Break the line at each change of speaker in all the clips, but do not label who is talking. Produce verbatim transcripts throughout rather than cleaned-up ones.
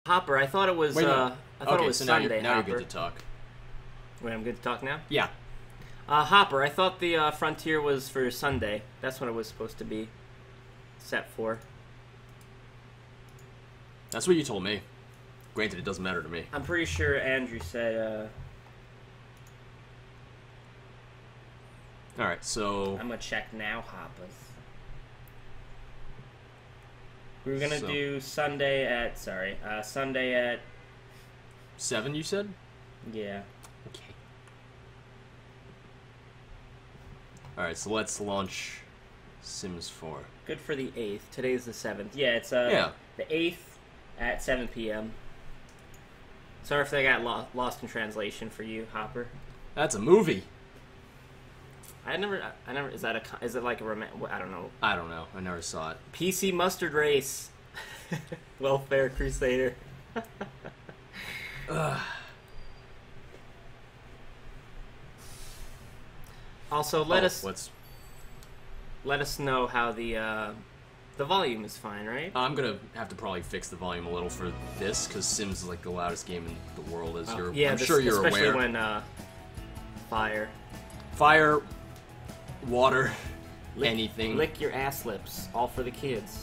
Hopper, I thought it was.
Wait, no.
uh, I thought
okay,
it was
so
Sunday.
now, you're, now
Hopper.
you're good to talk.
Wait, I'm good to talk now.
Yeah.
Uh, Hopper, I thought the uh, Frontier was for Sunday. That's what it was supposed to be set for.
That's what you told me. Granted, it doesn't matter to me.
I'm pretty sure Andrew said. Uh,
All right, so
I'm gonna check now, Hoppers. We were gonna
So-
do Sunday at sorry, uh, Sunday at
seven. You said.
yeah.
Okay. All right, so let's launch Sims four.
Good for the eighth. Today's the seventh. Yeah, it's uh
Yeah.
the eighth at seven p m Sorry if they got lo- lost in translation for you, Hopper.
That's a movie.
I never, I never. Is that a? co- Is it like a rom- I don't know.
I don't know. I never saw it.
P C Mustard Race. Welfare Crusader. Also, let
Oh,
us
What's?
let us know how the uh, the volume is fine, right?
I'm gonna have to probably fix the volume a little for this because Sims is like the loudest game in the world, as you're.
Oh, yeah,
I'm
this-
sure you're
especially
aware.
when uh, fire.
Fire, water,
Lick,
anything.
Lick your ass lips, all for the kids.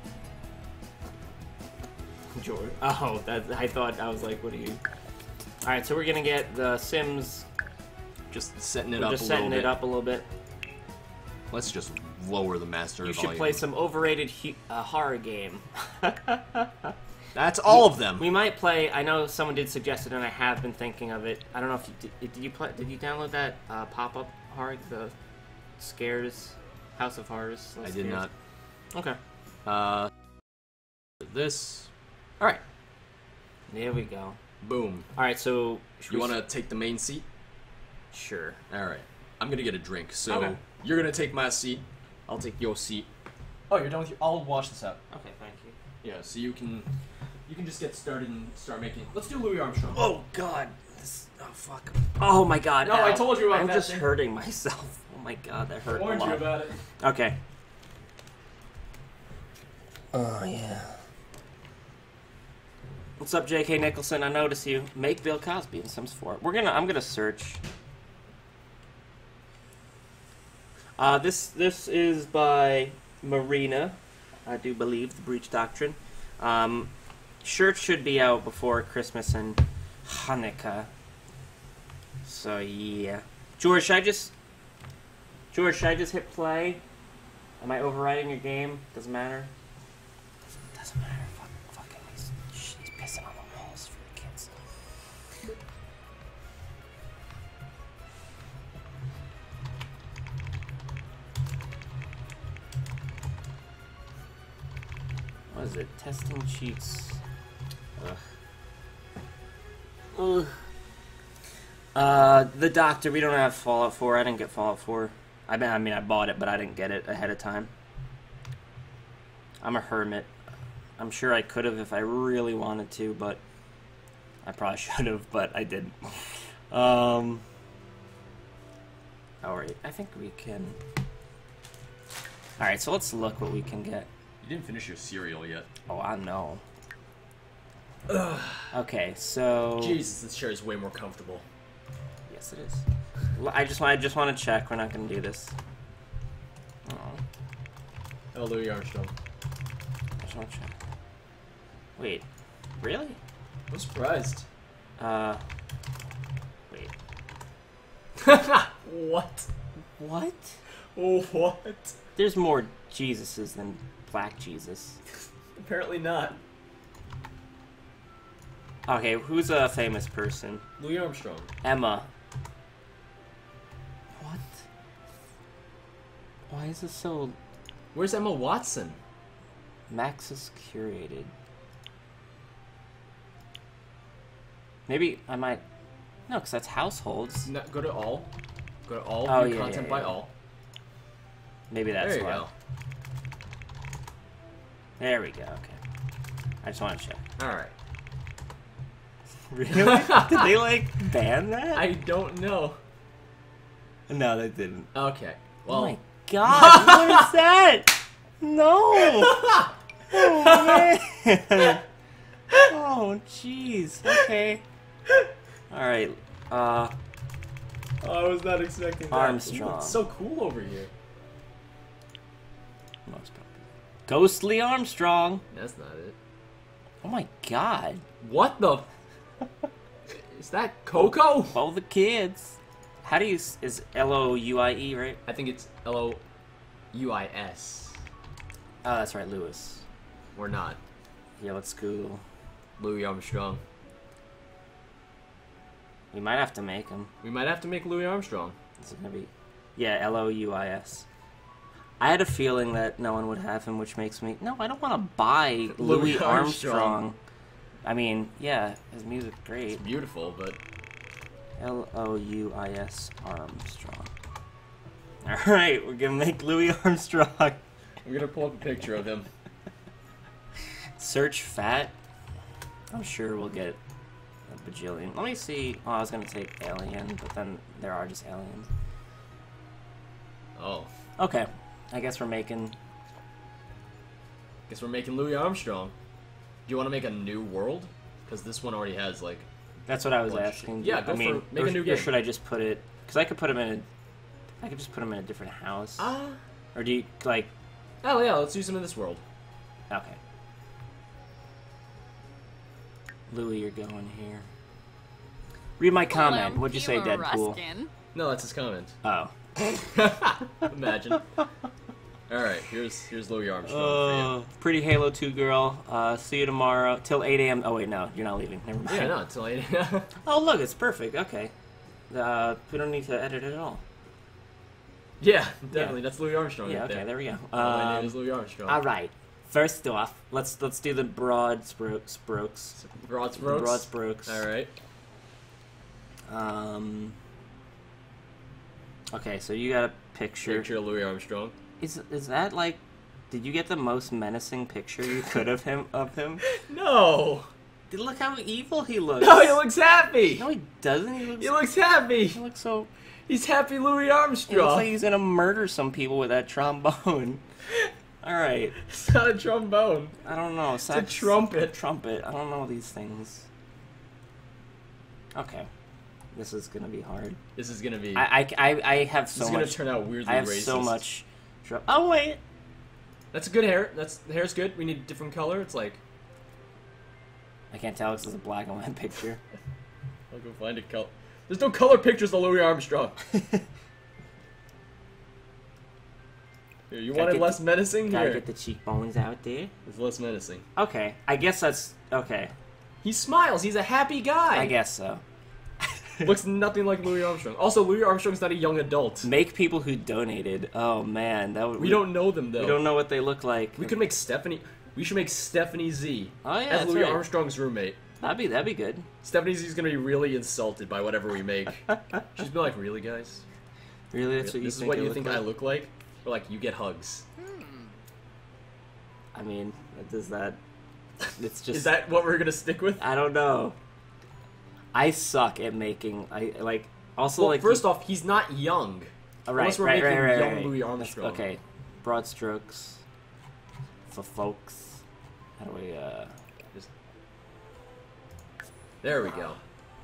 George. Oh, that I thought I was like, what are you? All right, so we're gonna get the Sims.
Just setting it
We're
up
just
a
setting
little
it
bit.
up a little bit.
Let's just lower the master
You
volume.
should play some overrated hu- uh, horror game.
That's all of them.
We might play. I know someone did suggest it, and I have been thinking of it. I don't know if you did. Did you play? Did you download that uh, pop-up horror, the Scares, House of Horrors?
I did
Scares?
not.
Okay.
Uh, this. All right.
There we go.
Boom.
All right. So should
You
we
want
s-
to take the main seat?
Sure.
All right. I'm gonna get a drink. So
Okay.
you're gonna take my seat. I'll take your seat. Oh, you're done with your. I'll wash this out.
Okay. Thank you.
Yeah. So you can. You can just get started and start making. Let's do Louis Armstrong.
Oh God. This, oh fuck. Oh my God.
No, I
ow.
told you about
I'm
that
just
thing.
hurting myself. Oh my God, that hurt
I warned
a lot.
you about it.
Okay. Oh yeah. What's up, J K Nicholson? I notice you. Make Bill Cosby in Sims four. We're gonna. I'm gonna search. Uh, this this is by Marina, I do believe, the Breach Doctrine. Um, sure, it should be out before Christmas and Hanukkah. So yeah, George, should I just George, should I just hit play? Am I overriding your game? Doesn't matter. Doesn't matter. Fuck, fucking, he's, he's pissing on the walls for the kids. What is it? Testing cheats. Ugh. Ugh. Uh, the Doctor. We don't have Fallout four. I didn't get Fallout four. I mean, I mean, I bought it, but I didn't get it ahead of time. I'm a hermit. I'm sure I could have if I really wanted to, but I probably should have, but I didn't. Um. Alright, I think we can. Alright, so let's look what we can get.
You didn't finish your cereal yet.
Oh, I know. Okay, so.
Jesus, this chair is way more comfortable.
Yes, it is. L- I just want. I just want to check. We're not going to do this. Oh,
Oh, Louis Armstrong.
I just want to check. Wait, really?
I'm surprised.
Uh. Wait.
What?
What?
What?
There's more Jesuses than Black Jesus.
Apparently not.
Okay, who's a famous person?
Louis Armstrong.
Emma. What? Why is this so...
Where's Emma Watson?
Maxis curated. Maybe I might... No, because that's households.
No, go to all. Go to all.
Oh,
view
yeah,
content
yeah,
by
yeah.
all.
Maybe that's
There you
why.
go.
There we go, okay. I just want to check.
All right.
Really? Did they, like, ban that?
I don't know.
No, they didn't.
Okay.
Oh
Well.
my god, what is that? No! Oh, man. Oh, jeez. Okay. All right. Uh,
Oh, I was not expecting that.
Armstrong.
Ooh, it's so cool over here.
most popular. Ghostly Armstrong.
That's not it.
Oh my God.
What the? Is that Coco?
All the kids. How do you s- is L O U I E right?
I think it's L O U I S.
Oh, that's right, Lewis.
Or not.
Yeah, let's Google.
Louis Armstrong.
We might have to make him.
We might have to make Louis Armstrong.
It's gonna be, yeah, L O U I S. I had a feeling that no one would have him, which makes me no. I don't want to buy Louis,
Louis
Armstrong.
Armstrong.
I mean, yeah, his music's great.
It's beautiful, but
L O U I S Armstrong. All right, we're gonna make Louis Armstrong.
we're gonna pull up a picture of him.
Search fat. I'm sure we'll get a bajillion. Let me see. Oh, I was gonna take alien, but then there are just aliens.
Oh,
Okay, I guess we're making.
guess we're making Louis Armstrong. Do you want to make a new world? Because this one already has like.
That's what I was
Bunch.
asking.
Yeah, go
I mean,
for- make
or,
a new
or
game.
should I just put it? Because I could put him in a. I could just put him in a different house.
Ah.
Or do you like?
Oh yeah, let's use him in this world.
Okay. Louis, you're going here. Read my comment. What'd you say,
Hello,
Deadpool?
Ruskin.
No, that's his comment.
Oh.
Imagine. All right, here's here's Louis Armstrong
Oh, pretty Halo two girl. Uh, see you tomorrow till eight a m Oh wait, no, you're not leaving. Never mind.
for you. Yeah, no, until I.
Oh look, it's perfect. Okay. Uh, we don't need to edit it at all.
yeah, definitely. That's Louis Armstrong.
Yeah.
right
Okay.
there.
There we go.
My name
Um,
is Louis Armstrong.
all right. First off, let's let's do the broad strokes. Strokes.
Broad
The
strokes.
broad strokes.
All right.
Um. Okay, so you got a picture.
Picture of Louis Armstrong.
Is is that like? Did you get the most menacing picture you could of him of him?
No.
Dude, look how evil he looks.
No, he looks happy.
No, he doesn't. He looks.
He looks happy.
he looks so.
He's happy Louis
He
Armstrong.
looks like he's gonna murder some people with that trombone. All right.
It's not a trombone.
I don't know.
It's a trumpet.
Trumpet. I don't know these things. Okay. This is gonna be hard.
This is gonna be.
I I, I, I have
this
so
is gonna
much.
turn out weirdly
I have
racist.
so much. Tr- oh wait.
That's good hair. That's the hair's good. We need a different color. It's like
I can't tell because it's a black and white picture.
I'll go find a color. There's no color pictures of Louis Armstrong. Here, you
Gotta
want it
get
less
the-
menacing?
Gotta
Here,
get the cheekbones out there.
it's less menacing.
Okay. I guess that's okay.
He smiles. He's a happy guy.
I guess so.
Looks nothing like Louis Armstrong. Also, Louis Armstrong's not a young adult.
Make people who donated. Oh man, that would.
We don't know them though.
We don't know what they look like.
We could make Stephanie. We should make Stephanie Z
Oh yeah,
as
that's
Louis
right.
Armstrong's roommate.
That'd be that'd be good.
Stephanie Z's gonna be really insulted by whatever we make. She's been like, "Really, guys?
Really, that's what you
this is
think
what
I
you
look
think
like?
I look like?" Or like, "You get hugs."
I mean, does that? It's just.
Is that what we're gonna stick with?
I don't know. I suck at making. I like. Also,
Well,
like.
first off, he's not young.
oh, right,
unless we're
right,
making
right, right,
young
right.
Louis
That's-
Armstrong.
Okay, broad strokes for folks. How do we? uh...
Just... There we go.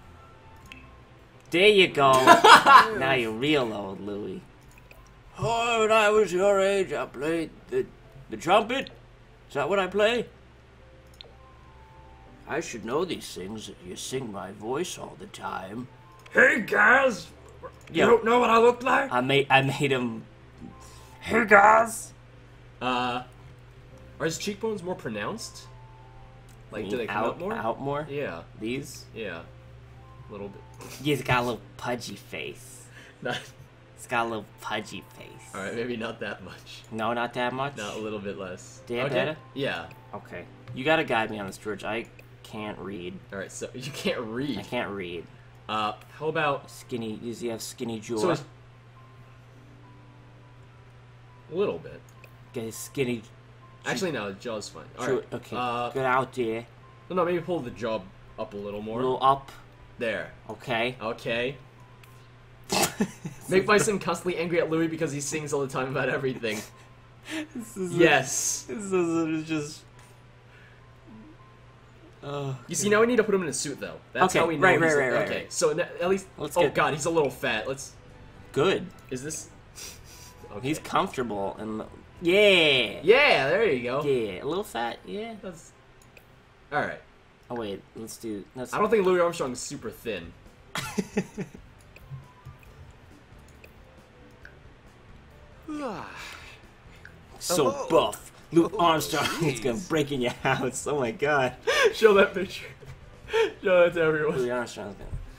There you go. Now you're real old, Louis. Oh, when I was your age, I played the the trumpet. Is that what I play? I should know these things. You sing my voice all the time.
Hey guys, you
Yo.
don't know what I look like?
I made I made him. Hey guys.
Uh, are his cheekbones more pronounced? Like, do they come
out,
out more?
Out more?
Yeah,
These?
yeah, a little bit.
He's got a little pudgy face.
Not.
He's got a little pudgy face.
All right, maybe not that much.
No, not that much.
No, a little bit less.
Damn
okay.
better?
Yeah.
Okay. You gotta guide me on this, George. I can't read.
All right, so you can't
I
read.
can't read.
Uh, how about
Skinny. Does he have skinny jaw?
so? It's a little bit.
Get his skinny.
Actually, no, the jaw's fine. All
True.
right.
Okay.
Uh,
Get out there.
no, no, maybe pull the jaw up a little
A
more.
little up.
There.
Okay.
Okay. Make Bison constantly angry at Louis because he sings all the time about everything.
This is
Yes.
This is just. Oh,
You see, now we need to put him in a suit, though. That's
Okay,
how we know
right,
he's
right,
a-
right, right,
Okay,
right.
so na- at least...
Let's
oh,
get-
God, he's a little fat. Let's...
good.
Is this... Okay.
He's comfortable and yeah,
Yeah, there you go.
yeah, a little fat, yeah.
That's... Alright.
Oh wait, let's do. Let's.
I don't think Louis Armstrong is super thin.
so
Oh.
buff. Luke
Oh,
Armstrong is
jeez.
gonna break in your house. Oh my god.
Show that picture. Show that to everyone.
Louis Armstrong's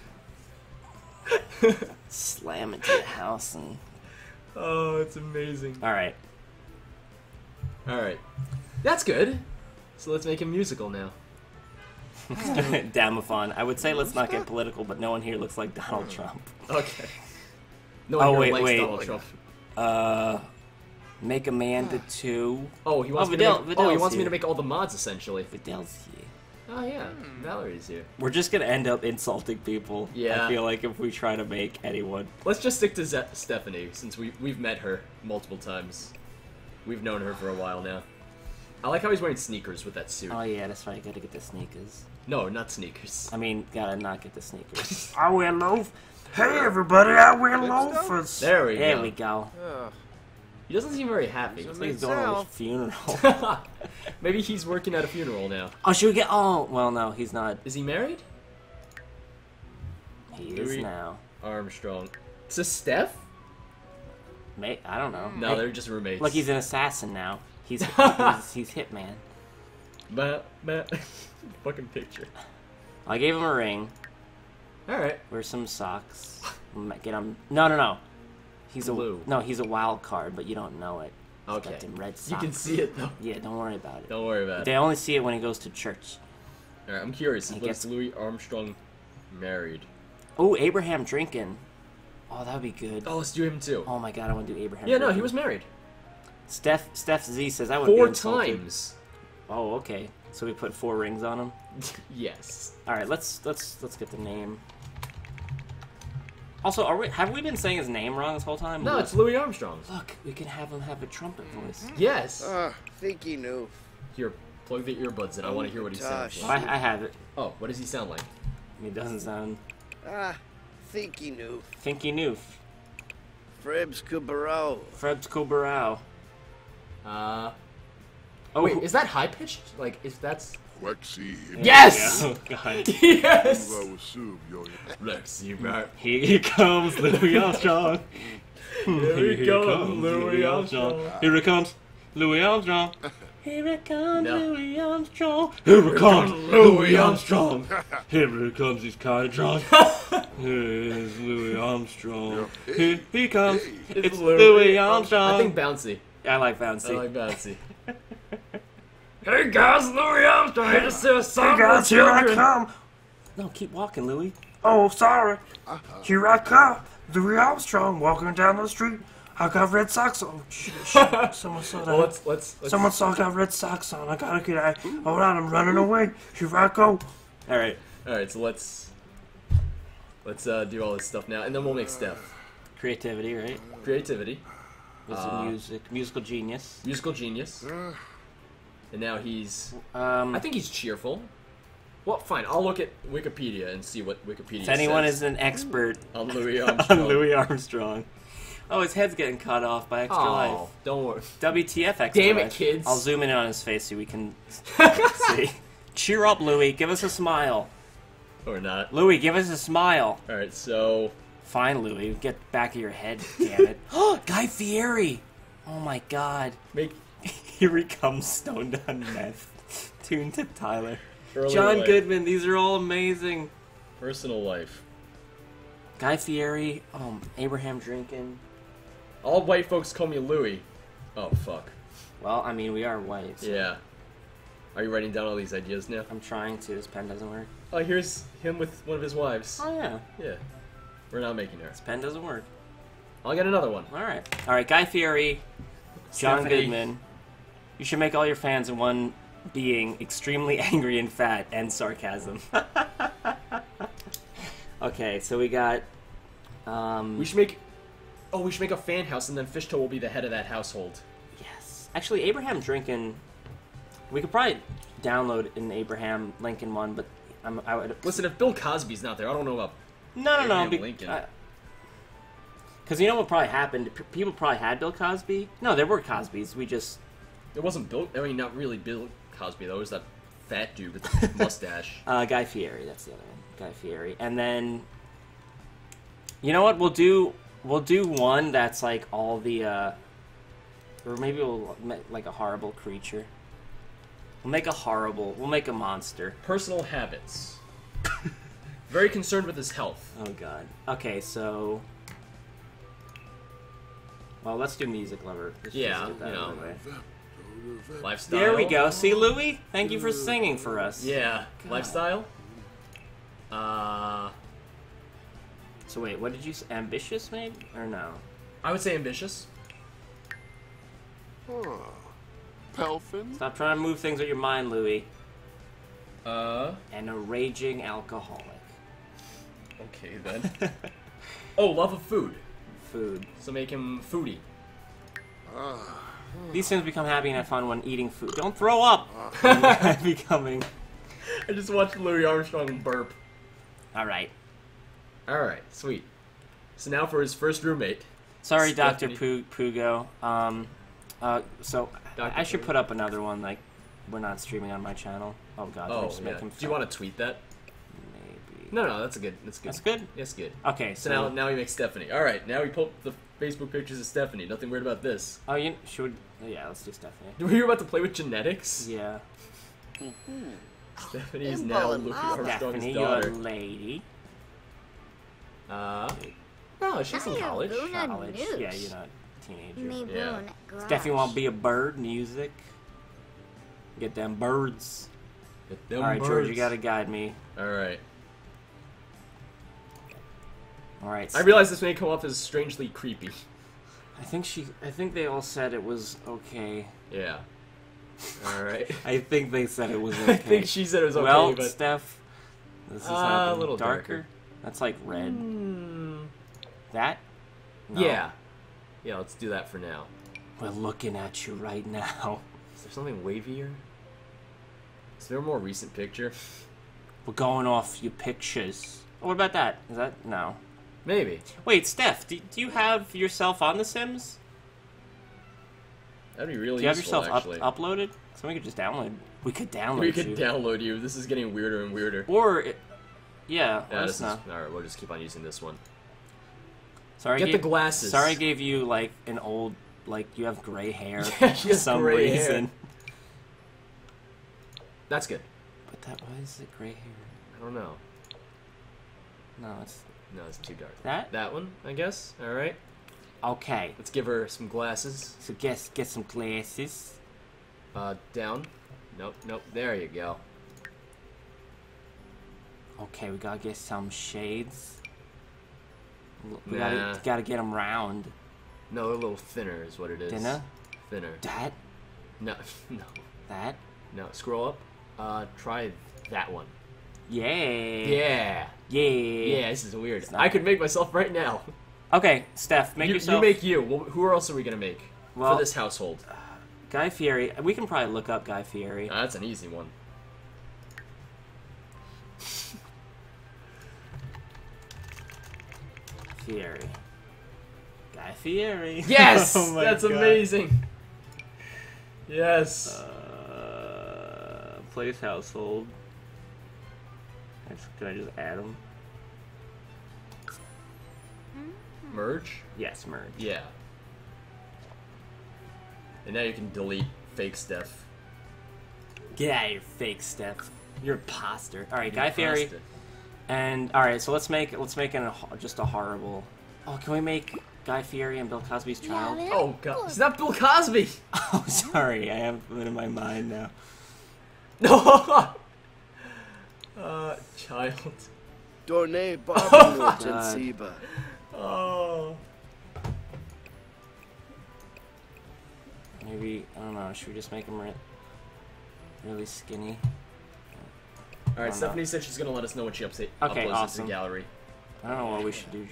gonna slam into the house and.
Oh, it's amazing.
All right.
Alright. That's good. So let's make him musical now.
Damathon. I would say let's not get political, but no one here looks like Donald Trump.
Okay. No
Oh,
one here
wait,
likes
wait.
Donald Trump.
Uh, make Amanda two.
Oh, he wants
Oh,
me
Vidal-
to make, oh, he
Vidal's
wants me
here.
to make all the mods, essentially.
Vidal's here.
Oh, yeah. Valerie's here.
We're just gonna end up insulting people.
Yeah.
I feel like if we try to make anyone.
Let's just stick to Ze- Stephanie, since we, we've met her multiple times. We've known her for a while now. I like how he's wearing sneakers with that suit.
Oh yeah, that's right. Gotta get the sneakers.
No, not sneakers.
I mean, gotta not get the sneakers.
I wear loaf. Hey everybody, I wear loafers.
There we
There
go.
we go.
Ugh.
He doesn't seem very happy.
So-
He's going to a
South.
funeral.
Maybe he's working at a funeral now.
Oh, should we get? Oh, well, no, he's not.
Is he married?
He is
Louis-
now.
Armstrong. To Steph?
May I don't know.
No,
Hey,
they're just roommates.
look, he's an assassin now. He's he's, he's Hitman.
Matt, Matt. Fucking picture.
I gave him a ring.
Alright.
Wear some socks. Get him. No, no, no. He's
Blue.
a no. He's a wild card, but you don't know it. He's
Okay.
got them red
You
socks.
can see it, though.
Yeah, don't worry about it.
Don't worry about
They
it.
only see it when he goes to church.
Alright, I'm curious.
He
What
gets-
is Louis Armstrong married?
Oh, Abraham Drinking. Oh, that would be good.
Oh, let's do him too.
Oh my god, I want to do Abraham.
Yeah, no, he
Drinking.
was married.
Steph Steph Z says I would be
Four
insulted.
times.
Oh, okay. So we put four rings on him.
Yes.
All right, let's let's let's get the name. Also, are we have we been saying his name wrong this whole time?
No,
Look,
it's Louis Armstrong.
look, we can have him have a trumpet voice.
Yes.
Ugh, think he knew.
Here, plug the earbuds in. I want to hear what he sounds
Gosh.
like.
I, I have it.
Oh, what does he sound like?
He doesn't sound.
Ah, think he knew.
Think he knew.
Frebs Kubarao.
Frebs Kubarao.
Uh.
Oh,
Wait,
who-
is that high pitched? Like, if that's.
Lexi,
Yes!
Oh god.
Yes!
Lexi,
Lexi,
Here he comes, Louis Armstrong.
Here he comes, Louis Armstrong.
Here it comes, Louis Armstrong. Here it comes,
No.
Louis Armstrong. Here it comes, Louis Armstrong. Here it comes, he's kind of drunk. Here's Louis Armstrong. Here he comes. It's Louis Armstrong.
I think bouncy.
I like bouncy.
I like bouncy.
Hey guys, Louis Armstrong. Hey guys, here I come.
No, keep walking, Louis.
Oh, sorry. Here I come. Louis Armstrong walking down the street. I got red socks on. Oh, shit, shit. Someone saw that.
Well, let's let's. let's
Someone saw I got red socks on. I gotta get out. Hold on, I'm running away. Here I go.
All right.
All right, so let's let's uh, do all this stuff now, and then we'll make Steph.
Creativity, right?
Creativity,
This
Uh,
is music, musical genius.
musical genius, and now he's.
Um,
I think he's cheerful. Well, fine. I'll look at Wikipedia and see what Wikipedia
if anyone
says
is an expert
on Louis Armstrong.
on Louis Armstrong. Oh, his head's getting cut off by Extra
Oh,
Life.
don't worry.
W T F Extra
Damn it,
Life.
kids.
I'll zoom in on his face so we can see. Cheer up, Louis. Give us a smile.
Or not.
Louis, give us a smile.
All right, so
Fine, Louis. Get back of your head, damn it. Guy Fieri. Oh my God.
make
Here he comes, stoned on meth. Tuned to Tyler.
early
John
life,
Goodman. These are all amazing.
personal life.
Guy Fieri. Um, Abraham Drinking.
All white folks call me Louis. Oh fuck.
Well, I mean, we are white. So
Yeah. Are you writing down all these ideas now?
I'm trying to. This pen doesn't work.
Oh, here's him with one of his wives.
Oh yeah,
Yeah. We're not making her.
this pen doesn't work.
I'll get another one.
All right, all right. Guy Fieri, John
Stephanie.
Goodman. You should make all your fans in one being, extremely angry and fat, and sarcasm. Okay, so we got. Um,
We should make. Oh, we should make a fan house, and then Fishtail will be the head of that household.
yes, actually, Abraham Drinking. We could probably download an Abraham Lincoln one, but I'm, I would.
Listen, if Bill Cosby's not there, I don't know about.
No, no, no.
Abraham
Be,
Lincoln.
Because you know what probably happened? P- people probably had Bill Cosby. No, there were Cosbys. We just.
It wasn't Bill. I mean, not really Bill Cosby though. It was that fat dude with the mustache.
Uh, Guy Fieri. That's the other one. Guy Fieri, and then. You know what? We'll do. We'll do one that's like all the. Uh, or maybe we'll make like a horrible creature. We'll make a horrible. We'll make a monster.
Personal habits. Very concerned with his health.
Oh god. Okay, so. Well, let's do music lover. Let's just
Yeah,
get that
you
out of
know.
the way.
Lifestyle.
There we go. See, Louis? Thank you for singing for us.
Yeah.
God.
Lifestyle. Uh,
So wait, what did you say? Ambitious, maybe? Or no?
I would say ambitious.
Huh. Pelfin?
Stop trying to move things with your mind, Louis.
Uh,
And a raging alcoholic.
okay then. Oh, love of food.
Food.
So make him foodie.
Ah.
These Sims become happy and have fun when eating food. Don't throw up! Becoming...
I just watched Louis Armstrong burp.
Alright.
Alright, sweet. So now for his first roommate.
Sorry, Doctor
Stephanie.
Pu- Pugo. Um, uh, so,
Doctor
I should
Pugo.
put up another one, like, we're not streaming on my channel. Oh god,
Oh,
just
yeah.
make him
Do you want to tweet that?
Maybe.
No, no, that's a good. That's good.
That's good?
That's good.
Okay,
So
so...
now, now we make Stephanie. All right, now we pull up the Facebook pictures of Stephanie. Nothing weird about this.
Oh, you should... Yeah, let's do Stephanie.
Were you about to play with genetics?
Yeah.
Stephanie is now Louis Armstrong's
Stephanie, you're
daughter.
a lady.
Uh, no, she's in college.
Luna
College.
News.
Yeah, you're not a teenager.
Me
Yeah.
boon garage.
Stephanie want to be a bird, music. Get them birds.
Get them
Alright, George,
birds.
you gotta guide me.
All right.
Alright.
I realize this may come off as strangely creepy.
I think she... I think they all said it was okay.
Yeah. All right.
I think they said it was okay.
I think she said it was okay,
well,
but
Steph, this is
Uh, a
happening.
little
darker.
darker.
That's like red.
Hmm.
That? No.
Yeah. Yeah. Let's do that for now.
We're looking at you right now.
Is there something wavier? Is there a more recent picture?
We're going off your pictures. Oh, what about that? Is that... No.
Maybe.
Wait, Steph, do, do you have yourself on The Sims?
That'd be really
Do you have
useful,
yourself up,
actually.
uploaded? So we could just download. We could download
we could
you.
download you. This is getting weirder and weirder.
Or, it, yeah,
Yeah,
let
this
us
is,
know.
alright, we'll just keep on using this one.
Sorry, I
Get the
gave,
glasses.
Sorry, I gave you like an old, like you have gray hair
Yeah,
for
she has
some
gray hair.
reason.
That's good.
But that why is it gray hair?
I don't know.
No, it's
No, it's too dark.
that.
That one, I guess. Alright.
Okay,
Let's give her some glasses.
so guess get some glasses.
Uh, down. Nope, nope. There you go.
Okay, we gotta get some shades. We
Nah.
gotta, gotta get them round.
No, they're a little thinner is what it is.
Dinner?
Thinner.
That,
No, no,
that,
no. Scroll up. Uh, try that one.
yeah,
Yeah.
yeah,
Yeah, this is weird.
It's not-
I could make myself right now.
Okay, Steph, make
you,
yourself.
you make you. Well, who else are we gonna make
Well-
for this household?
Guy Fieri. We can probably look up Guy Fieri.
Uh, that's an easy one.
Fieri. Guy Fieri.
Yes,
Oh my
that's
God.
amazing. Yes.
Uh, place household. I just- Can I just add them?
Merge.
Yes, merge.
Yeah. And now you can delete fake Steph.
Get out of here, fake Steph. You're a imposter. All right, Guy Fieri.
Pasta.
And all right, so let's make let's make it a, ho- just a horrible. Oh, can we make Guy Fieri and Bill Cosby's child?
Yeah,
Oh god, it's not Bill Cosby.
Oh, sorry, I have it in my mind now.
No. uh, child.
Dorne Barbanut and
God.
Seba.
Oh.
Maybe I don't know. Should we just make him re- really skinny?
All right,
Oh, no.
Stephanie said she's gonna let us know when she upsa-
Okay,
uploads
awesome.
it to the gallery.
I don't know what we should do,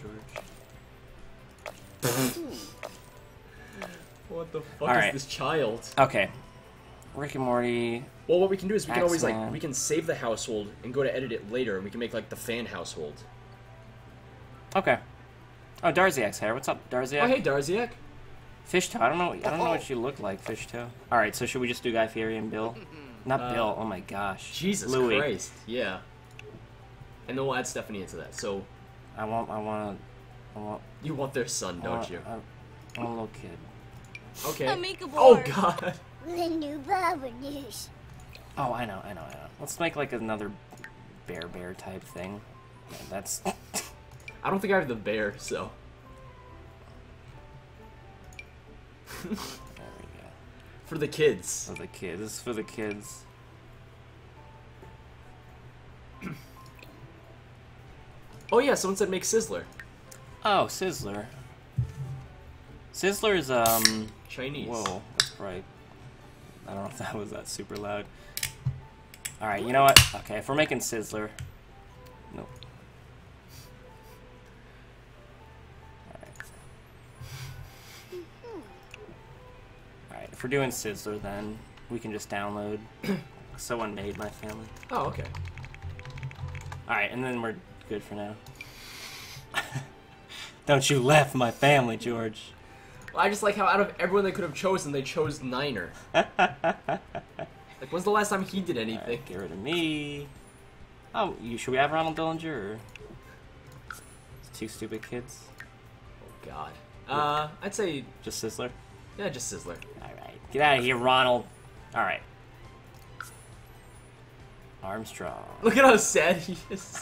George.
What the fuck
All
is
right.
this child?
Okay. Rick and Morty.
Well, what we can do is we can always like
X-Men.
we can save the household and go to edit it later, and we can make like the fan household.
Okay. Oh, Darziak's here. What's up, Darziak?
Oh, hey, Darziak.
Fishtail. I don't know. I don't know what you look like, Fishtail. All right. So should we just do Guy Fieri and Bill? Not
Uh,
Bill. Oh my gosh.
Jesus
Louis.
Christ. Yeah. And then we'll add Stephanie into that. So
I want. I want. I want.
you want their son,
I
don't
want,
you?
I, I want a little kid.
Okay.
Amica
Oh
board.
God.
The new Baba news.
Oh, I know. I know. I know. Let's make like another bear bear type thing. Yeah, that's.
I don't think I have the bear, so.
There we go.
For the kids.
For the kids. This is for the kids.
Oh yeah, someone said make Sizzler.
Oh, Sizzler. Sizzler's um.
Chinese.
Whoa, that's right. I don't know if that was that super loud. All right, you know what? Okay, if we're making Sizzler, nope. All right. All right, if we're doing Sizzler, then we can just download. Someone made my family.
Oh, okay.
All right, and then we're good for now. Don't you laugh, my family, George.
Well, I just like how out of everyone they could have chosen, they chose Niner. Like, when's the last time he did anything?
Alright, get rid of me. Oh, you, should we have Ronald Dillinger or two stupid kids?
Oh God. Uh, I'd say
Just Sizzler?
yeah, just Sizzler.
Alright, get out of here, Ronald. Alright. Armstrong.
Look at how sad he is.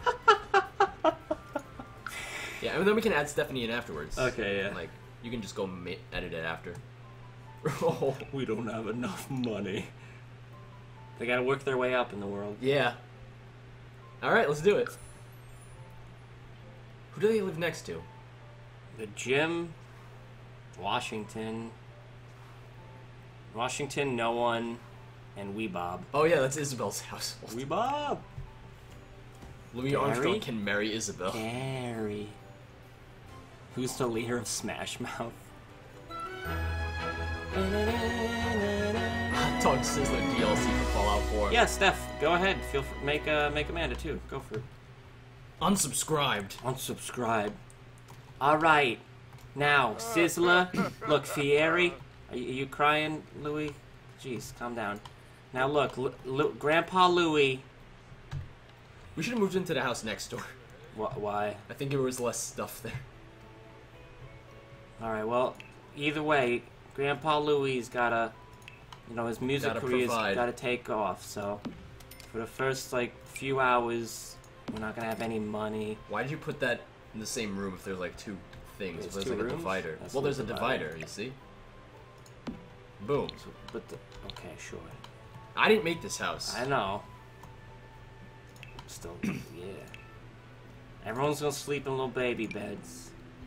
Yeah, and then we can add Stephanie in afterwards.
Okay, yeah.
Like, you can just go ma edit it after. Oh,
We don't have enough money. They gotta work their way up in the world.
yeah. All right, let's do it. Who do they live next to?
The gym, Washington, Washington, no one, and Wee Bob.
Oh yeah, that's Isabel's household.
Wee Bob.
Louis
Gary?
Armstrong can marry Isabel.
Gary. Who's the leader of Smash Mouth?
Hot Dog Sizzler D L C for Fallout four.
Yeah, Steph, go ahead. Feel free, make uh, make Amanda too. Go for it.
Unsubscribed.
Unsubscribe. All right. Now, Sizzler. Look, Fieri. Are you, are you crying, Louis? Jeez, calm down. Now look, Lu Lu Grandpa Louis.
We should have moved into the house next door.
Wh why?
I think there was less stuff there.
All right. Well, either way, Grandpa Louis's gotta, you know, his music
Gotta
career's
provide.
gotta take off. So, for the first like few hours, we're not gonna have any money.
Why did you put that in the same room if there's like two things?
There's
There's
two
like a
rooms?
divider.
That's
Well,
the
there's a
divider.
divider, you see? Boom.
So, but the, okay, sure.
I didn't make this house.
I know. Still, yeah. Everyone's gonna sleep in little baby beds.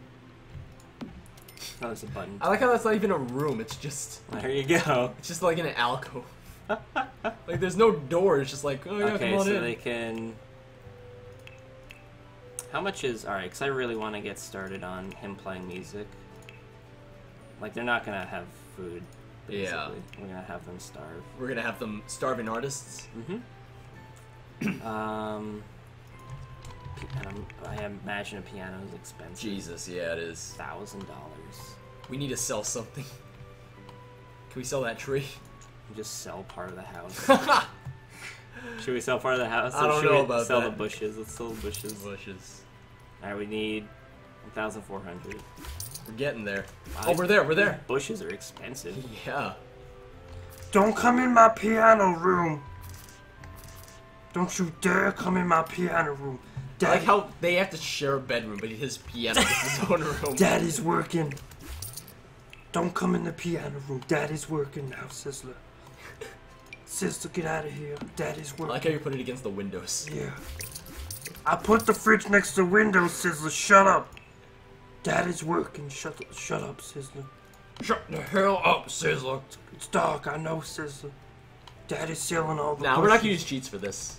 Oh, there's a button.
I like how that's not even a room, it's just
There you go.
it's just like in an alcove. Like there's no door, it's just like, oh yeah,
Okay,
come on
so
in.
they can. How much is all right? Because I really want to get started on him playing music. Like they're not gonna have food. Basically.
Yeah.
We're gonna have them starve.
We're gonna have them starving artists.
Mm-hmm. um. pi- And I'm, I imagine a piano is expensive.
Jesus, yeah it is.
Thousand dollars.
We need to sell something. Can we sell that tree?
Just sell part of the house. Should we sell part of the house?
I
or
don't
should
know
we
about
sell
that.
the bushes. Let's sell the bushes.
Bushes.
Alright, we need one thousand four hundred.
We're getting there.
Wow,
Oh, we're there, we're there.
Bushes are expensive.
Yeah.
Don't come in my piano room. Don't you dare come in my piano room.
I like
Dad,
how they have to share a bedroom, but his piano is his own room.
Daddy's working. Don't come in the piano room. Daddy's working now, Sizzler. Sister, get out of here. Daddy's
I
working.
like how you put it against the windows.
Yeah. I put the fridge next to the window, Sizzler. Shut up. Daddy's working. Shut shut up, Sizzler.
Shut the hell up, Sizzler.
It's dark, I know, Sizzler. Daddy's selling all the
Nah, we're not
bushes.
gonna use cheats for this.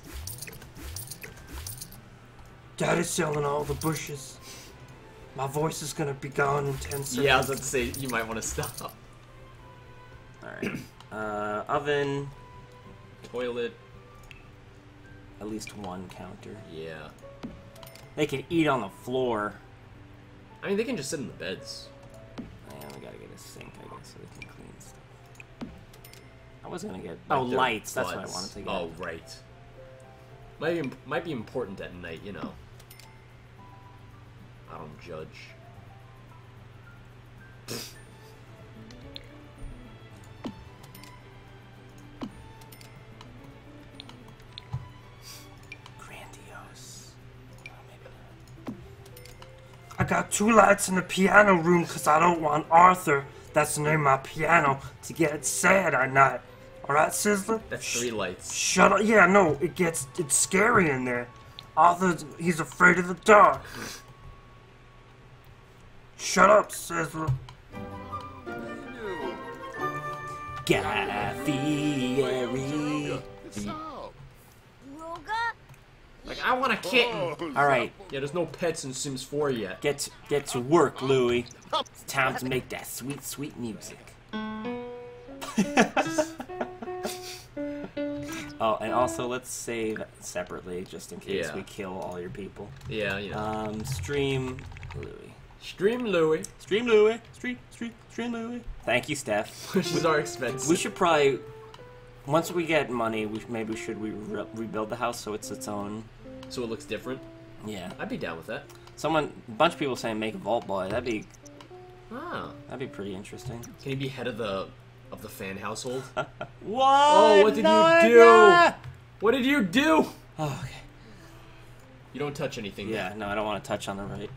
Daddy's selling all the bushes. My voice is gonna be gone in ten seconds.
Yeah, I was about to say, you might want to stop.
Alright. Uh, oven.
Toilet.
At least one counter.
Yeah.
They can eat on the floor.
I mean, they can just sit in the beds.
Yeah, we gotta get a sink, I guess, so we can clean stuff. I was gonna get. Oh,
Like their
lights. That's what I
butts.
wanted to get.
Oh, right. Might be, imp- might be important at night, you know. I don't judge.
Grandiose. Oh, maybe not.
I got two lights in the piano room because I don't want Arthur, that's the name of my piano, to get sad at night. Alright, Sizzler?
That's three lights.
Shut up. Yeah, no, it gets, it's scary in there. Arthur, he's afraid of the dark. Shut up, Sizzler.
Guy Fieri.
It's up.
Roga?
Like, I want a kitten!
Oh,
All right,
Yeah, there's no pets in Sims four yet.
get to, get to work, Louie. It's time to make that sweet, sweet music. Oh, and also let's save separately just in case
Yeah.
we kill all your people.
Yeah, you know.
Um, stream Louie.
Stream Louie,
Stream Louie. Stream, stream, stream Louie. Thank you, Steph.
which is our expense.
We should probably, once we get money, we maybe we should we re rebuild the house so it's its own.
So it looks different.
Yeah.
I'd be down with that.
Someone, a bunch of people saying make a vault boy. That'd be
Ah.
that'd be pretty interesting.
Can he be head of the of the fan household?
What?
Oh, what did you do? What did you do?
Oh, okay.
You don't touch anything.
Yeah, no, I don't want to touch on the right.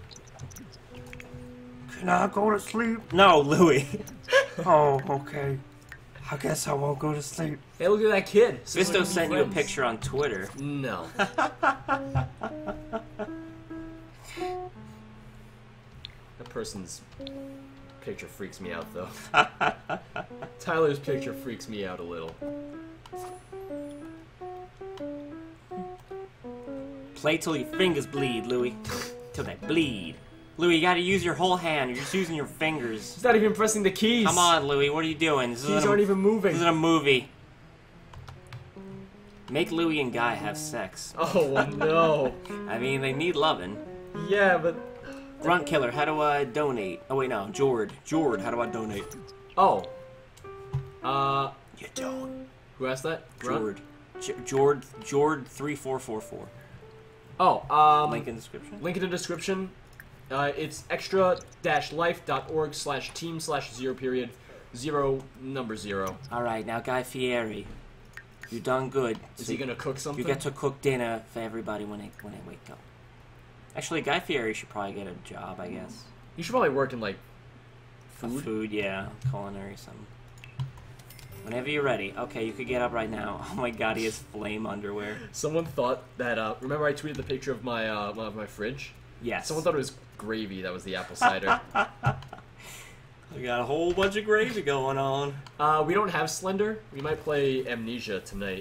Can I go to sleep?
No, Louie.
Oh, okay. I guess I won't go to sleep.
Hey, look at that kid. Sims
Fisto
are
sent you a
friends.
picture on Twitter.
No. That person's picture freaks me out, though. Tyler's picture freaks me out a little.
Play till your fingers bleed, Louie. Till they bleed. Louie, you gotta use your whole hand. You're just using your fingers.
He's not even pressing the keys.
Come on, Louie. What are you doing? This
Keys
isn't a,
aren't even moving.
This isn't a movie. Make Louie and Guy have sex.
Oh, no.
I mean, they need loving.
Yeah, but...
Grunt Killer, how do I donate? Oh, wait, no. Jord. Jord, how do I donate?
Oh. Uh,
You don't.
who asked that? Grunt?
Jord. J- Jord. Jord three four four four.
Oh, um...
Link in the description.
Link in the description. Uh, it's extra-life.org slash team slash zero period zero number zero.
All right, now Guy Fieri, you done good.
Is
So
he gonna cook something?
You get to cook dinner for everybody when they when they wake up. Actually, Guy Fieri should probably get a job, I guess.
You should probably work in, like,
Food,
food.
food, yeah, culinary something. Whenever you're ready. Okay, you could get up right now. Oh my God, he has flame underwear.
Someone thought that, uh, remember I tweeted the picture of my, uh, of my fridge?
Yes.
Someone thought it was gravy that was the apple cider.
We got a whole bunch of gravy going on.
uh, we don't have Slender. We might play Amnesia tonight.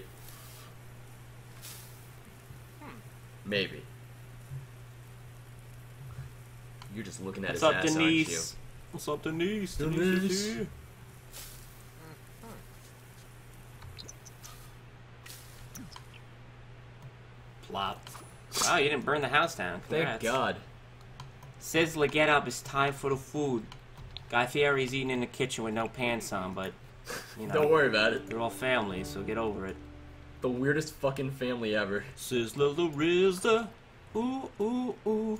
Maybe. You're just looking at
What's
his
up,
ass, aren't you?
Denise? What's up, Denise? Denise.
Denise.
is here. Plop. Oh, you didn't burn the house down.
Thank
Congrats.
God.
Sizzler, get up. It's time for the food. Guy Fieri's eating in the kitchen with no pants on, but, you know.
Don't worry about it.
You're all family, so get over it.
The weirdest fucking family ever.
Sizzler the Rizzler. Ooh, ooh, ooh.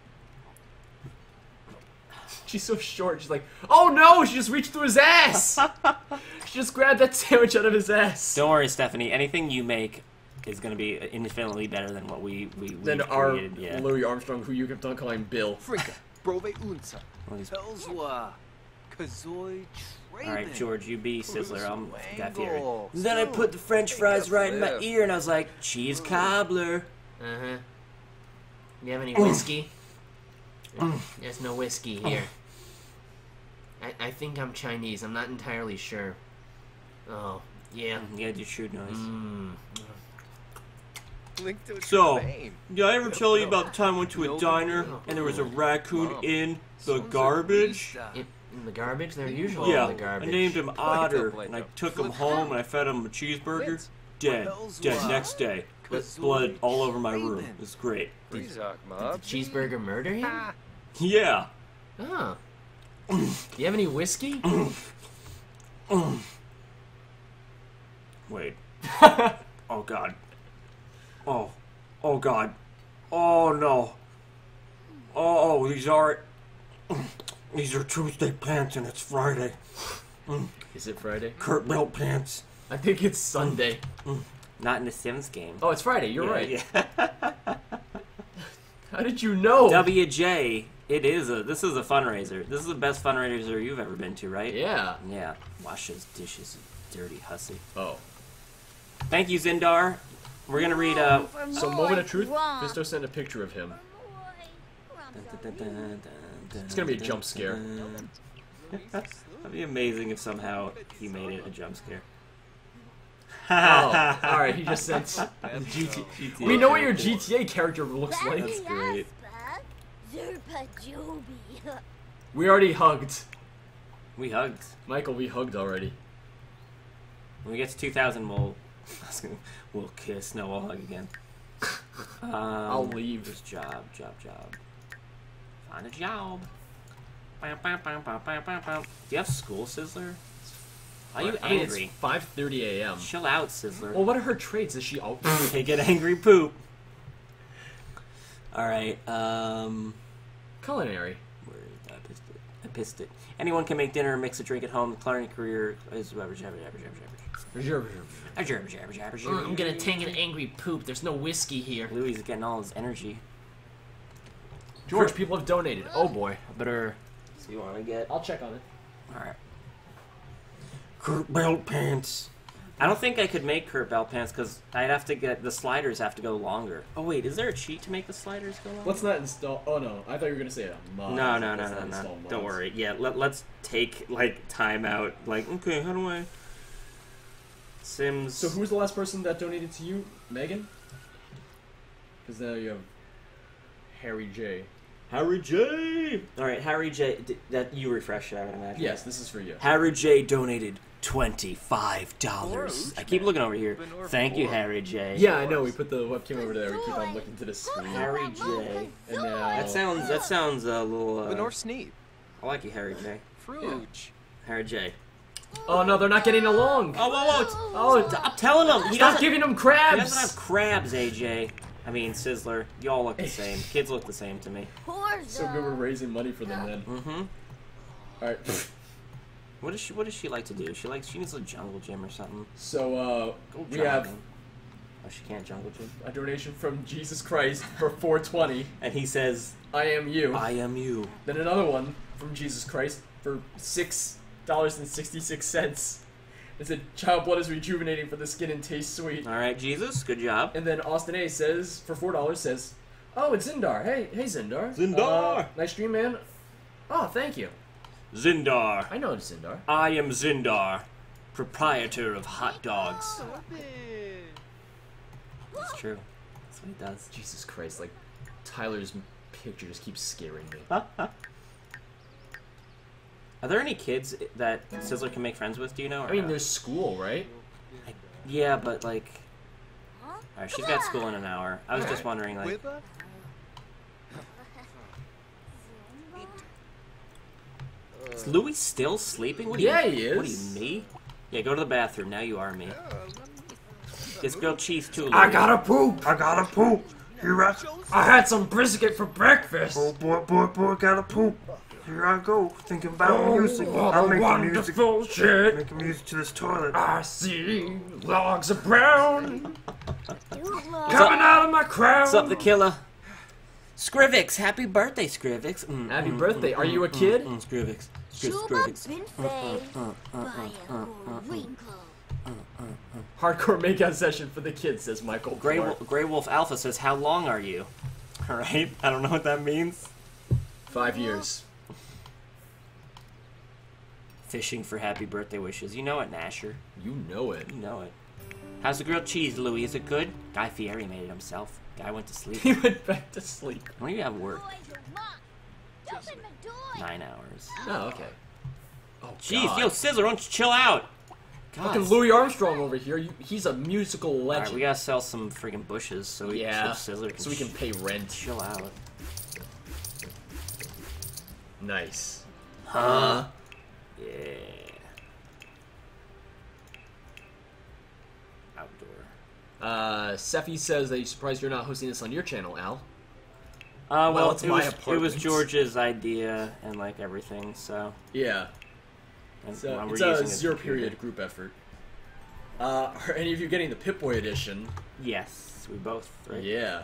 She's so short. She's like, oh no! She just reached through his ass. She just grabbed that sandwich out of his ass.
Don't worry, Stephanie. Anything you make is going to be infinitely better than what we we
Then
we've
our
created. Yeah.
Louis Armstrong, who you kept on calling Bill.
Frika, Brove Unsa,
Well, he's-
Pelswa, Kazoy
all right, George, you be Sizzler. I'm Guy Fieri.
Wangle.
Then I put the French fries right in my
Yeah.
ear, and I was like, cheese cobbler.
Uh huh. You have any whiskey? There's no whiskey here. I, I think I'm Chinese. I'm not entirely sure. Oh, yeah.
You gotta do shoot noise.
Mmm.
Link to its
So,
fame.
did I ever tell you about the time I went to a diner and there was a raccoon in the garbage?
It, In the garbage? They're usually
Yeah,
in the
I
garbage.
named him Otter,
Blake,
and I
Blake.
took him home and I fed him a cheeseburger.
Vince,
Dead,
what
dead.
else?
Next day,
Kazooie
blood all over my room.
Raven.
It's great.
Rizak,
Did
Mob.
the cheeseburger murder him?
Ah,
Yeah.
Oh. Do you have any whiskey?
Wait. Oh God. Oh. Oh God. Oh no. Oh, these are. These are Tuesday pants and it's Friday.
Is it Friday?
Kurt belt pants.
I think it's Sunday.
Not in the Sims game.
Oh, it's Friday. You're
Yeah,
right.
Yeah.
How did you know?
W J. It is a. This is a fundraiser. This is the best fundraiser you've ever been to, right?
Yeah.
Yeah. Wash those dishes, you dirty hussy.
Oh.
Thank you, Zindar. We're gonna read. Uh.
So, moment of truth. Fisto sent a picture of him.
It's
gonna be a jump scare.
That'd be amazing if somehow he made it a jump scare.
Oh, alright, he just sent G T A. We know what your G T A character looks like.
That's great.
Zerpa Joby.
We already hugged.
We hugged.
Michael, we hugged already.
When we get to two thousand, we'll we'll kiss. No, we'll hug again. Um,
I'll leave.
Just job, job, job. Find a job. Bam, bam, bam, bam, bam, bam, bam. Do you have school, Sizzler? Are you
I mean,
angry?
it's five thirty a m
Chill out, Sizzler.
Well, what are her traits? Is she all...
Take an angry poop. Alright, um...
Culinary.
Where I pissed it. I pissed it. Anyone can make dinner or mix a drink at home. The culinary career is average, average, average, average, average. Average, average, average, average.
Mm, I'm gonna take an angry poop. There's no whiskey here.
Louis is getting all his energy.
George, people have donated. Oh boy.
Better... So you want to get...
I'll check on it.
Alright. Kurt belt pants. I don't think I could make Kurt belt pants because I'd have to get... The sliders have to go longer. Oh wait, is there a cheat to make the sliders go longer?
Let's not install... Oh no, I thought you were going to say a mod.
No, no, no,
Let's
no,
not
no.
install
Don't
mods.
worry. Yeah, let, let's take, like, time out. Like, okay, how do I... Sims...
So who was the last person that donated to you? Megan? Because now you have Harry J.
Harry J! Alright, Harry J... d- That you refresh it, I would imagine.
Yes, this is for you.
Harry J donated twenty-five dollars.
Or
I keep looking over here.
Benor
Thank you,
four.
Harry J.
Yeah, I know. We put the webcam over there. We keep on looking to the screen.
Harry J.
And now...
That sounds... That sounds a little... Uh,
Benor Sneed.
I like you, Harry J.
Fruge.
Harry J.
Oh no, they're not getting along.
Oh, whoa, whoa!
Oh,
Stop telling him! He
stop
doesn't,
giving them
he
crabs.
doesn't have crabs, A J. I mean, Sizzler. Y'all look the same. Kids look the same to me.
So good we're raising money for them then.
Mm-hmm.
Alright.
What does she What does she like to do? She likes. She needs a jungle gym or something.
So, uh,
Go
we have
jogging. Oh, she can't jungle gym.
a donation from Jesus Christ for four twenty.
And he says,
I am you.
"I am you."
Then another one from Jesus Christ for six dollars and sixty six cents. It said, "Child blood is rejuvenating for the skin and tastes sweet."
All right, Jesus, good job.
And then Austin A says, for four dollars, says, "Oh, it's Zindar. Hey, hey, Zindar.
Zindar.
Uh, nice stream, man. Oh, thank you.
Zindar.
I know it's Zindar.
I am Zindar, proprietor of hot dogs. It's true. That's what he does.
Jesus Christ, like Tyler's picture just keeps scaring me.
Are there any kids that Sizzler can make friends with? Do you know? or
I mean,
no?
there's school, right?
Yeah, but like, all right, she's got school in an hour. I was just wondering, like,
Wither?
is Louis still sleeping? What do
Yeah,
you,
he is.
What are you, me? Yeah, go to the bathroom. Now you are me. It's grilled cheese too. Louis.
I gotta poop. I gotta poop. Here I,
I had some brisket for breakfast.
oh boy, boy, boy, gotta poop. Here I go, thinking about music.
what
I'm
a
making music,
wonderful shit.
making music to this toilet.
I see logs of brown
Doodle.
coming out of my crown.
What's up, the killer? Scrivix, happy birthday, Scrivix. Mm,
Happy
mm,
birthday.
mm,
Are you a
mm,
kid?
Mm, mm, Scrivix. Scri-
Chuba
Scrivix.
been fed by a wrinkle.
Hardcore makeout session for the kids, says Michael.
Grey,
Clark.
Wolf, Grey Wolf Alpha says, "How long are you?" All right, I don't know what that means.
Five years.
Fishing for happy birthday wishes. You know it, Nasher.
You know it.
You know it. How's the grilled cheese, Louis? Is it good? Guy Fieri made it himself. Guy went to sleep.
He went back to sleep.
When do you have work?
Boys are mocked. Open the door.
Nine hours.
Oh, okay. Oh,
Jeez,
God.
yo, Sizzler, don't you chill out? God.
Fucking Louis Armstrong over here. You, he's a musical
All
legend.
right, we gotta sell some freaking bushes so we
yeah,
so Sizzler can
so we can
sh-
pay rent.
chill out.
Nice.
Huh? Yeah. Outdoor.
Uh, Seffi says that he's surprised you're not hosting this on your channel, Al.
Uh, well,
Well, it's
it,
my
was, it was
apartment.
George's idea and like everything, so.
Yeah.
And
So
we're
it's
using
a
his
zero
computer.
period group effort. Uh, are any of you getting the Pip-Boy edition?
Yes, we both. Right?
Yeah.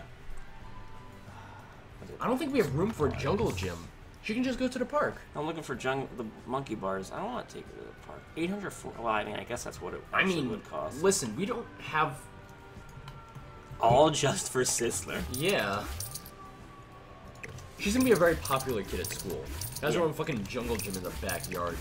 I don't think we have room for a jungle gym. She can just go to the park.
I'm looking for jung- the monkey bars. I don't want to take it to the park. eight hundred for. Well, I mean, I guess that's what it
I
actually
mean,
would cost.
listen, we don't have.
All just for Sizzler.
Yeah. She's gonna be a very popular kid at school. That's
Yeah.
her own fucking jungle gym in the backyard.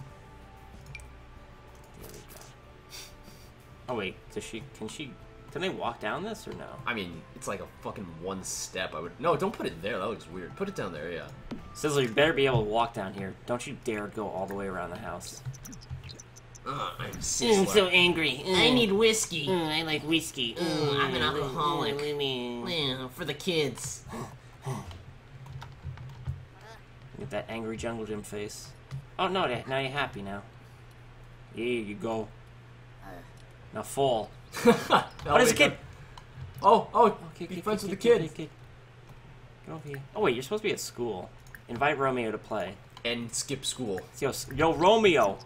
There we go. Oh wait, does she? Can she? Can they walk down this or no?
I mean, it's like a fucking one step. I would no, don't put it there. That looks weird. Put it down there. Yeah.
Sizzler, you better be able to walk down here. Don't you dare go all the way around the house.
Uh, I'm
I'm
Sizzler.
so angry. I need whiskey.
I like whiskey.
Mm, I'm an alcoholic.
Get
Yeah, for the kids.
that angry jungle gym face. Oh no, now you're happy now. Here you go. Now fall.
oh,
Oh, there's a kid.
Oh, oh,
Okay,
be
kid,
friends
kid,
with the
kid,
kid.
kid, kid. Get over here. Oh wait, you're supposed to be at school. Invite Romeo to play.
And skip school.
Yo, s- yo, Romeo.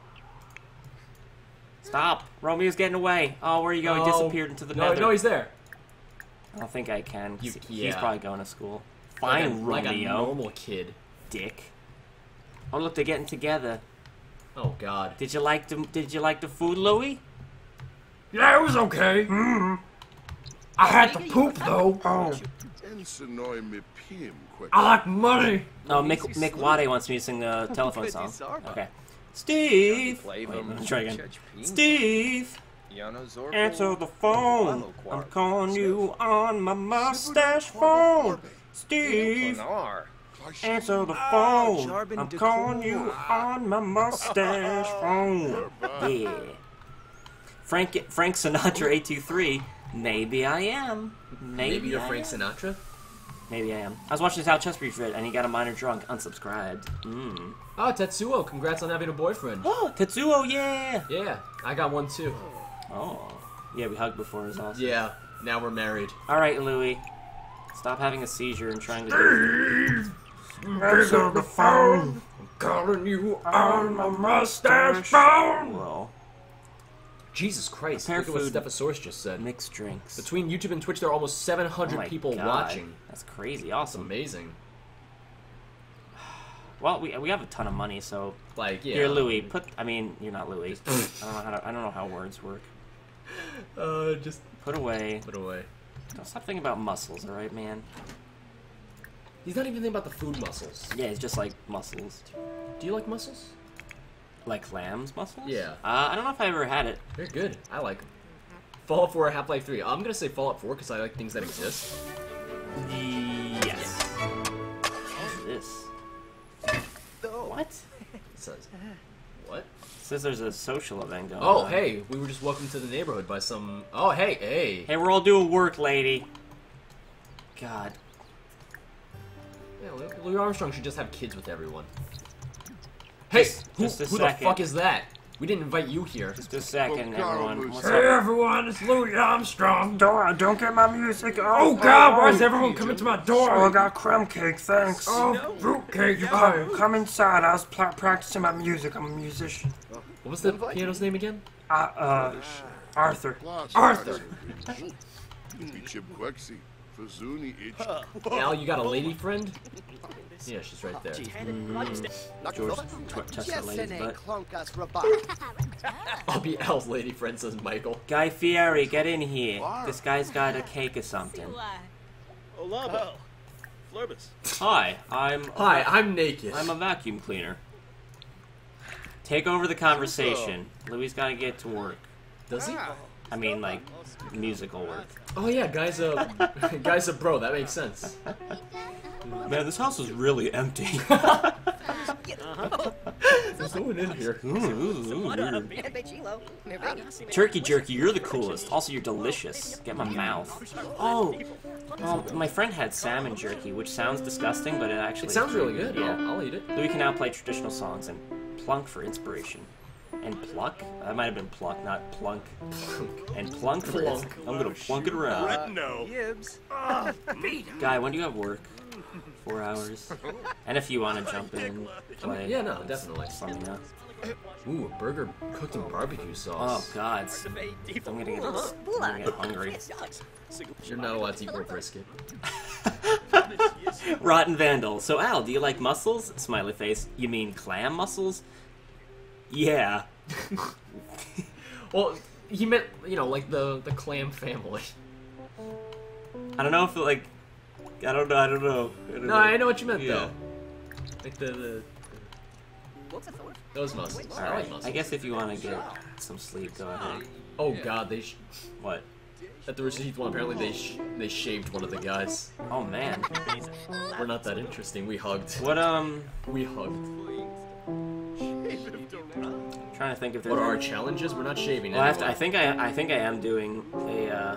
Stop. Romeo's getting away. Oh, where you go? He
Oh,
disappeared into the
no,
nether.
no, he's there.
I don't think I can. 'cause
You-
He's
yeah.
probably going to school.
Like a-
Fine,
like a
Romeo.
normal kid.
Dick. Oh, look, they're getting together.
Oh God.
Did you like the Did you like the food, Louis?
Yeah, it was okay. Mm. I had to poop though. Oh,
Ensinoi me pim quick.
I like money.
Oh, Mick Mick Wade wants me to sing the telephone song. Okay. Steve. Wait, let's try again. Steve. Answer the phone. I'm calling you on my mustache phone. Steve. Answer the phone. I'm calling you on my mustache phone. Yeah. Frank Frank Sinatra eight two three. Maybe I am. Maybe,
Maybe you're
I
Frank
am.
Sinatra.
Maybe I am. I was watching his How Chesapeake vid and he got a minor drunk. Unsubscribed. Mmm.
Oh, Tetsuo, congrats on having a boyfriend.
Oh, Tetsuo, yeah.
Yeah, I got one too.
Oh. Yeah, we hugged before. It was awesome.
Yeah, now we're married.
All right, Louis. Stop having a seizure and trying to do
Answer the phone. I'm calling you on my mustache phone.
Well,
Jesus Christ,
Prepare
look at what
food.
Stephosaurus just said.
mixed drinks.
Between YouTube and Twitch, there are almost seven
Oh
hundred
my
people
God.
watching.
That's crazy.
It's
Awesome.
amazing.
Well, we, we have a ton of money, so
Like, yeah.
here, Louis. Put. I mean, you're not Louis. I don't know how. To, I don't know how words work.
Uh, just
Put away.
put away.
Don't stop thinking about muscles, all right, man.
He's not even thinking about the food muscles.
Yeah, it's just like muscles,
Do you like muscles?
like clams muscles.
Yeah.
Uh, I don't know if I ever had it.
They're good. I like them. Fallout four or Half-Life three. I'm gonna say Fallout four because I like things that exist.
Yes. What's this? What?
It says, what?
Says there's a social event going
Oh,
on.
hey, we were just welcomed to the neighborhood by some. Oh, hey, hey.
Hey, we're all doing work, lady. God.
Yeah, Lou- Louis Armstrong should just have kids with everyone. Hey,
Just-
who,
just a
who the
second.
fuck is that? We didn't invite you here.
Just a second,
Well,
everyone.
Carl,
What's
Hey
up?
everyone, it's Louis Armstrong.
Don't, don't get my music. Oh,
Oh God, why is everyone coming to my door?
Oh, I got crumb cake, thanks.
Oh, fruitcake, you
Come,
guys.
come inside. I was pl- practicing my music. I'm a musician.
What was the piano's name again?
Uh, uh, Arthur.
Arthur.
Chip Quexy. Fazuni itch.
Al, you got a lady friend? Yeah, she's right there.
George tw- touched that lady's butt.
I'll be Al's lady friend, says Michael.
Guy Fieri, get in here. This guy's got a cake or something.
Olaba. Flurbus.
Hi, I'm
Hi, I'm naked.
I'm a vacuum cleaner. Take over the conversation. Louis gotta get to work.
Does he?
I mean, like, musical work.
Oh yeah, guy's a guy's a bro. That makes sense.
Man, this house is really empty.
This There's no one in here.
Ooh, ooh, ooh. Turkey jerky, you're the coolest. Also, you're delicious. Get my mouth. Oh, well, my friend had salmon jerky, which sounds disgusting, but it actually
It sounds really good.
Yeah.
I'll, I'll eat it.
Louis can now play traditional songs and plunk for inspiration. And pluck? That might have been pluck, not plunk. And plunk for ins-
Plunk.
I'm gonna plunk it around.
No.
Yibs.
Guy, when do you have work? Four hours. And if you want to jump in, play.
Yeah, no, definitely.
Just let me know.
Ooh, a burger cooked in barbecue
Oh
sauce.
God, I'm gonna get, I'm gonna get hungry.
You're not allowed to eat more brisket.
Rotten Vandal. So Al, do you like mussels? Smiley face. You mean clam mussels? Yeah.
Well, he meant, you know, like the the clam family.
I don't know if like, I don't know. I don't know. I don't
No, I know what you meant
Yeah.
though. Like the, the those mussels.
All
I like
right.
mussels.
I guess if you want to get some sleep, go ahead.
Oh God, they sh
What?
at the Rooster Teeth one. Apparently they sh they shaved one of the guys.
Oh man.
We're not that interesting. We hugged.
What um?
We hugged.
I'm trying to think if there's.
What are our challenges? We're not shaving.
Well, I, have to, I
anyone.
think I I think I am doing a. Uh,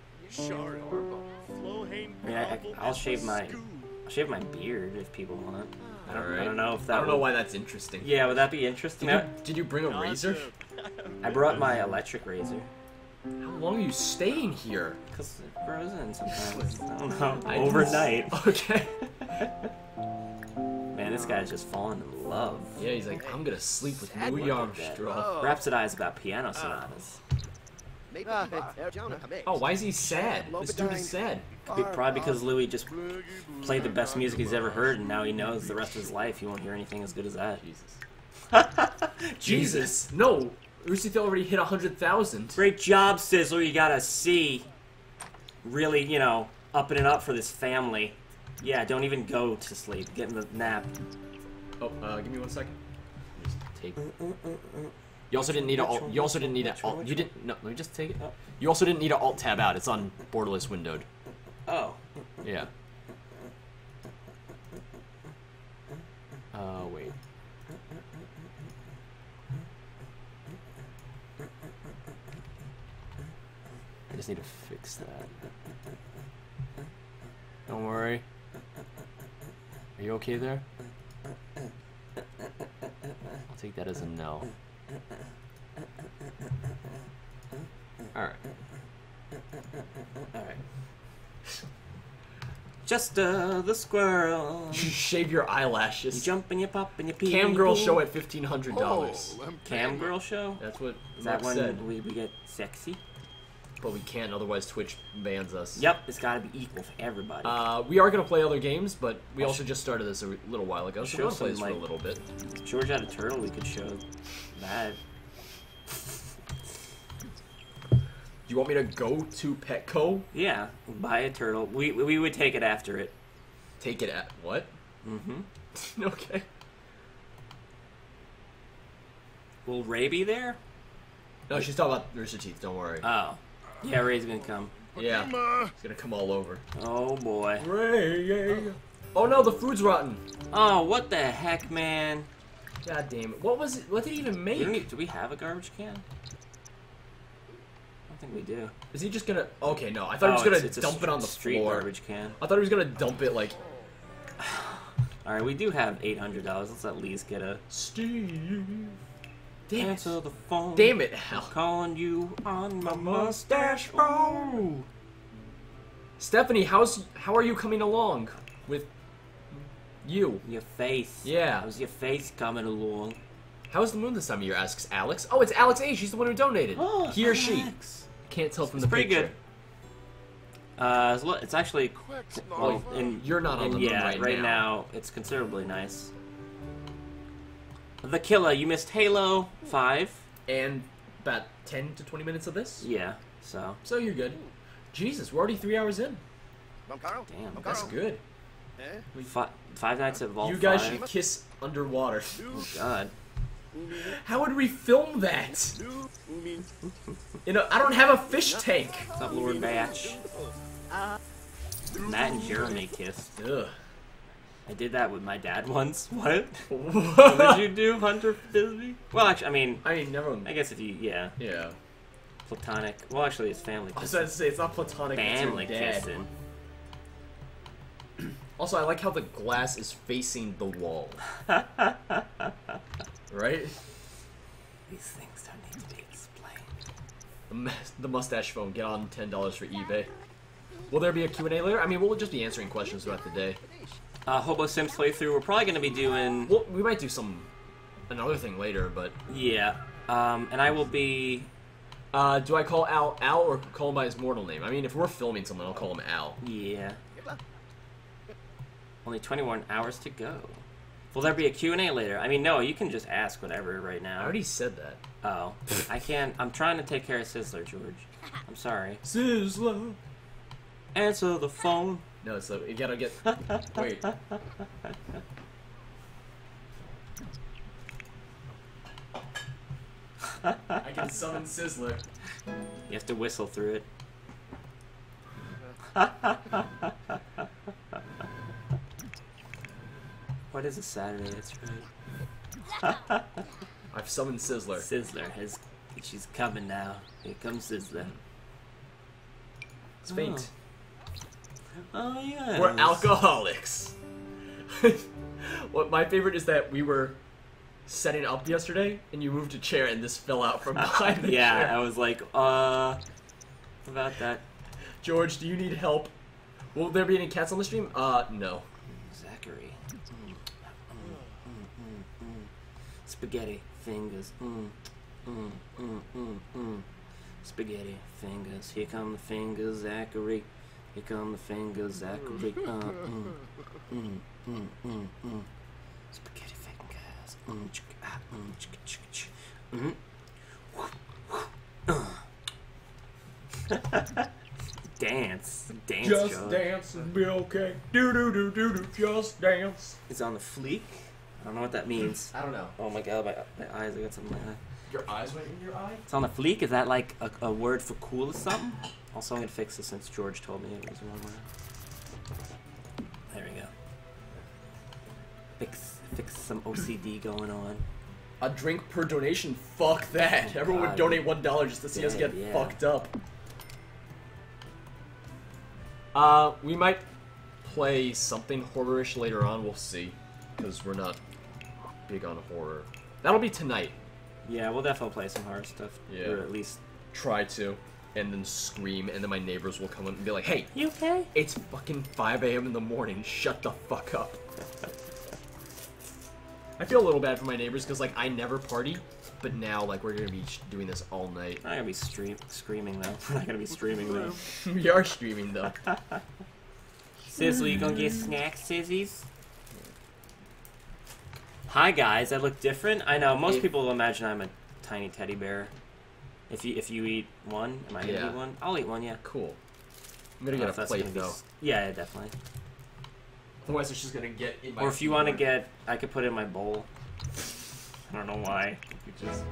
Flohane
I mean, I, I, I'll shave my I'll shave my beard if people want. I don't, I
Alright.
don't know if that.
I don't know
would-
why that's interesting.
Yeah, would that be interesting?
Did
I,
you, did you bring a razor?
I brought my electric razor
How long are you staying here?
because it grows in sometimes. I don't know.
I didn't s-
Overnight.
Okay.
Man, this guy's just falling in love.
Yeah, he's like, I'm gonna sleep with Louis
Look at that.
Armstrong.
Rhapsodize about piano sonatas.
Oh, why is he sad? This dude is sad.
Be- Probably because Louis just played the best music he's ever heard, and now he knows the rest of his life he won't hear anything as good as that.
Jesus. Jesus. No. Rooster Teeth already hit one hundred thousand.
Great job, Sizzler. You got a C. Really, you know, upping it up for this family. Yeah, don't even go to sleep. Get in the nap.
Oh, uh, give me one second. Just take. You also didn't need a alt. You also didn't need a alt. You didn't. No, let me just take it. You also didn't need an alt tab out. It's on borderless windowed.
Oh.
Yeah. Uh, wait. I just need to fix that. Don't worry. Are you okay there? I'll take that as a no. Alright.
Alright. Just uh, the squirrel.
You shave your eyelashes.
You jump and you pop and you pee.
Cam
and you
girl
poo.
show at fifteen hundred dollars.
Oh, them
Cam girl show?
That's what
Is that
Mark
when
said.
we, we get sexy?
But we can't, otherwise Twitch bans us.
Yep, it's gotta be equal for everybody.
Uh, we are gonna play other games, but we also just started this a re- little while ago, so
Show
we'll play
some,
this for a
like-
little bit.
George had a turtle, we could show that.
You want me to go to Petco?
Yeah, buy a turtle. We we would take it after it.
Take it at what?
Mm-hmm.
Okay.
Will Ray be there?
No, she's talking about Rooster Teeth. Don't worry.
Oh. Yeah, Ray's gonna come.
yeah,
Emma.
it's gonna come all over.
Oh boy.
Ray. Oh no, the food's rotten.
Oh, what the heck, man?
God damn it! What was it? What did he even make?
Do we, do we have a garbage can? I don't think we do.
Is he just gonna? Okay, no. I thought he was
Oh,
gonna
it's- it's a
dump
str-
it on the
street
floor.
garbage can.
I thought he was gonna dump it like
All right, we do have eight hundred dollars. Let's at least get a
Steve. Damn it!
answer the phone.
Damn it, Hal.
Calling you on my mustache phone.
Stephanie, how's how are you coming along with you?
Your face.
Yeah.
How's your face coming along?
How's the moon this time of year? Asks Alex. Oh, it's Alex A. She's the one who donated. he or she.
Alex.
Can't tell from
It's
the
pretty
picture.
good. Uh, it's, lo- it's actually
Quack's
well,
not.
and
You're not on
and
the moon
yeah,
right now.
now it's considerably nice. The Killer, you missed Halo five.
And about ten to twenty minutes of this.
Yeah, so
So you're good. Jesus, we're already three hours in.
damn.
That's good.
Fi- five Nights at Vault
You guys
five.
should kiss underwater.
Oh God.
How would we film that? You know, I don't have a fish tank.
What's up, Lord Batch? Matt and Jeremy kissed.
Ugh.
I did that with my dad once. What? What did you do, Hunter Bisbee? Well, actually, I mean,
I mean, never.
I guess if you, yeah,
Yeah.
platonic. Well, actually, it's family.
I was about to say it's not platonic.
Family
it's your dad.
kissing.
Also, I like how the glass is facing the wall. Right?
These things don't need to be explained.
The, mus- the mustache phone. Get on ten dollars for eBay. Will there be a Q and A later? I mean, we'll just be answering questions throughout the day.
Uh, Hobo Sims playthrough. We're probably going to be doing.
Well, we might do some another thing later, but
Yeah. Um, and I will be.
uh, do I call Al Al or call him by his mortal name? I mean, if we're filming someone, I'll call him Al.
Yeah. Only twenty-one hours to go. Will there be a Q and A later? I mean, no, you can just ask whatever right now.
I already said that.
Oh. I can't. I'm trying to take care of Sizzler, George. I'm sorry.
Sizzler.
Answer the phone.
No, so you gotta get. Wait. I can summon Sizzler.
You have to whistle through it. What is a Saturday? That's right.
I've summoned Sizzler.
Sizzler has. She's coming now. Here comes Sizzler.
It's faint.
Oh yeah.
We're alcoholics. What my favorite is that we were setting up yesterday, and you moved a chair, and this fell out from behind the
Yeah,
chair.
I was like, uh, about that.
George, do you need help? Will there be any cats on the stream? Uh, no.
Zachary. Mm, mm, mm, mm, mm. Spaghetti fingers. Mm, mm, mm, mm, mm. Spaghetti fingers. Here come the fingers, Zachary. Here come the fingers, Zachary. Uh, mm, mm, mm, mm, mm. Spaghetti fingers. Mm, chicka, ah, mm, chicka, chicka, chicka. Mm. Uh. Dance. Dance,
Just
George.
dance and be okay. Do do do do do. Just dance.
It's on the fleek. I don't know what that means.
I don't know.
Oh my god, my, my eyes, I got something in my eye.
Your eyes went in your eye?
It's on the fleek? Is that like a, a word for cool or something? Also, I'm gonna fix this since George told me it was one word. There we go. Fix, fix some O C D going on.
A drink per donation? Fuck that.
Oh,
Everyone
God.
would donate one dollar just to see us
Yeah,
get
yeah.
fucked up. Uh, we might play something horror-ish later on. We'll see, because we're not big on horror. That'll be tonight.
Yeah, we'll definitely play some horror stuff.
Yeah.
Or at least.
Try to, and then scream, and then my neighbors will come in and be like, "Hey,
You okay?
it's fucking five A M in the morning. Shut the fuck up." I feel a little bad for my neighbors because like I never party, but now like we're gonna be sh- doing this all night.
I'm not gonna be stream screaming though. I'm not gonna be streaming though.
We are streaming though.
Sizzle, you gonna get snacks, Sizzies? Hi guys, I look different. I know most
If-
people will imagine I'm a tiny teddy bear. If you if you eat one, am I gonna
Yeah.
eat one? I'll eat one, yeah.
Cool. I'm gonna
I don't know
get
if
a
that's
plate
gonna be
though.
s- Yeah, yeah, definitely.
Otherwise, it's just gonna get in my.
Or if you want to
keyboard.
get, I could put it in my bowl. I don't know why. You just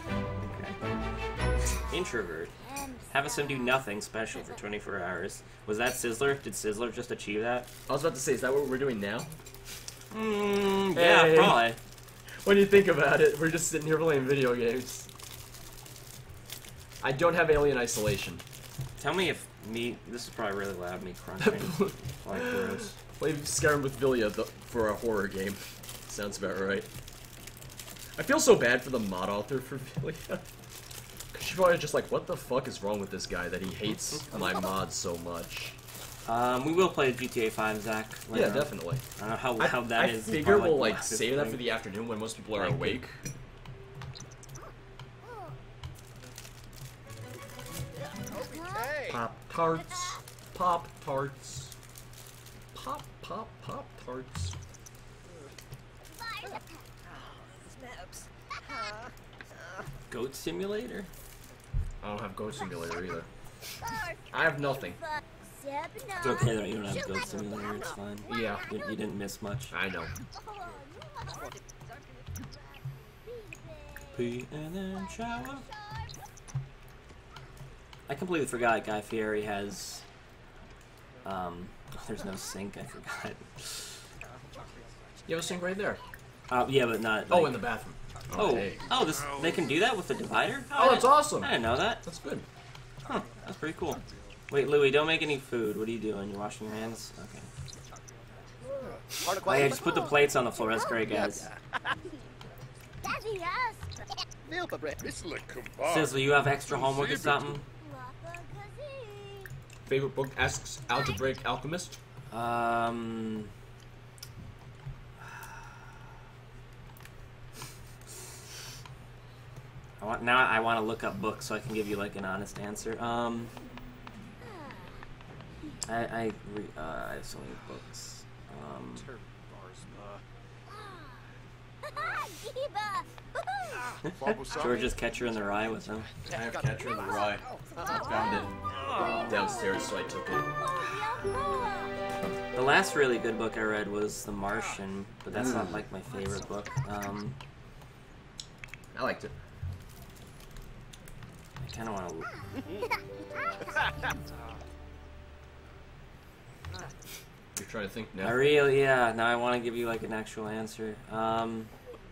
okay. Introvert. Have a sim do nothing special for twenty-four hours. Was that Sizzler? Did Sizzler just achieve that?
I was about to say, is that what we're doing now?
Mm, yeah,
Hey.
probably.
When you think about it, we're just sitting here playing video games. I don't have Alien Isolation.
Tell me if me. This is probably really loud. Me crunching. Like gross.
Play Skyrim with Villia th for a horror game. Sounds about right. I feel so bad for the mod author for Villia. Cause she's probably just like, what the fuck is wrong with this guy that he hates my mods so much?
Um, we will play G T A five, Zach. later
Yeah,
on.
definitely.
I don't know how
I,
loud that
I
is. It's
figure
probably
we'll
the
like
loudest
save that
thing.
for the afternoon when most people are
Thank you.
awake.
Hey!
Pop tarts, pop tarts, pop pop pop tarts.
Goat Simulator?
I don't have Goat Simulator either. I have nothing.
It's okay that you don't have Goat Simulator. It's fine.
Yeah,
You, you didn't miss much.
I know.
Pee and then shower. I completely forgot Guy Fieri has. Um, there's no sink. I forgot.
You have a sink right there.
Uh, yeah, but not.
Oh,
like-
in the bathroom.
Oh,
hey.
oh, this they can do that with the divider?
Oh, that's awesome.
I didn't know that.
That's good.
Huh, that's pretty cool. Wait, Louis, don't make any food. What are you doing? You're washing your hands? Okay. Oh, yeah, just put the plates on the floor. That's great, guys.
Daddy asked.
It's like kebab.
Sizzle, you have extra homework or something?
Favorite book? Asks Algebraic Alchemist.
Um... I want, now I want to look up books so I can give you like an honest answer. Um, I I re, uh, I have so many books. Um, George's Catcher in the Rye with him.
I have Catcher in the Rye. I found it downstairs, so I took it.
The last really good book I read was The Martian, but that's not like my favorite book. Um,
I liked it.
I kind of want to.
You're trying to think now.
I really, yeah. Now I want to give you like an actual answer. Um,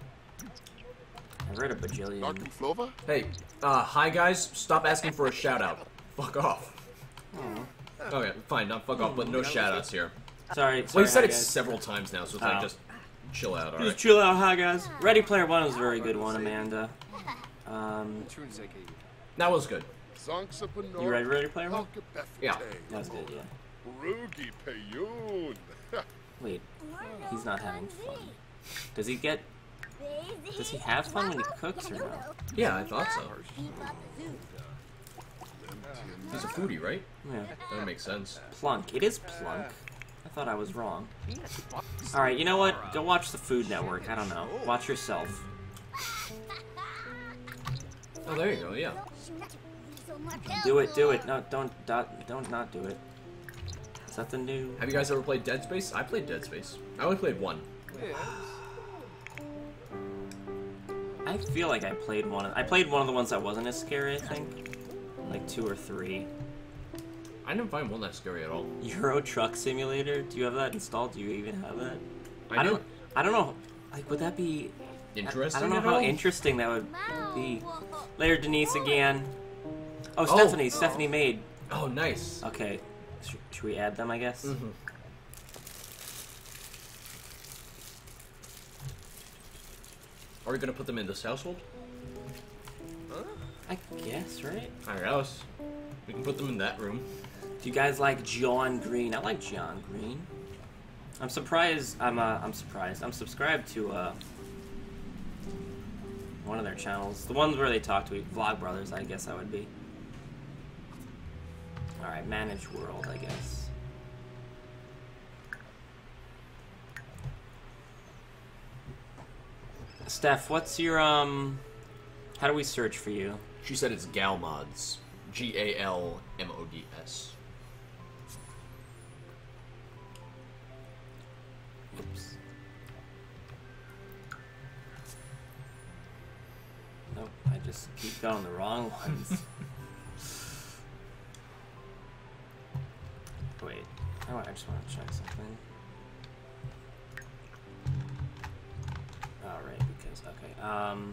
I read a bajillion.
Doctor Flova?
Hey, uh, hi guys. Stop asking for a shout out. Fuck off.
Oh.
Okay, fine, not fuck off, but no shout outs here.
Sorry.
Well,
sorry
you said
hi,
it
guys.
several times now, so it's
Oh.
like just chill out,
Just
alright?
chill out, hi guys. Ready Player One was a very good one, Amanda. Um,
That was good.
you read Ready Player One?
Yeah.
That was good, yeah.
Rugi Payun.
Wait, he's not having fun. Does he get? Does he have fun when he cooks or no?
Yeah, I thought so. He's a foodie, right?
Yeah.
That would make sense.
Plunk. It is Plunk. I thought I was wrong. All right, you know what? Go watch the Food Network. I don't know. Watch yourself.
Oh, there you go, yeah.
Do it. Do it. No, don't. Don't. Don't not do it. Is that the new?
Have you guys ever played Dead Space? I played Dead Space. I only played one.
I feel like I played one. Of, I played one of the ones that wasn't as scary. I think, like two or three.
I didn't find one that scary at all.
Euro Truck Simulator. Do you have that installed? Do you even have that?
I,
don't. I don't know. Like, would that be
Interesting
I, I don't
at
know how
all?
interesting that would be. Later, Denise again. Oh,
Oh.
Stephanie. Stephanie made.
Oh, nice.
Okay. Sh should we add them? I guess.
Mm-hmm. Are we gonna put them in this household?
I guess, right?
I guess. We can put them in that room.
Do you guys like John Green? I like John Green. I'm surprised. I'm. Uh, I'm surprised. I'm subscribed to uh, one of their channels. The ones where they talk to Vlog Brothers. I guess I would be. All right, manage world. I guess. Steph, what's your um? How do we search for you?
She said it's Galmods. G A L M O D S.
Oops. Nope, I just keep going the wrong ones. Wait, oh, I just want to check something. Alright, because, okay, um...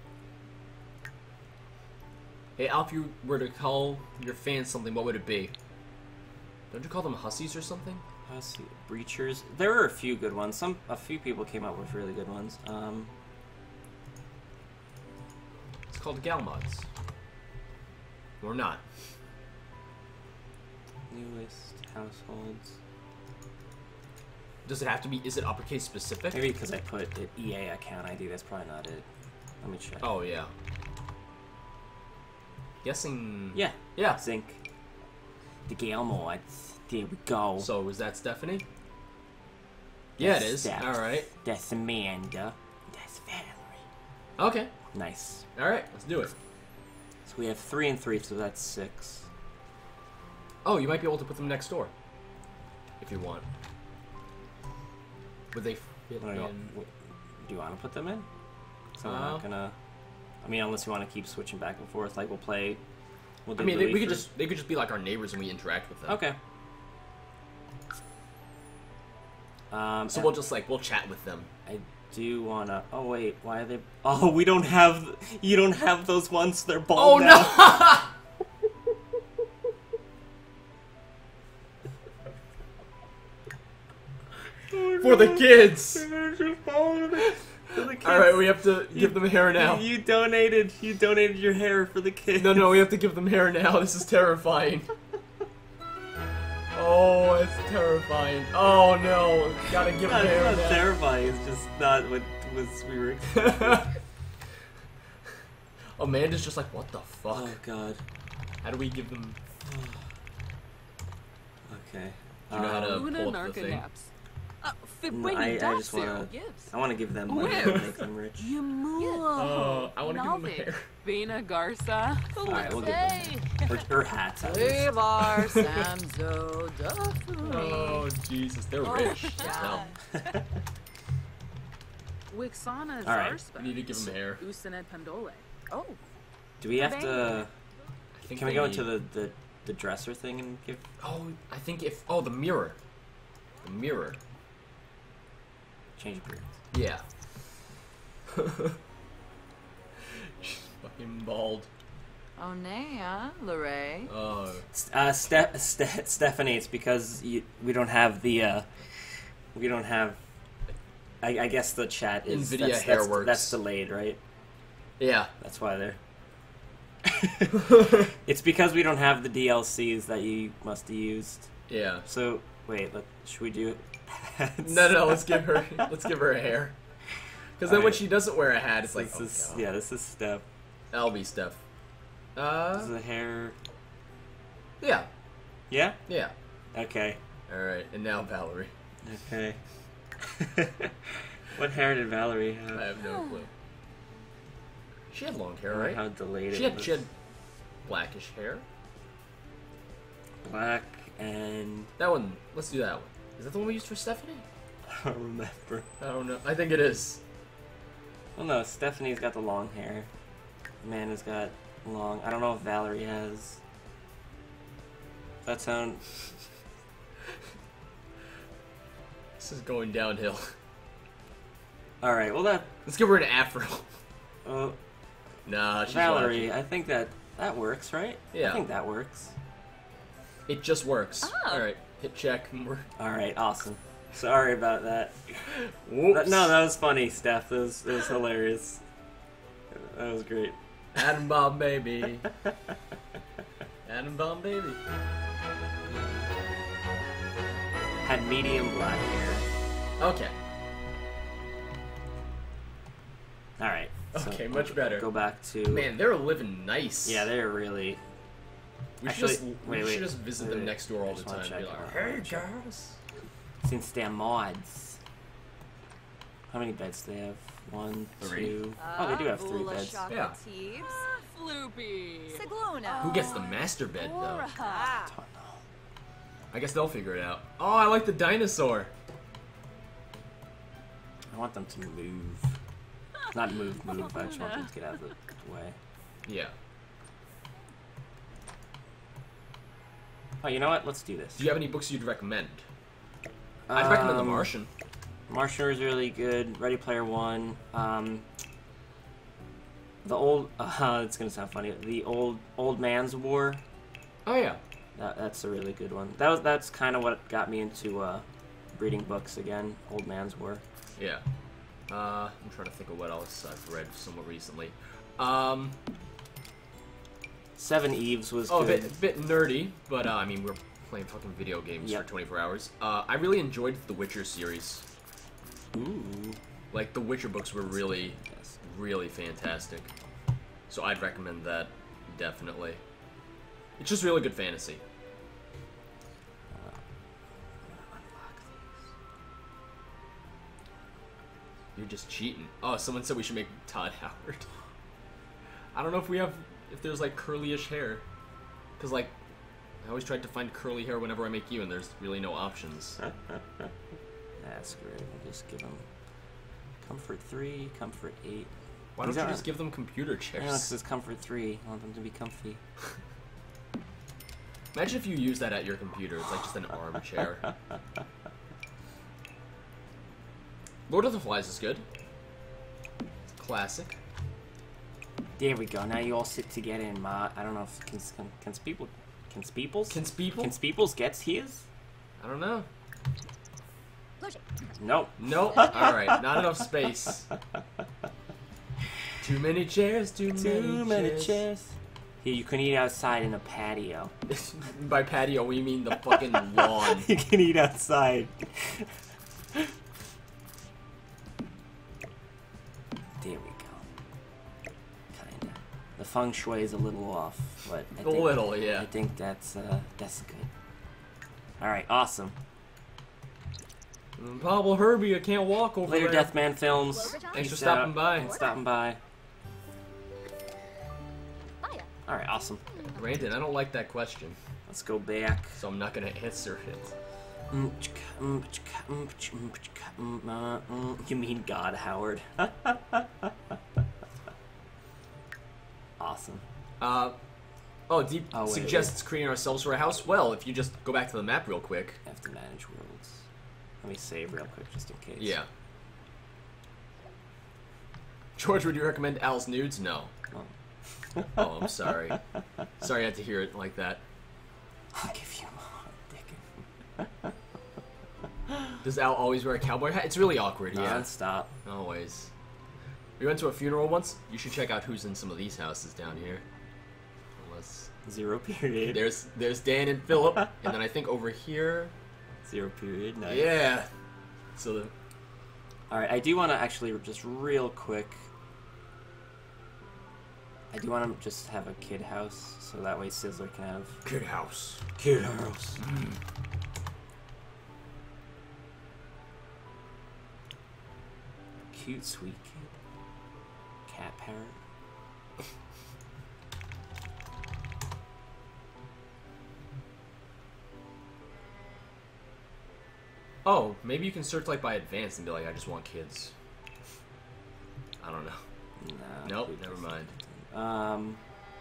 Hey, Al, if you were to call your fans something, what would it be? Don't you call them hussies or something?
Let's see, Breachers. There were a few good ones. Some, a few people came up with really good ones. Um...
It's called Galmods. Or not.
Newest households.
Does it have to be, is it uppercase specific?
Maybe because I put it E A account I D, that's probably not it. Let me check.
Oh, yeah. Guessing...
Yeah.
Yeah.
Zinc. The Galmo. There we go.
So, is that Stephanie? Yeah, it is.
Steph.
Alright.
That's Amanda. That's Valerie.
Okay.
Nice.
Alright, let's do it.
So we have three and three, so that's six.
Oh, you might be able to put them next door. If you want. Would they fit
Wanna go-
in?
w- Do you want to put them in? So we're
Uh,
not gonna... I mean, unless you want to keep switching back and forth, like we'll play... We'll do
I mean, they,
Louis
we could
for-
just they could just be like our neighbors and we interact with them.
Okay. Um,
So we'll just like we'll chat with them.
I do wanna. Oh wait, why are they? Oh, we don't have. You don't have those ones. They're bald
Oh
now.
no! For the kids.
They're just bald. For the kids.
All right, we have to give them hair now.
You donated. You donated your hair for the kids.
No, no, we have to give them hair now. This is terrifying. Oh, it's terrifying. Oh no, gotta give them
It's
hair
not
now.
terrifying. It's just not what was we were expecting.
Amanda's just like, what the fuck?
Oh god.
How do we give them?
Okay.
Do you know how to
Um,
pull up the thing?
no, I, I just wanna. I wanna give them money and make them rich.
Oh, I want to give them hair.
Bina Garza.
Alright, we'll give them or, or hats. At least.
Levar Samzo Duffy.
Oh Jesus, they're rich. Let's tell.
Wixana
All right.
Zarspa.
We need to give them hair.
Usanet Pandole. Oh.
Do we have to?
I think
Can we
they
go
need-
into the, the the dresser thing and give?
Oh, I think if oh the mirror, the mirror.
Change appearance.
Yeah. She's fucking bald.
Onea, Lorray.
Oh.
Uh, Ste- Ste- Stephanie, it's because you, we don't have the. Uh, we don't have. I, I guess the chat is
NVIDIA
that's,
hair
that's,
works.
that's delayed, right?
Yeah.
That's why they're. It's because we don't have the D L Cs that you must have used.
Yeah.
So wait, let, should we do it?
No, no, let's give her, let's give her a hair. Because then when
Alright.
she doesn't wear a hat, it's like,
This
oh,
is,
God.
yeah, this is Steph.
That'll be Steph.
This
Uh,
is the hair.
yeah,
Yeah.
yeah.
Okay.
All right, and now Valerie.
Okay. What hair did Valerie have?
I have no clue. She had long hair,
I wonder
right?
How delayed
She
it
had,
was.
she had blackish hair.
Black and
That one. Let's do that one. Is that the one we used for Stephanie?
I don't remember.
I don't know. I think it is.
Well, no, Stephanie's got the long hair. Amanda's got long. I don't know if Valerie has. That sound.
This is going downhill.
All right. Well, that.
Let's give her an afro.
Uh,
Nah, she's
Valerie,
wacky.
I think that that works, right?
Yeah.
I think that works.
It just works.
Oh.
All right, hit check. And we're...
All right. Awesome. Sorry about that.
Whoops.
That- no, that was funny, Steph. That was, that was hilarious. That was great.
Atom bomb baby. Atom bomb baby.
Had medium black hair.
Okay.
All right. so
Okay, much better.
Go back to.
Man, they're living nice.
Yeah, they're really.
We should
Actually,
just,
wait,
we
wait.
should just visit
Wait,
them
wait.
next door
I
all the
just wanna
time. Be
check
like,
out-
hey guys.
Since they're mods. How many beds do they have? One,
Three.
two. Oh, they do have three beds.
Yeah.
Floopy.
Siglona.
Who gets the master bed though?
Ah.
I don't know.
I guess they'll figure it out. Oh, I like the dinosaur.
I want them to move. Not move, move. I just want them to get out of the way.
Yeah.
Oh, you know what? Let's do this.
Do you have any books you'd recommend? I'd recommend The
Um,
Martian.
Martian is really good. Ready Player One. Um, the old. Uh, it's gonna sound funny. The old Old Man's War.
Oh yeah.
That, that's a really good one. That was that's kind of what got me into uh, reading books again. Old Man's War.
Yeah. Uh, I'm trying to think of what else I've read somewhat recently. Um,
Seven Eves was
oh, a
good.
bit, bit nerdy, but uh, I mean, we're playing fucking video games
Yep.
for twenty-four hours. Uh, I really enjoyed the Witcher series.
Ooh.
Like, the Witcher books were really,
Yes.
really fantastic. So I'd recommend that, definitely. It's just really good fantasy. You're just cheating. Oh, someone said we should make Todd Howard. I don't know if we have, if there's like curly-ish hair. Because like, I always tried to find curly hair whenever I make you and there's really no options.
That's great. We'll just give them comfort three, comfort eight.
Why don't
These
you
aren't-
just give them computer
I know, 'cause
chairs?
it's comfort three. I want them to be comfy.
Imagine if you use that at your computer. It's like just an armchair. Lord of the Flies is good. It's a classic.
There we go. Now you all sit together and mod. I don't know if can can, can people can Speeples
Can Speeple?
can Speeples gets his?
I don't know.
Nope.
Nope. Alright, not enough space. Too many chairs, too,
Too many
chairs.
chairs. Here, you can eat outside in a patio.
By patio, we mean the fucking lawn.
You can eat outside. There we go. Kinda. The feng shui is a little off, but I
A
think,
little, yeah.
I think that's uh, that's good. All right, awesome.
Mm, Pablo Herbie, I can't walk over
Later,
there.
Deathman Films.
Thanks for
Peace
stopping
out.
by.
Thanks for stopping by. All right, awesome.
Brandon, I don't like that question,
Let's go back.
so I'm not gonna answer it.
You mean God, Howard? Awesome.
Uh, oh, Deep
Oh, wait,
suggests creating ourselves for a house. Well, if you just go back to the map real quick.
I have to manage worlds. Let me save real quick just in case.
Yeah. George, would you recommend Al's Nudes? No.
Well,
Oh, I'm sorry. Sorry I had to hear it like that.
I'll give you a hot dick.
Does Al always wear a cowboy hat? It's really awkward, yeah.
Non-stop.
Always. We went to a funeral once. You should check out who's in some of these houses down here. Unless...
Zero period.
There's there's Dan and Philip, and then I think over here...
Zero period. Nice.
Yeah. So the...
Alright, I do want to actually just real quick... I do want to just have a kid house, so that way Sizzler can have...
Kid house.
Kid house. Cute, sweet kid. Cat parrot.
Oh, maybe you can search like by advanced and be like, I just want kids. I don't know.
No.
Nope, never mind.
Um...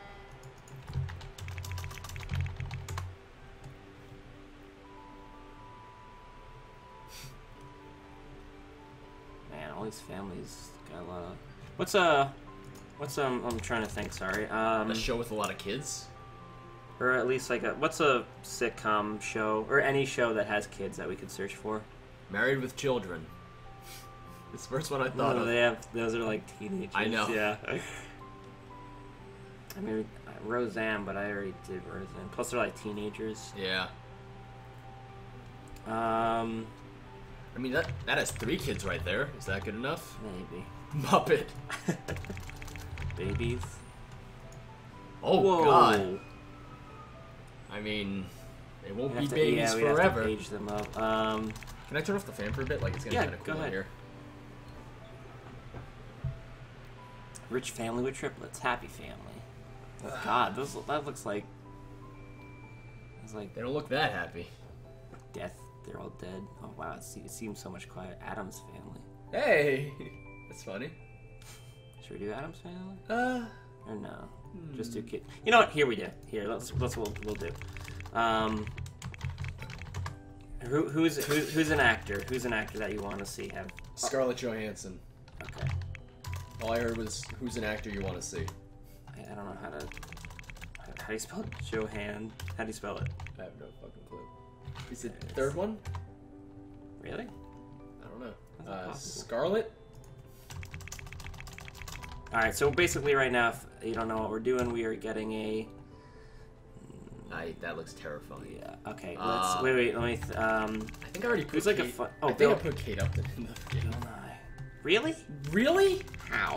Man, all these families got a lot of... What's uh... What's um... I'm trying to think, sorry. Um...
A show with a lot of kids?
Or at least like a... What's a sitcom show? Or any show that has kids that we could search for?
Married with Children. It's the first one I thought
No,
of.
they have... Those are like teenagers.
I know.
Yeah. I mean, Roseanne, but I already did Roseanne. Plus they're like teenagers.
Yeah.
Um...
I mean, that that has three kids right there. Is that good enough?
Maybe.
Muppet.
Babies.
Oh,
Whoa.
God. I mean, they won't
We
be
have to-
babies
yeah, we
forever.
have to age them up. Um...
Can I turn off the fan for a bit? Like, it's getting
Yeah,
kind of
go
cool in
ahead.
here.
Rich family with triplets. Happy family. God, this, that looks like... It's like
They don't look that happy.
death. They're all dead. Oh, wow. It, se- it seems so much quiet. Adam's family.
Hey! That's funny.
Should we do Adam's family?
Uh...
Or no? Just do kid. You know what? Here we do. Here, let's let's we'll, we'll do. Um, who who's who, who's an actor? Who's an actor that you want to see have?
Scarlett Johansson.
Okay.
All I heard was, who's an actor you want to see?
I, I don't know how to. How, how do you spell it? Johan? How do you spell it?
I have no fucking clue. Is it the third one?
Really?
I don't know.
How's that
Uh,
possible?
Scarlett?
All right. So basically, right now, if you don't know what we're doing, we are getting a.
I, that looks terrifying.
Yeah. Okay.
Uh,
Let's wait. Wait. Let me. Th- um.
I think I already put
Who's like a
Kate,
fun-
I
oh,
think
Bill-
I put Kate Upton in the
Bill
game.
Nye. Really?
Really?
How?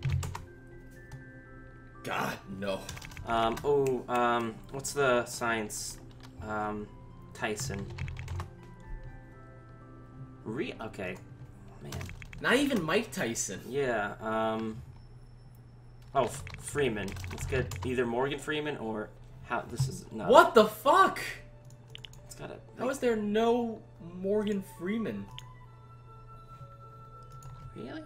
God, no.
Um. Oh. Um. What's the science? Um. Tyson. Re. Okay. Man.
Not even Mike Tyson.
Yeah. Um. Oh, F- Freeman. Let's get either Morgan Freeman or how. This is no.
What the fuck?
It's gotta.
How is there no Morgan Freeman?
Really?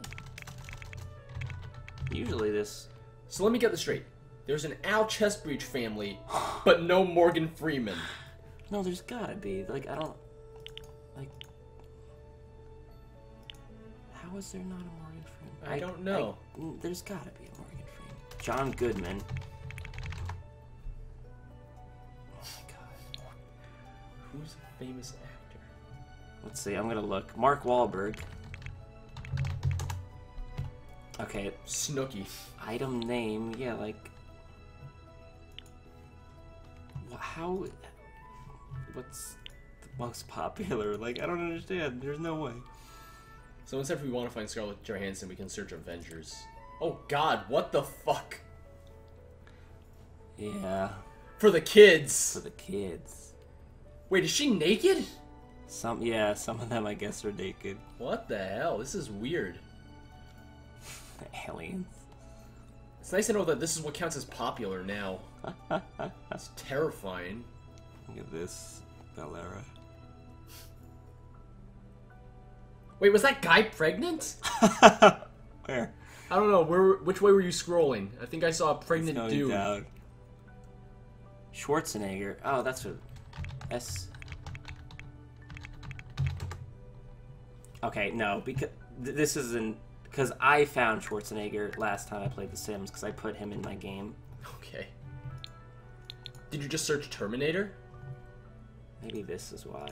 Usually this.
So let me get this straight. There's an Al Chestbreach family, but no Morgan Freeman.
No, there's gotta be. Like I don't. Like. How is there not a Morgan Freeman?
I don't know.
I- mm, there's gotta be a Morgan Freeman. John Goodman. Oh my god.
Who's a famous actor?
Let's see, I'm gonna look. Mark Wahlberg. Okay,
Snooki.
item name, yeah, like... wh- How... What's the most popular? Like, I don't understand. There's no way.
So instead if we want to find Scarlett Johansson, we can search Avengers. Oh god, what the fuck?
Yeah,
For the kids!
for the kids.
Wait, is she naked?
Some, yeah, some of them I guess are naked.
What the hell? This is weird.
Aliens.
It's nice to know that this is what counts as popular now. It's terrifying.
Look at this, Valera.
Wait, was that guy pregnant?
Where?
I don't know. Where? Which way were you scrolling? I think I saw a pregnant
No
dude.
doubt. Schwarzenegger. Oh, that's what. S. Okay, no, because th this isn't because I found Schwarzenegger last time I played The Sims because I put him in my game.
Okay. Did you just search Terminator?
Maybe this is why.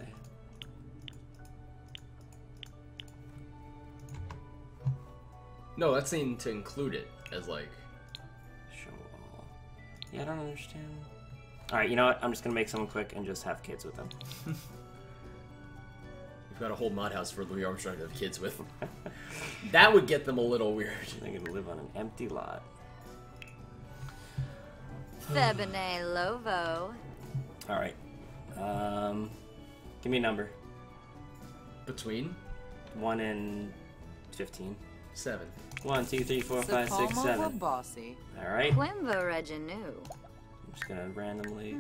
No, that's saying to include it as like.
Show all. Yeah, I don't understand. All right, you know what? I'm just gonna make someone quick and just have kids with them.
We've got a whole mod house for Louis Armstrong to have kids with. That would get them a little weird.
They're gonna live on an empty lot.
Febine Lovo.
All right. Um, give me a number.
Between
One and fifteen.
seven.
One, two, three, four, five, six, seven.
Bossy.
All right.
Quimba Reginu.
I'm just gonna randomly.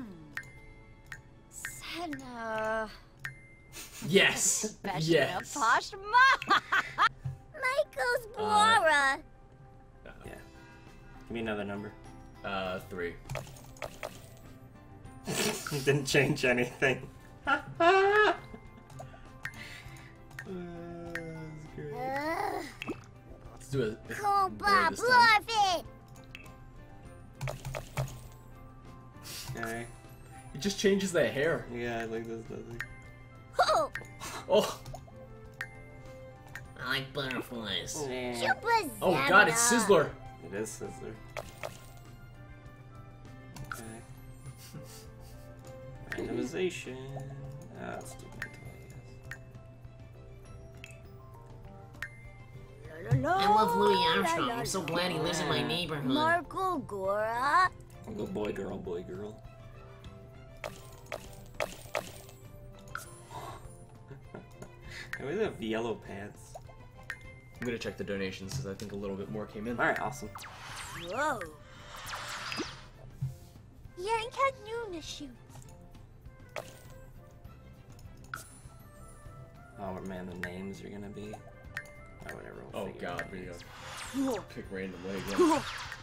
Senna.
Yes. Yes.
Poshma. Michael's Bora.
Yeah. Give me another number.
Uh, three.
Didn't change anything. Uh, that's great.
Ugh.
Let's do it.
Compa
this time.
Bluffit.
Okay.
It just changes the hair.
Yeah, I like this, doesn't it?
Oh,
Oh.
I like butterflies.
Yeah.
Chupa
Oh god, it's Sizzler.
It is Sizzler. Okay. Randomization. Ah, let's do mental, I guess.
I love Louis Armstrong. I'm so glad he lives in my neighborhood.
Marco Gora.
I'll go boy, girl, boy, girl. Hey, we have yellow pants.
I'm gonna check the donations because I think a little bit more came in.
Alright, awesome.
Whoa. Yanka Nuna shoes.
Oh man, the names are gonna be. Oh, whatever. We'll
Oh
figure it
god,
out.
we go. Pick randomly again.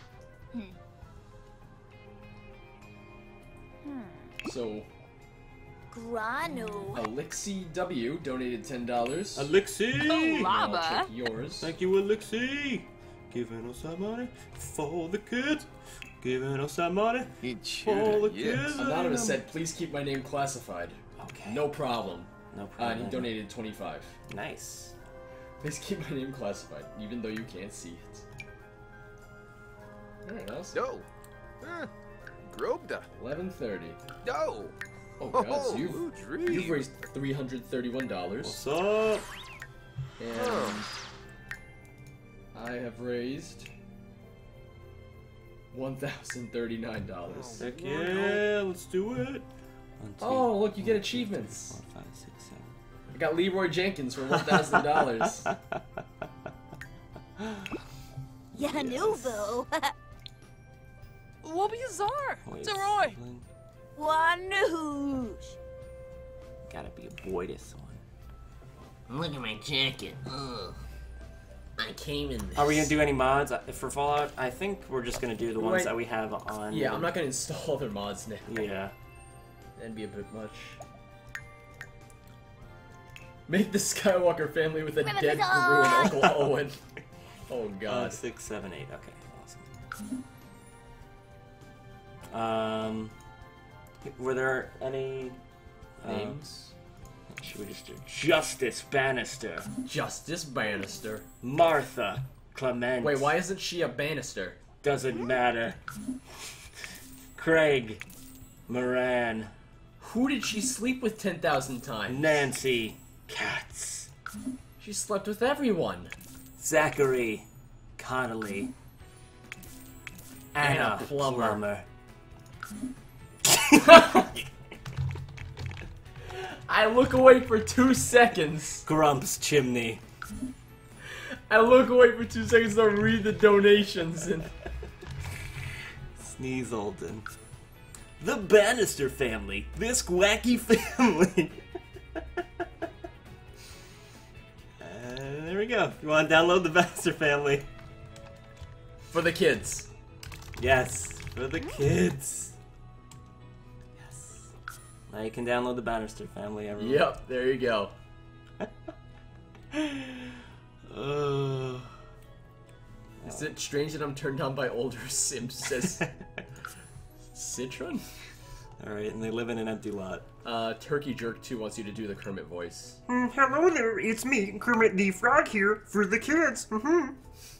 So,
Grano.
Alexi W donated ten dollars.
Alexi!
I'll
Lava.
check yours.
Thank you, Alexi! Giving us some money for the kids. Giving us some money for the kids.
Anonymous said, please keep my name classified.
Okay.
No problem.
No
Uh,
problem.
and he donated twenty-five.
Nice.
Please keep my name classified, even though you can't see it. Alright, else.
No. Huh. Grobda.
eleven thirty.
No.
Oh god, so
Oh,
you've,
blue dream.
you've raised three hundred thirty-one dollars.
What's up?
And
Oh.
I have raised one thousand thirty-nine dollars.
Heck yeah, let's do it. One, two,
Oh, look, you get
one, two,
achievements.
three, four, five, six, seven.
I got Leroy Jenkins for one thousand dollars.
Yanuvo.
Wobizar.
Wait,
Zeroy.
sibling.
Wanoosh.
Gotta be a boy, this one.
Look at my jacket. Ugh. I came in this.
Are we gonna do any mods Uh, for Fallout? I think we're just gonna do the ones
Right.
that we have on.
Yeah, I'm not gonna install other mods now.
Yeah.
That'd be a bit much. Make the Skywalker family with a
Women
dead
with
Guru and
all-
Uncle Owen. Oh
Uh,
god.
six, seven, eight. Okay, awesome. Um, were there any uh,
Names?
Should we just do Justice Bannister,
Justice Bannister.
Martha Clement?
Wait, why isn't she a Bannister?
Doesn't matter. Craig Moran,
Who did she sleep with ten thousand times?
Nancy Katz,
She slept with everyone.
Zachary Connolly, Anna,
Anna Plummer.
Plummer.
I look away for two seconds.
Grumps Chimney,
I look away for two seconds to read the donations and
Sneezelden. The Bannister family. This wacky family. And there we go. You want to download the Bannister family?
for the kids.
Yes, for the kids. Yes. Now you can download the Bannister family, everyone.
Yep, there you go.
Uh,
Is it strange that I'm turned on by older Sims? Says Citron?
Alright, and they live in an empty lot.
Uh, Turkey Jerk two wants you to do the Kermit voice.
Mm, hello there, it's me, Kermit the Frog here, for the kids. Mm-hmm.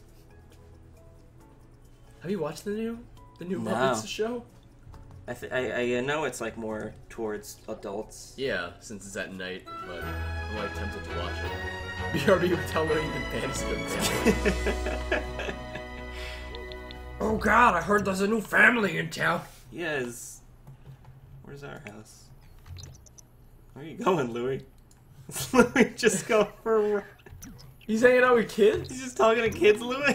Have you watched the new, the new
No.
Muppets show?
I, th- I I know it's like more towards adults.
Yeah, since it's at night, but I'm like tempted to watch it. B R B with downloading the Bannister family.
Oh god, I heard there's a new family in town.
Yes. Where's our house? Where are you going, Louis? Louis just go for.
He's hanging out with kids?
He's just talking to kids, Louis.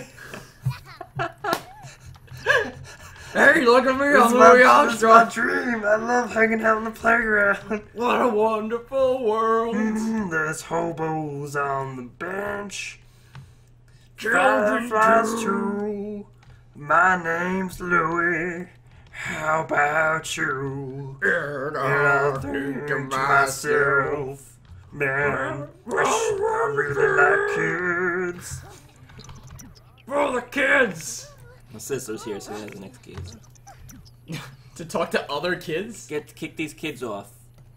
Hey, look at me, I'm
It's my,
Louis
it's my
Armstrong.
dream. I love hanging out in the playground.
What a wonderful world.
Mm, there's hobos on the bench.
Children
Fireflies
too.
too. My name's Louis. How about you?
And
And
I
I
think to
think to
myself,
myself, man, I, sh- I really like kids.
for the kids.
My sister's here, so he has an excuse.
To talk to other kids?
Get kick these kids off.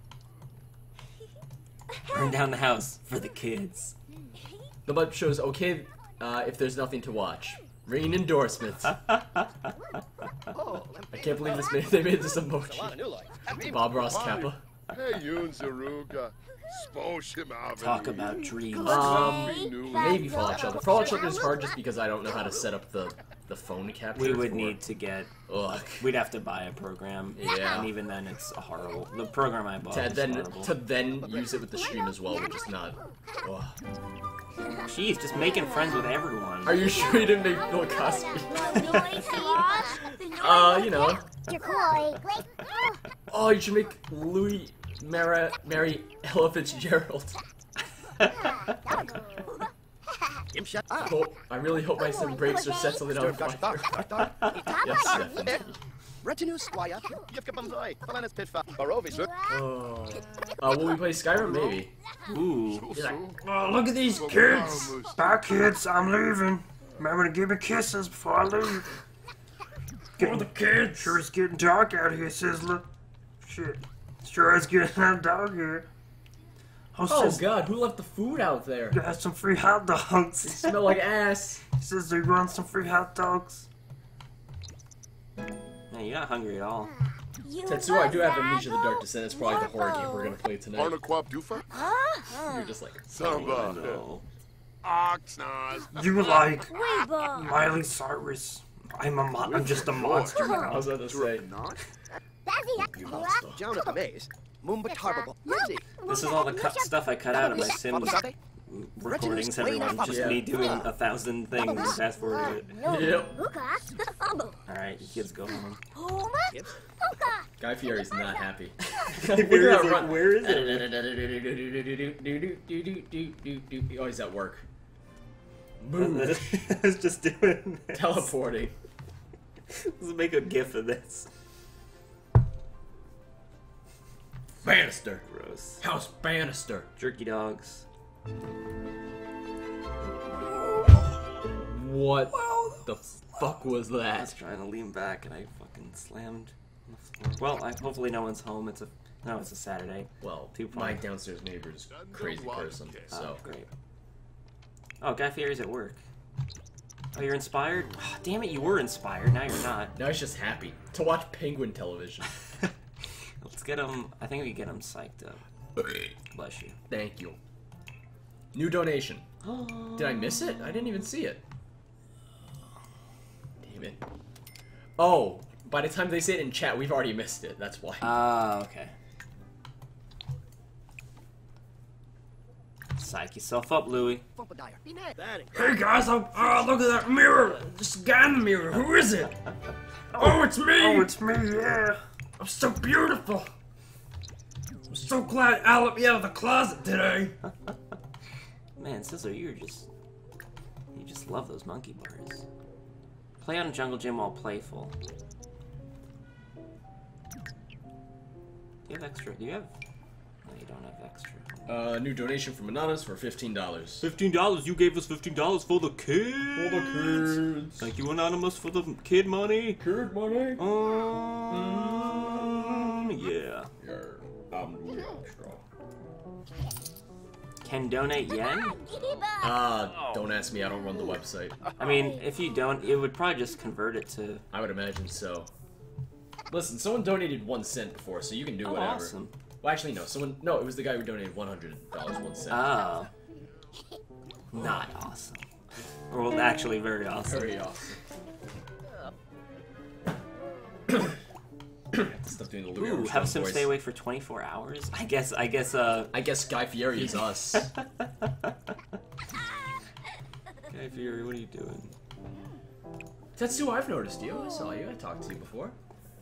Burn down the house for the kids.
The Muppet Show's okay uh, if there's nothing to watch. Ringing endorsements. I can't believe this made, they made this emoji. Bob Ross Kappa.
Hey, Yun Zaruga. Sposhim
Talk about dreams.
Um, maybe Fallout Shelter. Fallout Shelter is hard just because I don't know how to set up the, the phone capture.
We would
for-
need to get.
Ugh.
We'd have to buy a program.
Yeah.
And even then, it's a horrible. The program I bought
To
is
then,
horrible.
to then use it with the stream as well, which is not. Ugh.
Jeez, just making friends with everyone.
Are you sure you didn't make Bill Cosby? Uh, you know. Oh, you should make Louis Mara, Mary Ella Fitzgerald. Oh, I really hope my sim breaks or sets something on fire. Yes, definitely.
Retinue Squire. Yipkabamzoi. Falanis Pitfa. Barovis.
Oh. Uh, will we play Skyrim? Maybe.
Ooh.
Oh, look at these kids. Bye, kids. I'm leaving. Remember to give me kisses before I leave. For the kids. Sure, it's getting dark out here, Sizzler. Shit. Sure, it's getting dark here. Oh,
Oh
Sizzler,
god, who left the food out there?
got some free hot dogs.
Smell like ass.
Sizzler, you want some free hot dogs?
Man, you're not hungry at all.
Tetsuo, I do have Amnesia the Dark Descent. It's probably the horror game we're gonna play tonight.
Barnaquap Dufa.
You're just like,
Samba.
No.
Oxnard.
You like
Weeble.
Miley Cyrus. I'm a mon- I'm just a monster
I
now.
was about to say.
Jonathan Mays. Mumba Tarbable. Lindsay.
This is all the cut stuff I cut out of my Sims recordings, everyone. Just
Yeah.
me doing a thousand things. Fast forward it.
Yep.
Alright, you kids go home.
Guy Fieri's not happy.
Where
Look
is
at that
it?
run.
Where is
Oh, he's at work.
I
Move.
was just doing this.
Teleporting.
Let's make a gif of this.
Bannister.
Gross.
House Bannister.
Jerky dogs.
What the fuck was
I was
that?
trying to lean back and I fucking slammed on the floor. Well, I, hopefully no one's home. It's a no, it's a Saturday.
Well,
Two
my
points.
downstairs neighbor's a crazy person, so.
Oh, great. Oh, Guy Fieri's at work. Oh, you're inspired? Oh, damn it, you were inspired. Now you're not.
Now he's just happy to watch Penguin television.
Let's get him. I think we get him psyched up. Bless you.
Thank you. New donation. Did I miss it? I didn't even see it. Damn it. Oh, by the time they say it in chat, we've already missed it. That's why.
Ah, uh, okay. Psych yourself up, Louie.
Hey guys, oh, oh, look at that mirror. This guy in the mirror. Who is it? Oh, it's me. Oh, it's me, yeah. I'm so beautiful. I'm so glad Al let me out of the closet today.
Man, Sizzler, you're just... You just love those monkey bars. Play on Jungle Gym while playful. Do you have extra? Do you have... No, you don't have extra.
Uh, new donation from Anonymous for fifteen dollars.
Fifteen dollars? You gave us fifteen dollars for the kids!
For the kids!
Thank you, Anonymous, for the kid money.
Kid money?
Um, yeah. Can donate yen?
Uh, don't ask me, I don't run the website.
I mean, if you don't, it would probably just convert it to...
I would imagine so. Listen, someone donated one cent before, so you can do
Oh,
whatever.
awesome.
Well, actually, no. Someone, no, it was the guy who donated one hundred dollars one cent.
Oh. Not awesome. Well, actually, very awesome.
Very awesome. Stop doing the Louis
Ooh,
Armstrong
have some
voice.
stay awake for twenty-four hours? I guess, I guess, uh...
I guess Guy Fieri is us.
Guy Fieri, what are you doing?
That's who I've noticed you. I saw you. I talked to you before.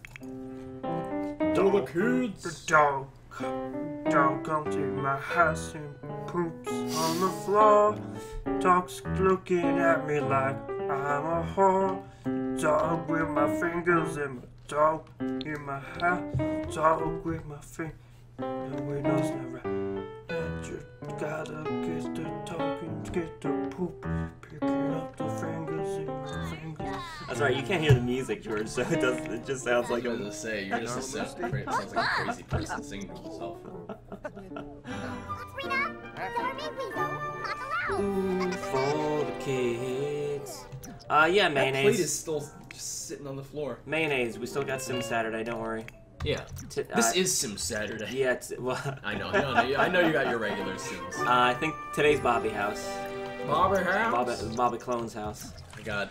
Dog, the kids. The dog. Dog comes to my house and poops on the floor. Dog's looking at me like I'm a whore. Dog with my fingers in my dog in my house. Dog with my finger. The window's never. And you gotta get the dog and get the poop. Picking up the fingers in my fingers.
That's right, you can't hear the music, George, so it does. It just sounds like
I was
a...
gonna say, you're just a sound, sounds like a crazy person singing to himself.
Ooh, for the kids. Uh, yeah,
That
mayonnaise.
plate is still just sitting on the floor.
Mayonnaise. We still got Sim Saturday. Don't worry.
Yeah.
T
This
uh,
is Sim Saturday.
Yeah. T well,
I know. No, no, I know you got your regular Sims.
uh, I think today's Bobby house.
Bobby house.
Bobby, Bobby Clone's house.
I got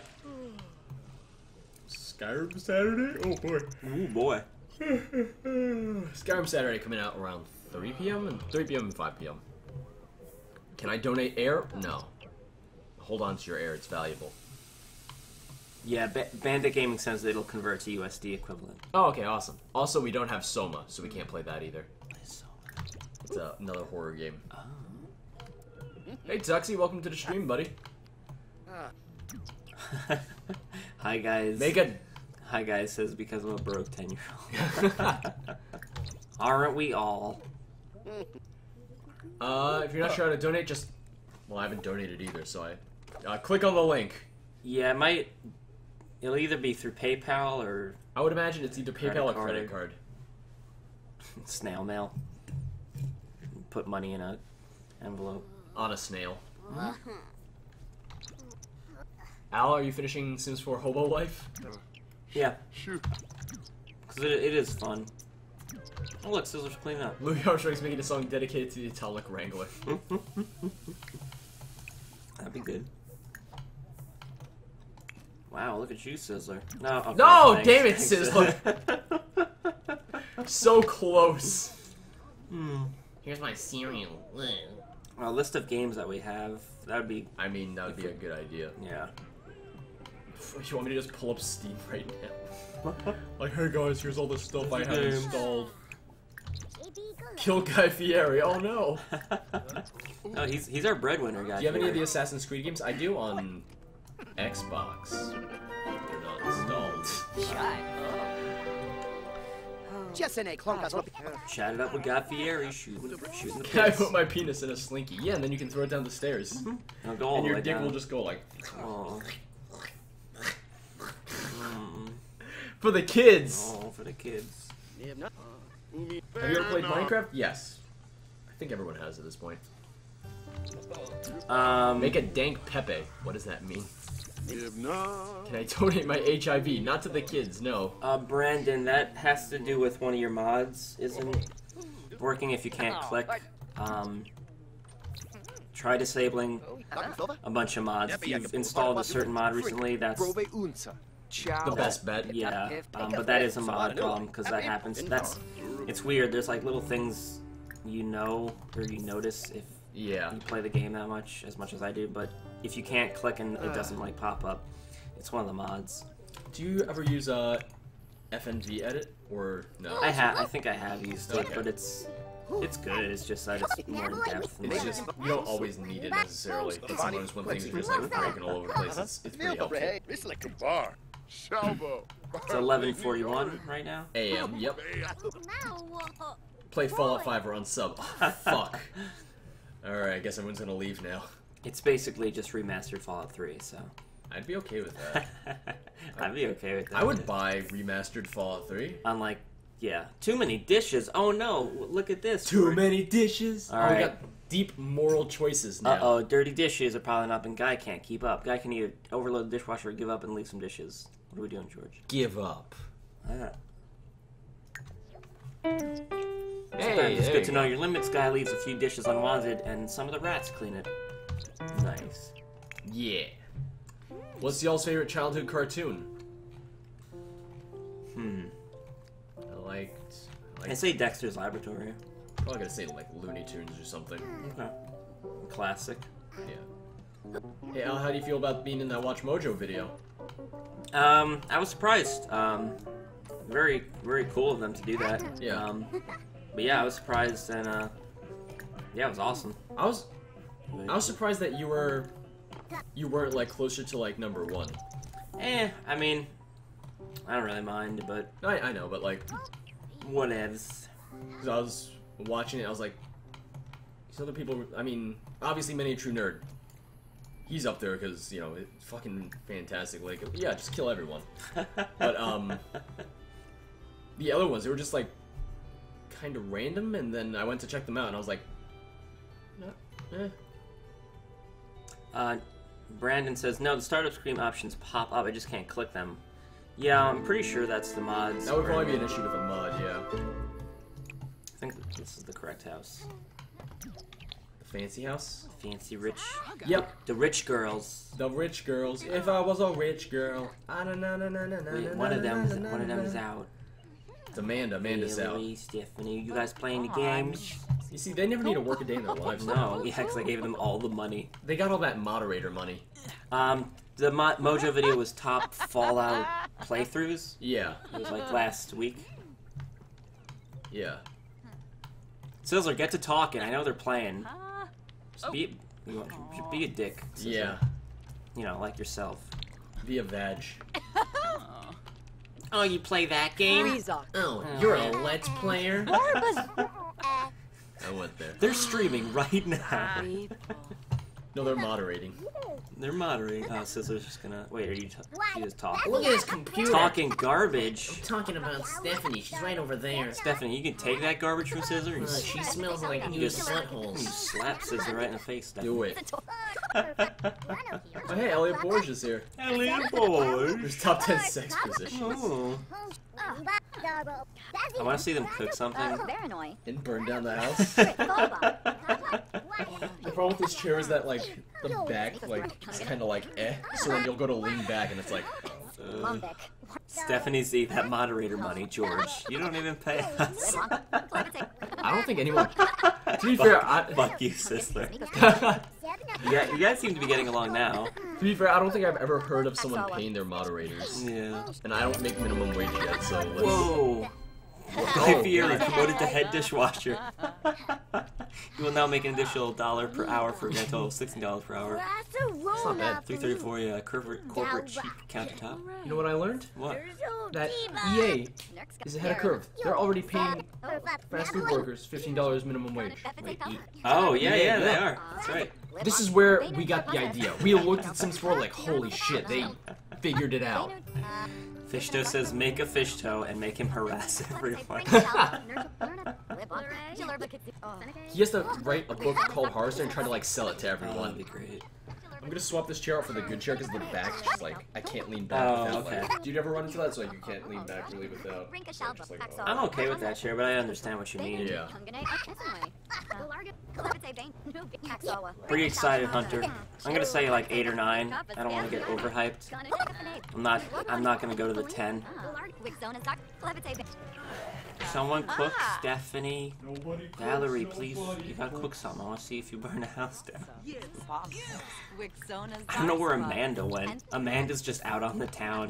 Skyrim Saturday. Oh boy.
Ooh boy.
Skyrim Saturday coming out around three P M and three P M and five P M Can I donate air? No. Hold on to your air. It's valuable.
Yeah, ba Bandit Gaming says that it'll convert to U S D equivalent.
Oh, okay, awesome. Also, we don't have Soma, so we can't play that either. It's uh, another horror game.
Oh.
Hey, Tuxie, welcome to the stream, buddy.
Hi guys.
Make a...
Hi guys says because I'm a broke ten year old. Aren't we all?
Uh, if you're not sure how to donate, just... Well, I haven't donated either, so I... Uh, click on the link.
Yeah, it might... It'll either be through PayPal or...
I would imagine it's either PayPal or credit card.
Snail mail. Put money in a envelope.
On a snail. Al, are you finishing Sims four Hobo Life?
Yeah. Because it, it is fun. Oh look, Sizzler's cleaning up.
Louis Armstrong's making a song dedicated to the Italic Wrangler.
That'd be good. Wow, look at you, Sizzler. No, okay,
no,
thanks,
damn it,
thanks.
Sizzler. So close.
Hmm.
Here's my cereal.
A list of games that we have. That would be.
I mean, that would be a good idea.
Yeah.
You want me to just pull up Steam right now? Like, hey guys, here's all the stuff I have
games.
installed. Kill Guy Fieri. Oh no.
No, he's he's our breadwinner guy.
Do you have any of the Assassin's Creed games? I do on Xbox. They're not installed.
Shut up.
Jessene Klonkas.
Chat it up with Guy Fieri shooting, shooting the
Can I
pigs.
put my penis in a slinky? Yeah, and then you can throw it down the stairs.
I'll go all
And
the
your
way
dick
down.
will just go like...
Oh. Mm.
For the kids!
Oh, for the kids.
Have you ever played Minecraft? Yes. I think everyone has at this point.
Um,
Make a dank Pepe. What does that mean?
If not,
Can I donate my H I V? Not to the kids, no.
Uh, Brandon, that has to do with one of your mods, isn't working if you can't click. Um, try disabling a bunch of mods. If you've installed a certain mod recently, that's
The best bet.
yeah. Um, but that is a mod problem because that happens. That's it's weird. There's like little things you know or you notice if
Yeah.
you play the game that much, as much as I do. But if you can't click and it doesn't like pop up, it's one of the mods.
Do you ever use uh, F N V edit or no?
I have. I think I have used it,
Okay.
but it's it's good. It's just that it's more in depth. And
It's just, you don't always need it necessarily, but sometimes when things are just like breaking all over the place, it's, it's pretty helpful.
it's like a bar. Shalbo.
It's eleven forty-one right now.
A M, yep. Play Fallout five or unsub. Oh, fuck. Alright, I guess everyone's gonna leave now.
It's basically just remastered Fallout three, so
I'd be okay with that.
I'd be okay with that.
I would buy remastered Fallout three.
Unlike, yeah, too many dishes. Oh no! Look at this.
Too many dishes.
All
Oh, we
right.
got deep moral choices now.
Uh oh, dirty dishes are piling up, and Guy can't keep up. Guy can either overload the dishwasher or give up and leave some dishes. What are we doing, George?
Give up.
Ah.
Hey,
Sometimes it's
there
good
you
to
go.
know your limits. Guy leaves a few dishes unwanted, and some of the rats clean it. Nice.
Yeah. What's y'all's favorite childhood cartoon?
Hmm.
I liked. I,
I
liked,
say Dexter's Laboratory.
probably gonna say like Looney Tunes or something.
Okay. Classic.
Yeah. Hey Al, how do you feel about being in that Watch Mojo video?
Um, I was surprised. Um, very, very cool of them to do that.
Yeah.
Um, but yeah, I was surprised, and uh, yeah, it was awesome.
I was, I was surprised that you were, you weren't like closer to like number one.
Eh, I mean, I don't really mind, but
I, I know, but like,
whatevs.
'cause I was watching it, I was like, these other people. I mean, obviously, Many a True Nerd. He's up there because you know it's fucking fantastic. Like, yeah, just kill everyone. But um, the other ones, they were just like kind of random, and then I went to check them out, and I was like, no, eh.
Uh, Brandon says, no, the startup screen options pop up, I just can't click them. Yeah, I'm pretty sure that's the mods.
That would
where-
probably be an issue with a mod, yeah.
I think this is the correct house.
The fancy house?
Fancy rich.
Yep.
The rich girls.
The rich girls. If I was a rich girl. Ah, na, na, na, na, na,
Wait,
na,
one of
na,
them,
na,
is,
na,
one of them
na.
is out.
It's Amanda. Amanda's out.
Hillary, Stephanie, you guys playing the games?
You see, they never need to work a day in their lives.
No, yeah, because I gave them all the money.
They got all that moderator money.
Um, the Mo- Mojo video was top Fallout playthroughs.
Yeah.
It was like last week.
Yeah.
Sizzler, get to talking. I know they're playing. Just be, you know, be a dick. Sizzler.
Yeah.
You know, like yourself.
Be a vag.
Oh, you play that game?
Oh, you're a Let's Player?
I went there.
They're streaming right now.
No, they're moderating.
They're moderating. Oh, Sizzler's just gonna... Wait, are you... T- she just talking?
Look at his computer.
Talking garbage.
I'm talking about Stephanie. She's right over there.
Stephanie, you can take that garbage from Scissor and
Uh, she smells like
you
used
just you
buttholes.
slap Scissor right in the face. Stephanie.
Do it. Oh, hey, Elliot Borge is here.
Elliot Borge.
There's top ten sex positions.
Oh. I want to see them cook something.
And burn down the house. The problem with this chair is that, like, the back, like, it's kind of like eh. So then you'll go to lean back and it's like, uh,
Stephanie, see that moderator money, George. You don't even pay us.
I don't think anyone. To be fair, I,
Fuck you, Sizzler. Yeah, you guys seem to be getting along now.
to be fair, I don't think I've ever heard of someone paying their moderators.
Yeah.
And I don't make minimum wage yet, so let's.
Whoa. Guy Fieri promoted to head dishwasher. You will now make an additional dollar per hour for a grand total of sixteen dollars per hour.
It's not bad.
Three thirty-four, yeah. Corporate, corporate cheap countertop.
You know what I learned?
What?
That E A is ahead of curve. They're already paying fast food workers fifteen dollars minimum wage.
Wait, e oh yeah, yeah, they are. That's right.
This is where we got the idea. We looked at Sims four like, holy shit, they figured it out.
Fishtoe says, make a Fishtoe and make him harass everyone.
He has to write a book called Harvester and try to like sell it to
Oh,
everyone.
that'd be great.
I'm gonna swap this chair out for the good chair because the back's just like I can't lean back
Oh,
without
okay.
like. Do you ever run into that? So like you can't lean back really without. Just like, oh.
I'm okay with that chair, but I understand what you mean.
Yeah.
Pretty excited, Hunter. I'm gonna say like eight or nine. I don't want to get overhyped. I'm not. I'm not gonna go to the ten. Someone cook, Stephanie, Valerie, please. You gotta cook something. I want to see if you burn the house down. I don't know where Amanda went. Amanda's just out on the town.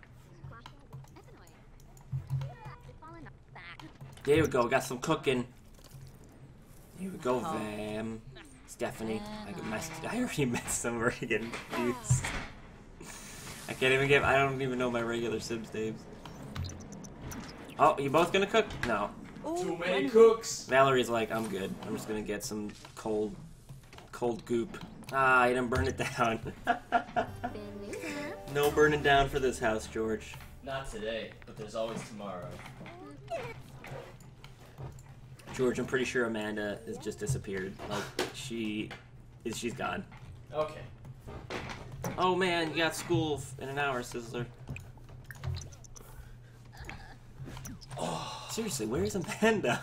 There we go. Got some cooking. Here we go, Vam. Stephanie. I got messed. I already messed them. We're getting confused. I can't even give. I don't even know my regular Sims names. Oh, you both gonna cook? No.
Too many cooks.
Valerie's like, I'm good. I'm just gonna get some cold, cold goop. Ah, I didn't burn it down. No burning down for this house, George.
Not today, but there's always tomorrow.
George, I'm pretty sure Amanda has just disappeared. Like, she is, she's gone.
Okay.
Oh man, you got school in an hour, Sizzler. Oh, seriously, where's Amanda?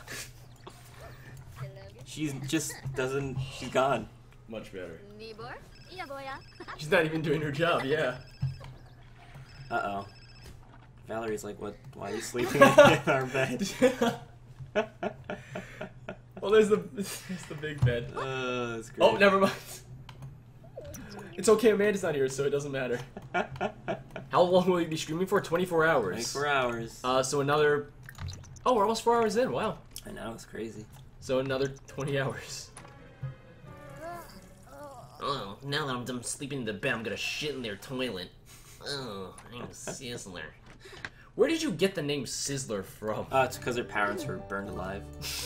She's just doesn't, she's gone.
Much better. She's not even doing her job. Yeah.
Uh-oh. Valerie's like, what, why are you sleeping in our bed?
Well, there's the there's the big bed.
Uh, that's great.
Oh, never mind. It's okay, Amanda's not here, so it doesn't matter. How long will you be streaming for? twenty-four hours.
twenty-four hours.
Uh, so another... Oh, we're almost four hours in, wow.
I know, it's crazy.
So another twenty hours.
Oh, now that I'm done sleeping in the bed, I'm gonna shit in their toilet. Oh, I'm Sizzler.
Where did you get the name Sizzler from?
Uh, it's because their parents were burned alive.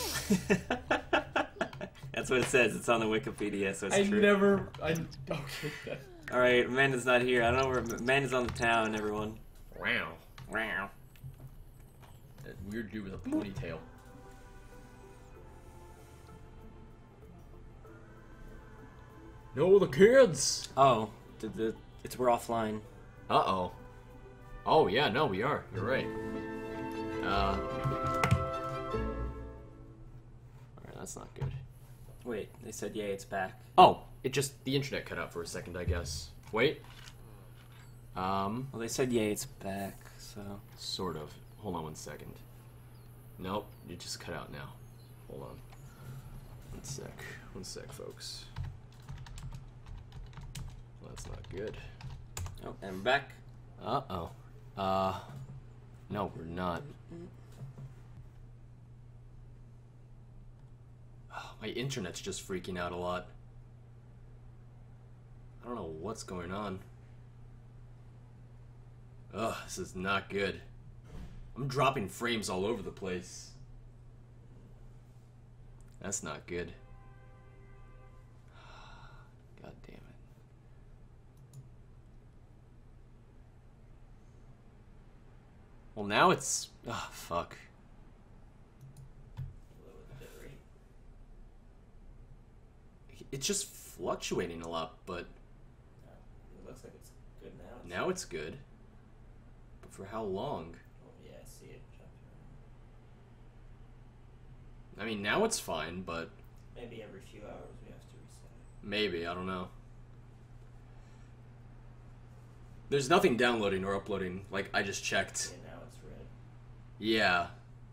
That's what it says. It's on the Wikipedia, so it's
I
true.
never... I... Okay, then.
Alright, Amanda's not here. I don't know where... Amanda's on the town, everyone.
Wow.
Wow.
That weird dude with a ponytail. No, the kids!
Oh, the, the, it's we're offline.
Uh-oh. Oh, yeah, no, we are. You're right. Uh... Alright, that's not good.
Wait, they said, yay, it's back.
Oh, it just... The internet cut out for a second, I guess. Wait. Um...
Well, they said, yay, it's back, so...
Sort of. Hold on one second. Nope, you just cut out now. Hold on. One sec. One sec, folks. Well, that's not good.
Oh, and we're back.
Uh-oh. Uh... No, we're not. Oh, my internet's just freaking out a lot. I don't know what's going on. Ugh, this is not good. I'm dropping frames all over the place. That's not good. God damn it. Well, now it's... Ah, oh, fuck. It's just fluctuating a lot, but...
It looks like it's good now.
Now it's good. But for how long?
Oh, yeah, I see it.
I mean, now it's fine, but...
Maybe every few hours we have to reset it.
Maybe, I don't know. There's nothing downloading or uploading. Like, I just checked.
Yeah, now it's red.
Yeah.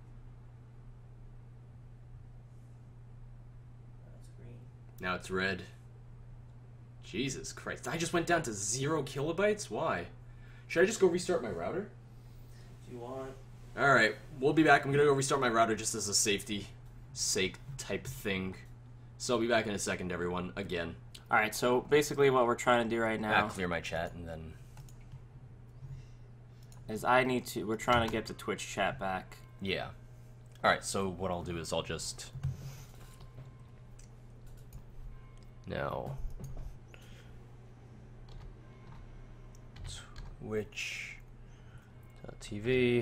Now it's green.
Now it's red. Jesus Christ. I just went down to zero kilobytes? Why? Should I just go restart my router?
If you want.
Alright, we'll be back. I'm gonna go restart my router just as a safety sake type thing. So I'll be back in a second, everyone, again.
Alright, so basically what we're trying to do right now...
I'll clear my chat and then...
is I need to... we're trying to get the Twitch chat back.
Yeah. Alright, so what I'll do is I'll just... Now... Twitch... T V...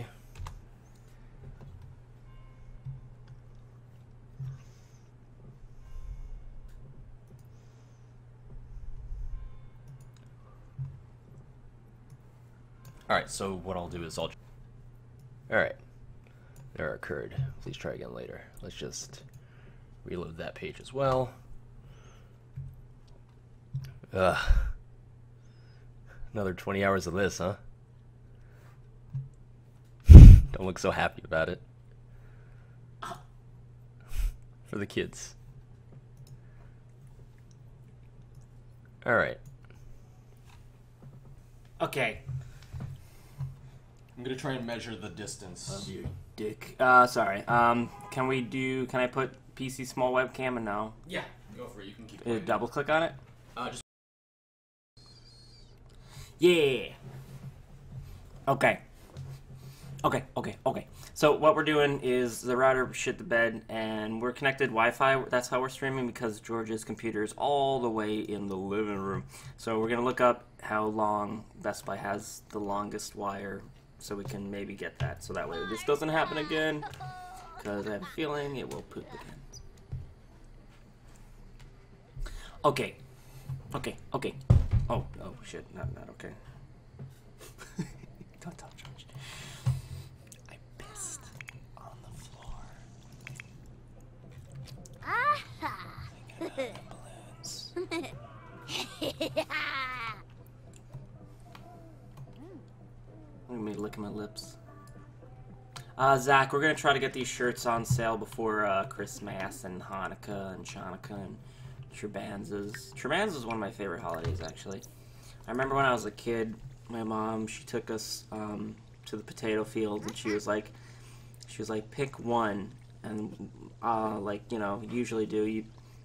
Alright, so what I'll do is I'll... Alright. Error occurred. Please try again later. Let's just reload that page as well. Ugh. Another twenty hours of this, huh? Don't look so happy about it. For the kids. Alright.
Okay.
I'm gonna try and measure the distance.
You dick. Uh, sorry. Um, can we do... can I put P C small webcam and no?
Yeah, go for it. You can keep
Uh, double click on it?
Uh, just...
Yeah. Okay. Okay, okay, okay. So what we're doing is the router shit the bed, and we're connected Wi-Fi. That's how we're streaming because George's computer is all the way in the living room. So we're gonna look up how long Best Buy has the longest wire, so we can maybe get that. So that way this doesn't happen again, because I have a feeling it will poop again. Okay. Okay, okay. Oh, oh shit, not not okay. Don't tell George. I pissed on the floor.
Aha!
Balloons. Let me lick my lips. Uh, Zach, we're gonna try to get these shirts on sale before uh, Christmas and Hanukkah and Chanukah and Trebanzas. Trebanzas is one of my favorite holidays, actually. I remember when I was a kid, my mom, she took us um, to the potato field, and she was like, she was like, pick one, and uh, like, you know, usually do, you,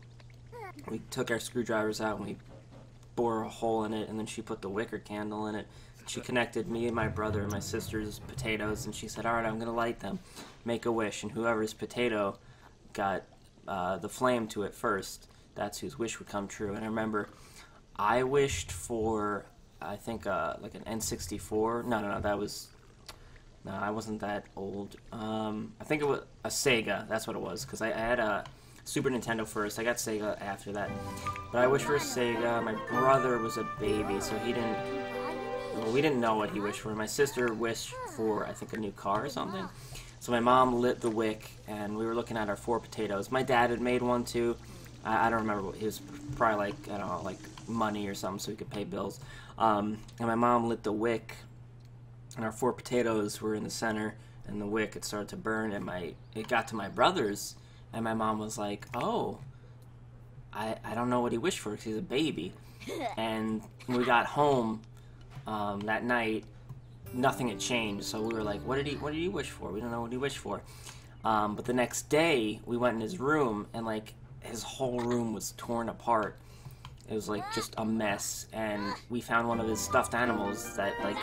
we took our screwdrivers out and we bore a hole in it, and then she put the wicker candle in it. She connected me and my brother and my sister's potatoes, and she said, all right, I'm going to light them, make a wish, and whoever's potato got uh, the flame to it first, that's whose wish would come true. And I remember I wished for, I think, uh, like an N sixty-four. No, no, no, that was, no, I wasn't that old. Um, I think it was a Sega, that's what it was, because I, I had a Super Nintendo first. I got Sega after that. But I wished for a Sega. My brother was a baby, so he didn't, well, we didn't know what he wished for. My sister wished for, I think, a new car or something. So my mom lit the wick, and we were looking at our four potatoes. My dad had made one, too. I, I don't remember. What, it was probably like, I don't know, like money or something so we could pay bills. Um, and my mom lit the wick, and our four potatoes were in the center, and the wick, it started to burn, and my it got to my brother's, and my mom was like, oh, I, I don't know what he wished for because he's a baby. And when we got home um, that night, nothing had changed, so we were like, what did he what did he wish for? We don't know what he wished for. Um, but the next day, we went in his room, and like his whole room was torn apart. It was like just a mess, and we found one of his stuffed animals that like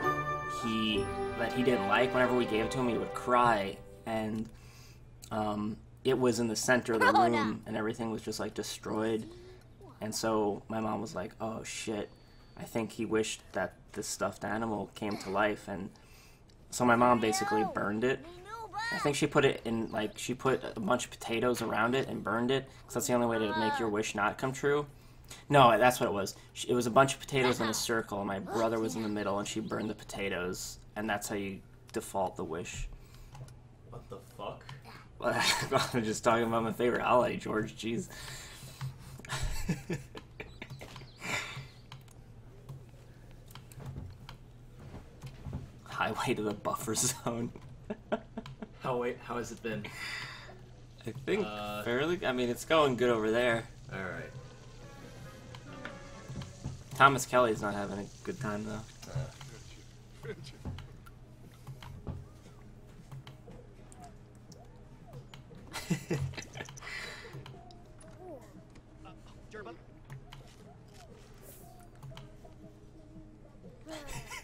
he that he didn't like. Whenever we gave it to him, he would cry, and um, it was in the center of the room, and everything was just like destroyed. And so my mom was like, "Oh shit, I think he wished that this stuffed animal came to life." And so my mom basically burned it. I think she put it in, like, she put a bunch of potatoes around it and burned it, because that's the only way to make your wish not come true. No, that's what it was. It was a bunch of potatoes in a circle, and my brother was in the middle, and she burned the potatoes, and that's how you default the wish.
What the fuck?
I'm just talking about my favorite holiday, George. Jeez. Highway to the buffer zone.
How wait? How has it been?
I think
Uh,
fairly. I mean, it's going good over there.
All right.
Thomas Kelly's not having a good time though.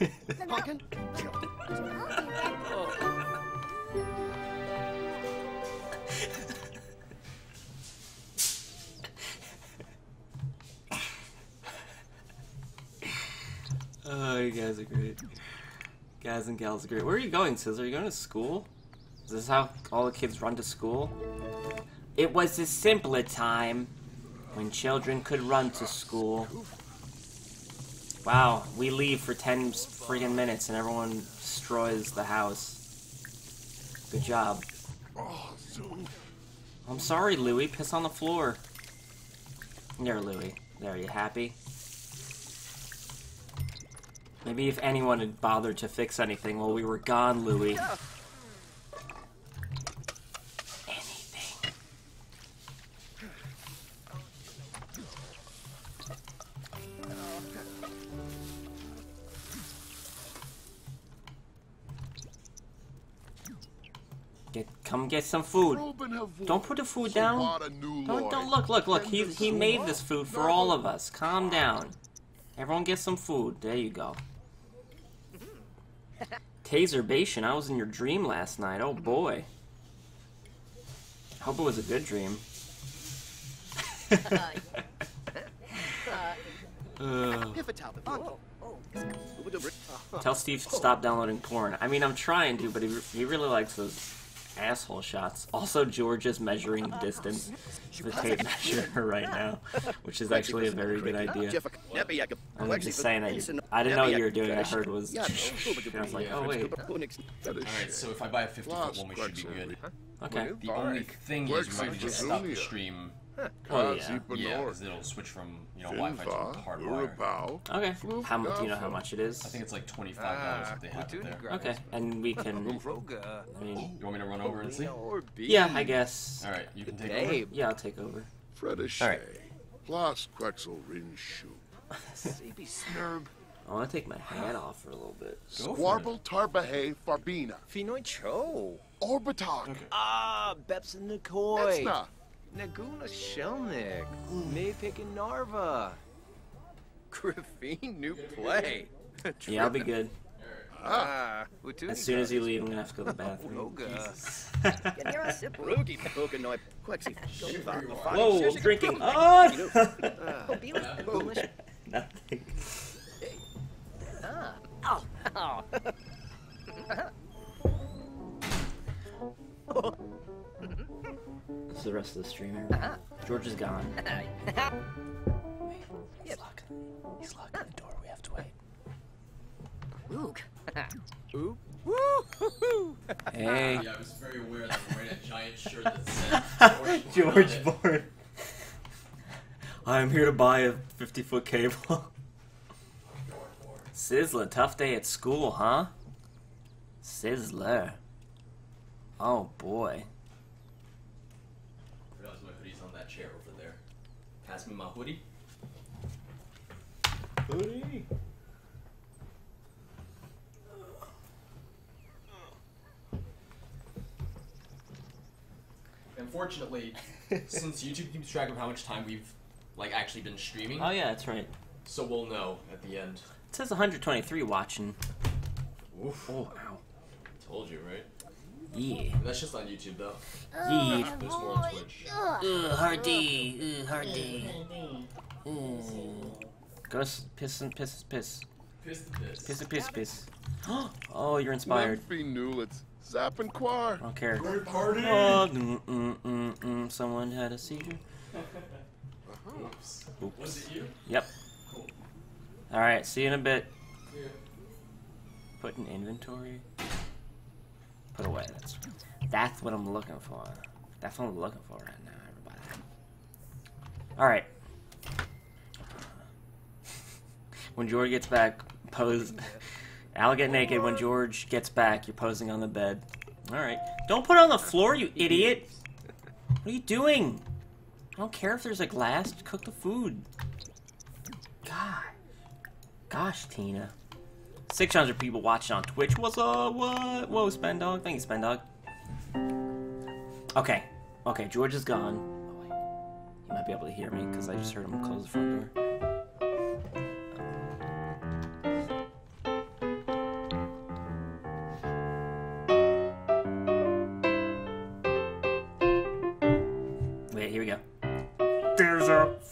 Pumpkin?
Oh, you guys are great. Guys and gals are great. Where are you going, Sis? Are you going to school? Is this how all the kids run to school? It was a simpler time when children could run to school. Wow, we leave for ten friggin' minutes and everyone destroys the house. Good job. I'm sorry, Louie. Piss on the floor. There, Louie. There, you happy? Maybe if anyone had bothered to fix anything while we were gone, Louie. Anything. Get, come get some food. Don't put the food down. Don't, don't look, look, look. He he made this food for all of us. Calm down. Everyone get some food. There you go. Taserbation, I was in your dream last night. Oh boy. Hope it was a good dream. uh, tell Steve to stop downloading porn. I mean, I'm trying to, but he, he really likes those asshole shots. Also, George is measuring distance with a tape measure right now, which is actually a very good idea. I'm just saying that you, I didn't know what you were doing. I heard it was. And I was like, oh wait.
Alright, so if I buy a fifty foot one, we should be good.
Okay.
The only thing is you might just stop the stream.
Oh yeah.
Yeah, because it'll switch from, you know, Wi-Fi to hardwire.
Okay. How much do you know how much it is?
I think it's like twenty-five dollars if they have it there.
Okay, and we can. I mean,
you want me to run over and see?
Yeah, I guess.
All right, you can take over.
Yeah, I'll take over.
All right. Plus Quexel Rinshu.
I want to take my hat off for a little bit.
Squarble Tarbahe Farbina.
Finoi Cho.
Orbitalk.
Ah, Beps and Nikoi.
Etsna.
Naguna Shelnik. Maypick and Narva. Griffin, new play.
Yeah, I'll be good.
Ah,
As soon as you leave, I'm gonna have to go to the bathroom. Whoa, I'm drinking. Oh! Nothing. This is the rest of the stream. George is gone. Wait, he's locking. He's locking the door. We have to wait.
Luke.
Ooh. Woo!
Hey.
Yeah, I was very aware that I'm wearing a giant shirt that said
George Bourne. I'm here to buy a fifty foot cable. Sizzler, tough day at school, huh? Sizzler. Oh boy.
I realized my hoodie's on that chair over there. Pass me my hoodie.
Hoodie.
Unfortunately, since YouTube keeps track of how much time we've like actually been streaming.
Oh yeah, that's right.
So we'll know at the end.
It says one hundred twenty-three watching.
Oof.
Oh, ow.
Told you, right?
Yeah.
That's just on YouTube though.
Yeah.
There's more on Twitch.
Ugh, hard D. Ugh, hard D. Ugh. Go s- piss and piss, piss.
Piss the piss.
Piss and piss, piss. Oh, you're inspired.
Nulets. Zap and Quar.
I don't care.
Bird party.
Oh, mm, mm, mm, mm. Someone had a seizure.
Oops.
Oops.
Was it you?
Yep.
Cool.
All right. See you in a bit.
Yeah.
Put in inventory. Put away. That's that's what I'm looking for. That's what I'm looking for right now, everybody. All right. When George gets back, pose. I'll get naked when George gets back. You're posing on the bed. All right. Don't put it on the floor, you idiot. What are you doing? I don't care if there's a glass. Just cook the food. God. Gosh, Tina. six hundred people watching on Twitch. What's up? What? Whoa, Spendog. Thank you, Spendog. Okay. Okay, George is gone. Oh, wait. You might be able to hear me because I just heard him close the front door.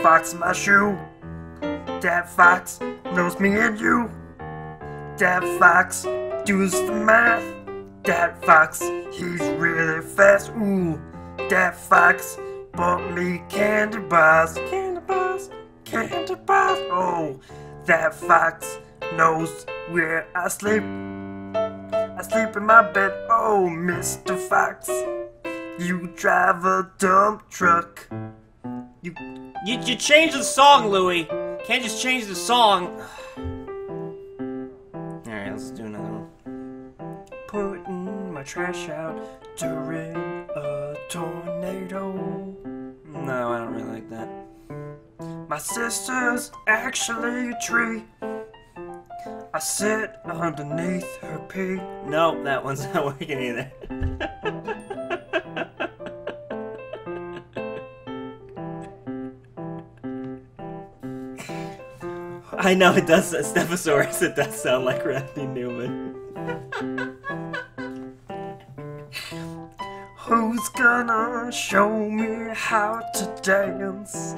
fox in my shoe. That fox knows me and you. That fox does the math. That fox, he's really fast. Ooh, that fox bought me candy bars. Candy bars, candy bars. Oh, that fox knows where I sleep. I sleep in my bed. Oh, Mister Fox, you drive a dump truck.
You, you, you changed the song, Louis. Can't just change the song. Alright, let's do another one.
Putting my trash out during a tornado.
No, I don't really like that.
My sister's actually a tree. I sit underneath her pee.
Nope, that one's not working either. I know it does, Stephosaurus, it does sound like Randy Newman.
Who's gonna show me how to dance?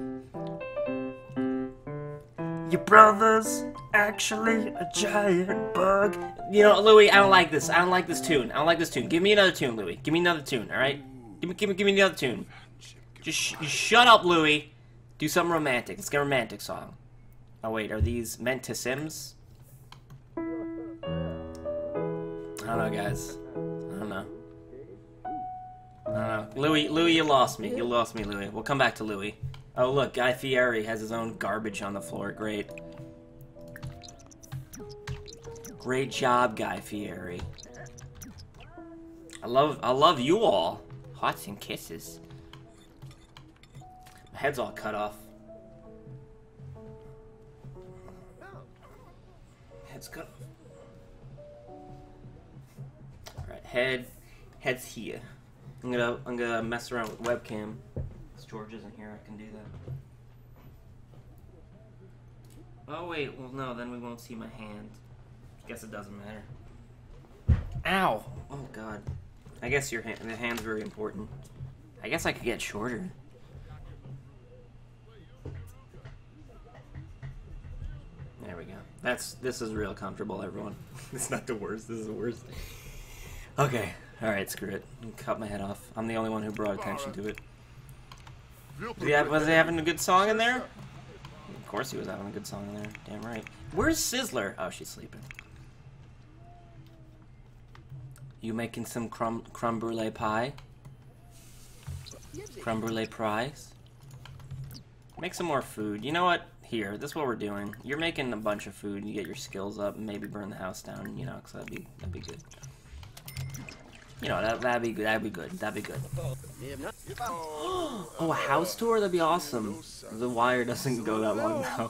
Your brother's actually a giant bug.
You know, Louis, I don't like this. I don't like this tune. I don't like this tune. Give me another tune, Louis. Give me another tune, alright? Give me, give me, give me another tune. Just sh you shut up, Louis. Do something romantic. Let's get a romantic song. Oh, wait, are these meant to Sims? I don't know, guys. I don't know. I don't know. Louis, Louis, you lost me. You lost me, Louis. We'll come back to Louis. Oh, look, Guy Fieri has his own garbage on the floor. Great. Great job, Guy Fieri. I love, I love you all. Hearts and kisses. My head's all cut off. Head's cut off. All right, head, head's here. I'm gonna, I'm gonna mess around with webcam. Since George isn't here, I can do that. Oh wait, well no, then we won't see my hand. Guess it doesn't matter. Ow! Oh god. I guess your hand, the hand's very important. I guess I could get shorter. There we go. That's, this is real comfortable, everyone. It's not the worst, this is the worst. Okay, alright, screw it. Cut my head off. I'm the only one who brought attention to it. Did he have, was he having a good song in there? Of course he was having a good song in there. Damn right. Where's Sizzler? Oh, she's sleeping. You making some crumb crumb brulee pie? Crumb brulee pies? Make some more food. You know what? Here, this is what we're doing. You're making a bunch of food, and you get your skills up, and maybe burn the house down. You know, cause that'd be that'd be good. You know, that that'd be good. That'd be good. That'd be good. Oh, a house tour? That'd be awesome. The wire doesn't go that long now.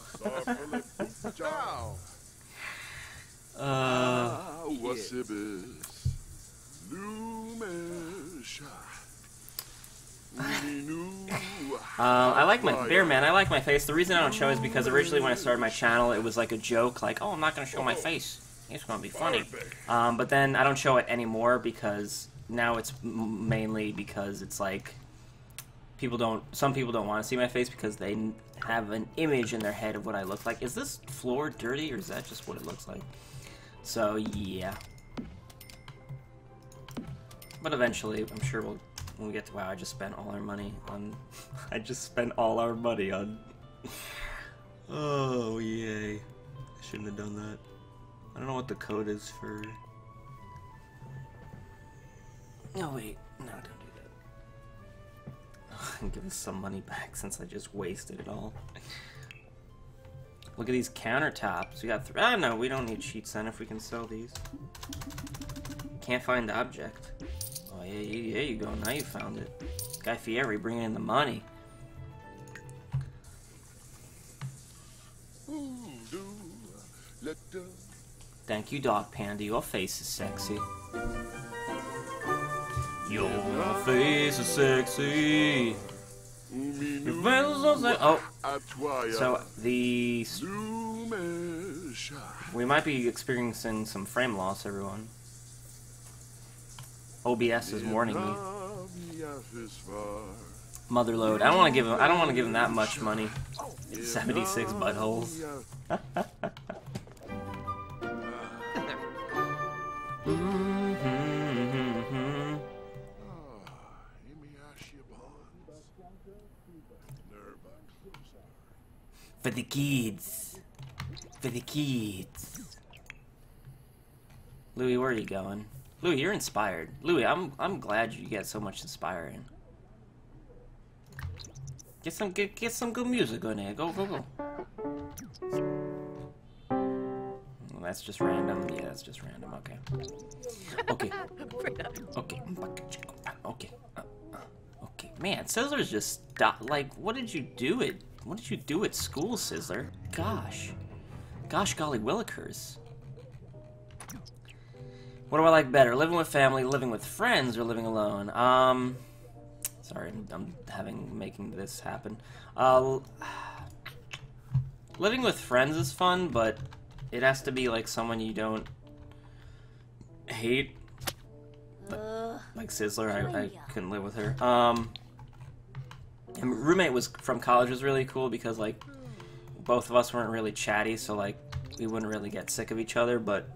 uh. Uh, I like my Bear Man. I like my face. The reason I don't show is because originally when I started my channel, it was like a joke, like, "Oh, I'm not gonna show my face. It's gonna be funny." Um, but then I don't show it anymore because now it's m mainly because it's like people don't. Some people don't want to see my face because they have an image in their head of what I look like. Is this floor dirty or is that just what it looks like? So yeah. But eventually, I'm sure we'll. When we get to, wow, I just spent all our money on, I just spent all our money on, oh, yay. I shouldn't have done that. I don't know what the code is for, no, wait, no, don't do that. Give us some money back since I just wasted it all. Look at these countertops. We got, th ah, no, we don't need sheets then if we can sell these. Can't find the object. Oh, yeah, yeah, there you go. Now you found it. Guy Fieri bringing in the money. Thank you, Dog Panda. Your face is sexy. Your face is sexy. Your face is so sexy. Oh, so the we might be experiencing some frame loss, everyone. O B S is warning me. Motherload. I don't want to give him. I don't want to give him that much money. seventy-six buttholes. For the kids. For the kids. Louis, where are you going? Louis, you're inspired. Louis, I'm I'm glad you get so much inspiring. Get some get get some good music on there. Go go go. Well, that's just random. Yeah, that's just random. Okay. Okay. Okay. Okay. Uh, uh, okay. Man, Sizzler's just stop. Like, what did you do at what did you do at school, Sizzler? Gosh. Gosh golly willikers. What do I like better? Living with family, living with friends, or living alone? Um, sorry, I'm, I'm having making this happen. Uh, living with friends is fun, but it has to be like someone you don't hate. But, like Sizzler, I, I couldn't live with her. Um, and roommate was from college was really cool because like both of us weren't really chatty, so like we wouldn't really get sick of each other, but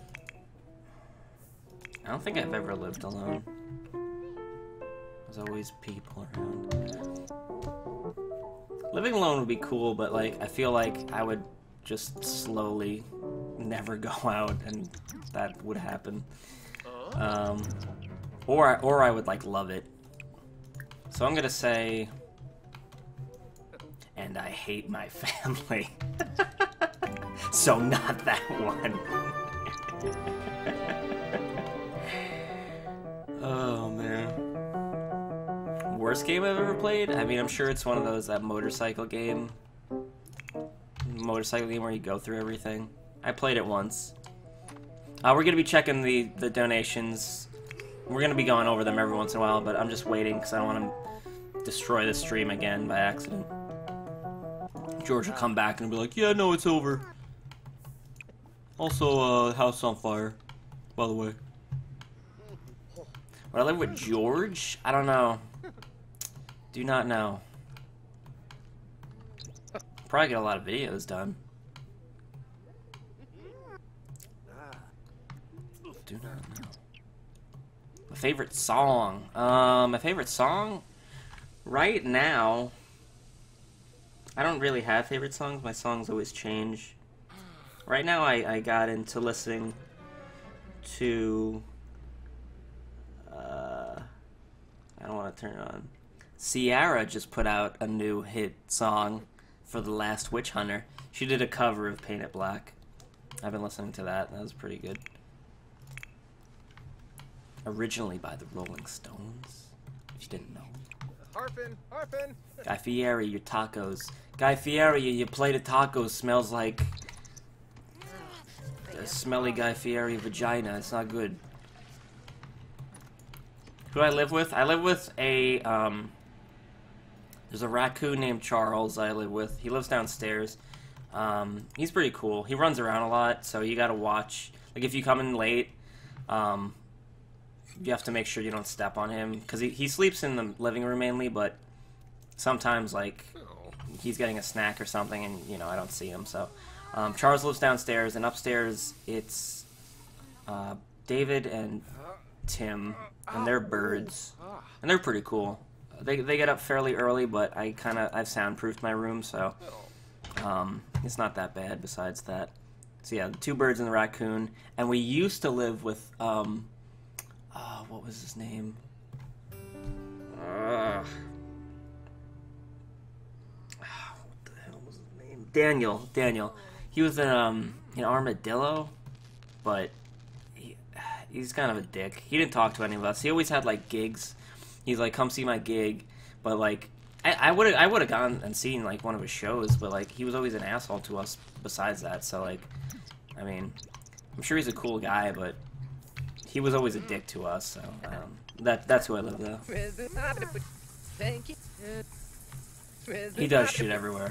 I don't think I've ever lived alone. There's always people around. Living alone would be cool, but like I feel like I would just slowly never go out, and that would happen. Um, or or I would like love it. So I'm gonna say, and I hate my family. So not that one. Oh man. Worst game I've ever played? I mean, I'm sure it's one of those, that motorcycle game. Motorcycle game where you go through everything. I played it once. Uh, we're gonna be checking the, the donations. We're gonna be going over them every once in a while, but I'm just waiting because I don't want to destroy the stream again by accident. George will come back and be like, yeah, no, it's over. Also, uh, house on fire, by the way. Would I live with George? I don't know. Do not know. Probably get a lot of videos done. Do not know. My favorite song. Um, my favorite song? Right now, I don't really have favorite songs. My songs always change. Right now, I, I got into listening to... Uh, I don't want to turn it on. Ciara just put out a new hit song for The Last Witch Hunter. She did a cover of Paint It Black. I've been listening to that. That was pretty good. Originally by the Rolling Stones. If you didn't know.
Harpin, harpin.
Guy Fieri, your tacos. Guy Fieri, your plate of tacos smells like a smelly Guy Fieri vagina. It's not good. Who do I live with? I live with a, um... there's a raccoon named Charles I live with. He lives downstairs. Um, he's pretty cool. He runs around a lot, so you gotta watch. Like, if you come in late, um... you have to make sure you don't step on him, because he, he sleeps in the living room mainly, but sometimes, like, he's getting a snack or something, and, you know, I don't see him, so... Um, Charles lives downstairs, and upstairs, it's uh, David and Tim, and they're birds, and they're pretty cool. They, they get up fairly early, but I kind of, I've soundproofed my room, so um, it's not that bad besides that. So yeah, the two birds and the raccoon, and we used to live with... Um, Uh, what was his name? Uh, what the hell was his name? Daniel. Daniel. He was an, um, an armadillo, but he, he's kind of a dick. He didn't talk to any of us. He always had, like, gigs. He's like, come see my gig. But, like, I would have I would have gone and seen, like, one of his shows, but, like, he was always an asshole to us besides that. So, like, I mean, I'm sure he's a cool guy, but... he was always a dick to us, so um, that that's who I live though. He does shit everywhere.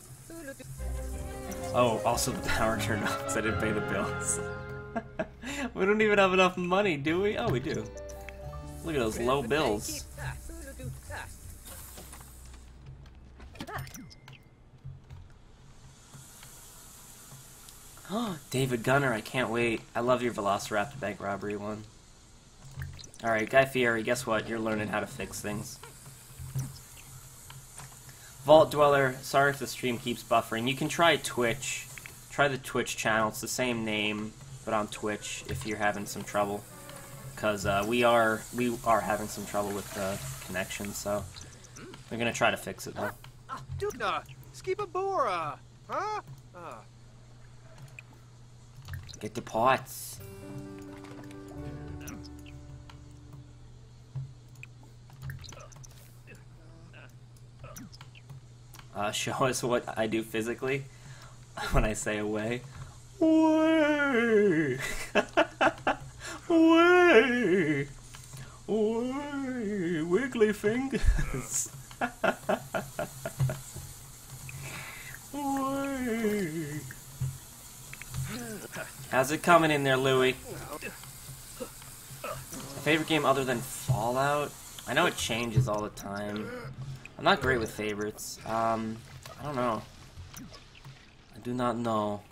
Oh, also the power turned off because I didn't pay the bills. We don't even have enough money, do we? Oh, we do. Look at those low bills. David Gunner, I can't wait. I love your Velociraptor bank robbery one. Alright, Guy Fieri, guess what? You're learning how to fix things. Vault Dweller, sorry if the stream keeps buffering. You can try Twitch. Try the Twitch channel. It's the same name, but on Twitch if you're having some trouble. Because uh, we are we are having some trouble with the connection, so we're gonna try to fix it though.
Dude, uh, Skibabora, huh? Uh.
Get the parts. Uh, show us what I do physically when I say away. Way! Way! Way! Wiggly fingers! Way! How's it coming in there, Louie? Favorite game other than Fallout? I know it changes all the time. I'm not great with favorites. Um, I don't know. I do not know.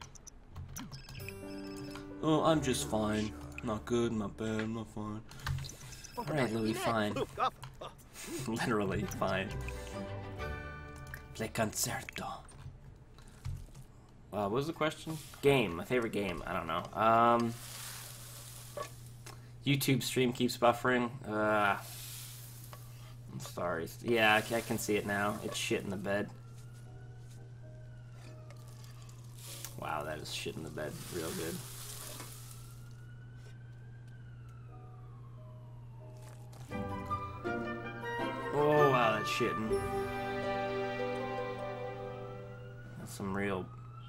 Oh, I'm just fine. Not good, not bad, not fine. Alright, Louis, fine. Literally, fine. Play concerto. Uh, what was the question? Game. My favorite game. I don't know. Um, YouTube stream keeps buffering. Uh, I'm sorry. Yeah, I, I can see it now. It's shit in the bed. Wow, that is shit in the bed. Real good. Oh, wow, that's shitting. That's some real...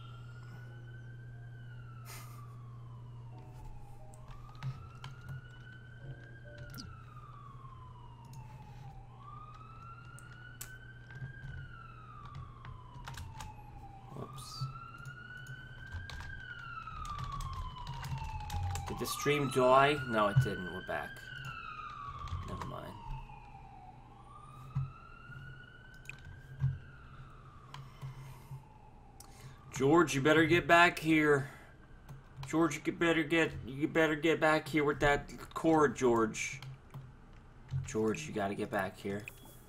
Whoops. Did the stream die? No, it didn't. We're back. Never mind. George, you better get back here. George, you better get you better get back here with that cord, George. George, you gotta get back here.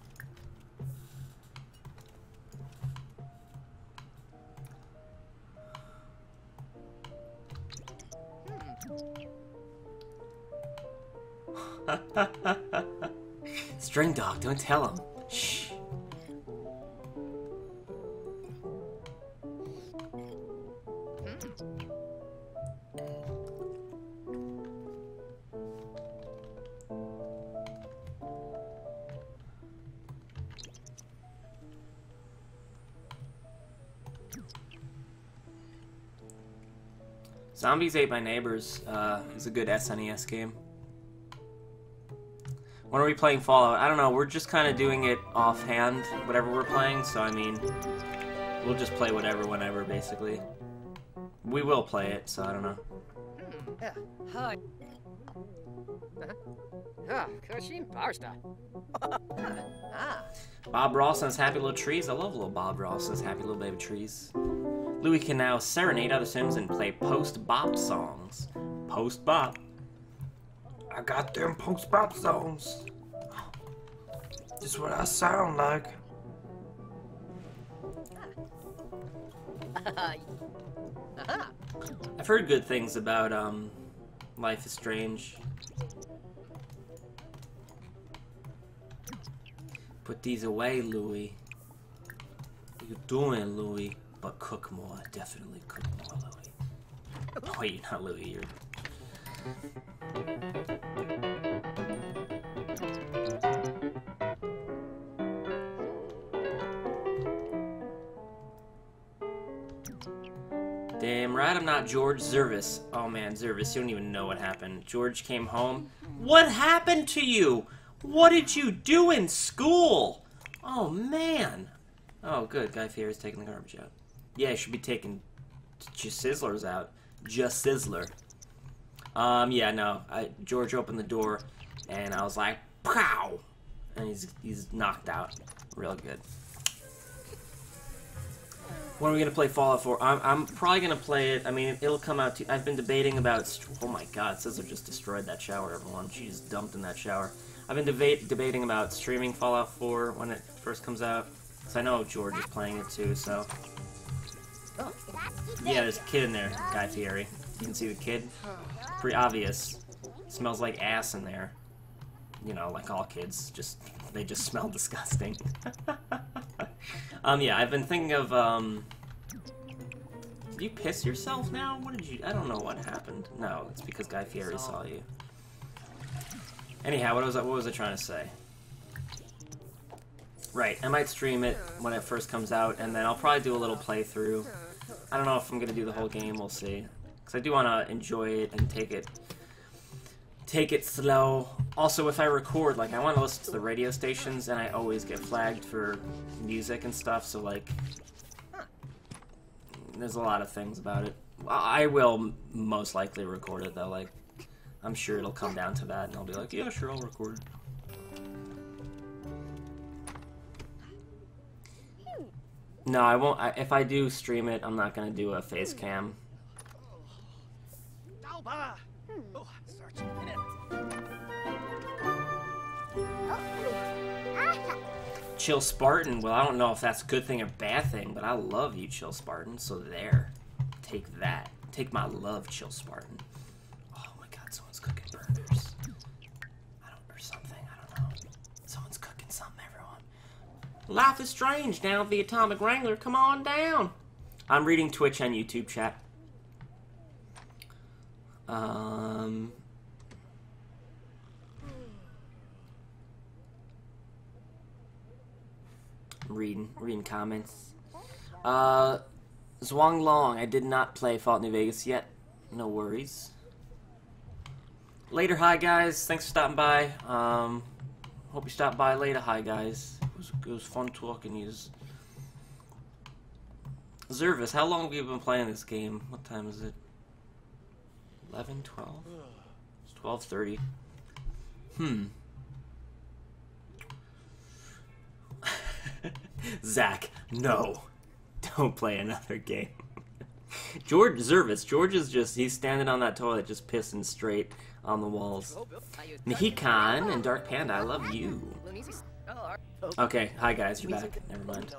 String dog, don't tell him. Shh. Zombies Ate My Neighbors uh, is a good S N E S game. When are we playing Fallout? I don't know, we're just kind of doing it offhand, whatever we're playing, so I mean, we'll just play whatever, whenever, basically. We will play it, so I don't know.
Yeah. Hi. Ah, Kashim Barsta. Ah.
Bob Ross and his Happy Little Trees. I love little Bob Ross and his Happy Little Baby Trees. Louis can now serenade other Sims and play post-bop songs. Post-bop.
I got them post-bop songs. Just what I sound like.
I've heard good things about um, Life is Strange. Put these away, Louis. What you doing, Louis? But cook more. Definitely cook more, Louis. Oh, wait, you're not Louis. You're... Damn right I'm not George Zervis. Oh man, Zervis, you don't even know what happened. George came home. What happened to you? What did you do in school? Oh man. Oh good, Guy Fieri's taking the garbage out. Yeah, he should be taking just Sizzlers out. Just Sizzler. Um, yeah, no. I, George opened the door, and I was like, pow! And he's he's knocked out. Real good. When are we gonna play Fallout four? I'm, I'm probably gonna play it. I mean, it'll come out. To, I've been debating about. St oh my God, Scissor just destroyed that shower. Everyone, she just dumped in that shower. I've been debate debating about streaming Fallout four when it first comes out. Cause I know George is playing it too. So yeah, there's a kid in there, Guy Fieri. You can see the kid. Pretty obvious. Smells like ass in there. You know, like all kids, just they just smell disgusting. um, yeah, I've been thinking of. Um, did you piss yourself now? What did you? I don't know what happened. No, it's because Guy Fieri saw you. Anyhow, what was I, what was I trying to say? Right, I might stream it when it first comes out, and then I'll probably do a little playthrough. I don't know if I'm gonna do the whole game. We'll see. Because I do want to enjoy it and take it. Take it slow. Also, if I record, like, I want to listen to the radio stations, and I always get flagged for music and stuff, so, like, there's a lot of things about it. I will most likely record it, though. Like, I'm sure it'll come down to that, and I'll be like, yeah, sure, I'll record it. No, I won't. I, if I do stream it, I'm not going to do a face cam. Chill Spartan, well, I don't know if that's a good thing or bad thing, but I love you, Chill Spartan, so there. Take that. Take my love, Chill Spartan. Oh my God, someone's cooking burgers. I don't, or something, I don't know. Someone's cooking something, everyone. Life is strange down at the Atomic Wrangler, come on down. I'm reading Twitch and YouTube chat. Um... Reading, reading comments. Uh, Zhuang Long, I did not play Fallout New Vegas yet. No worries. Later, hi guys. Thanks for stopping by. Um, hope you stopped by later. Hi guys. It was, it was fun talking to you. Zervis, how long have you been playing this game? What time is it? eleven, twelve? It's twelve thirty. Hmm. Zach, no. Don't play another game. George Zervis, George is just, he's standing on that toilet just pissing straight on the walls. Nihikan and Dark Panda, I love you. Okay, hi guys, you're back. Never mind.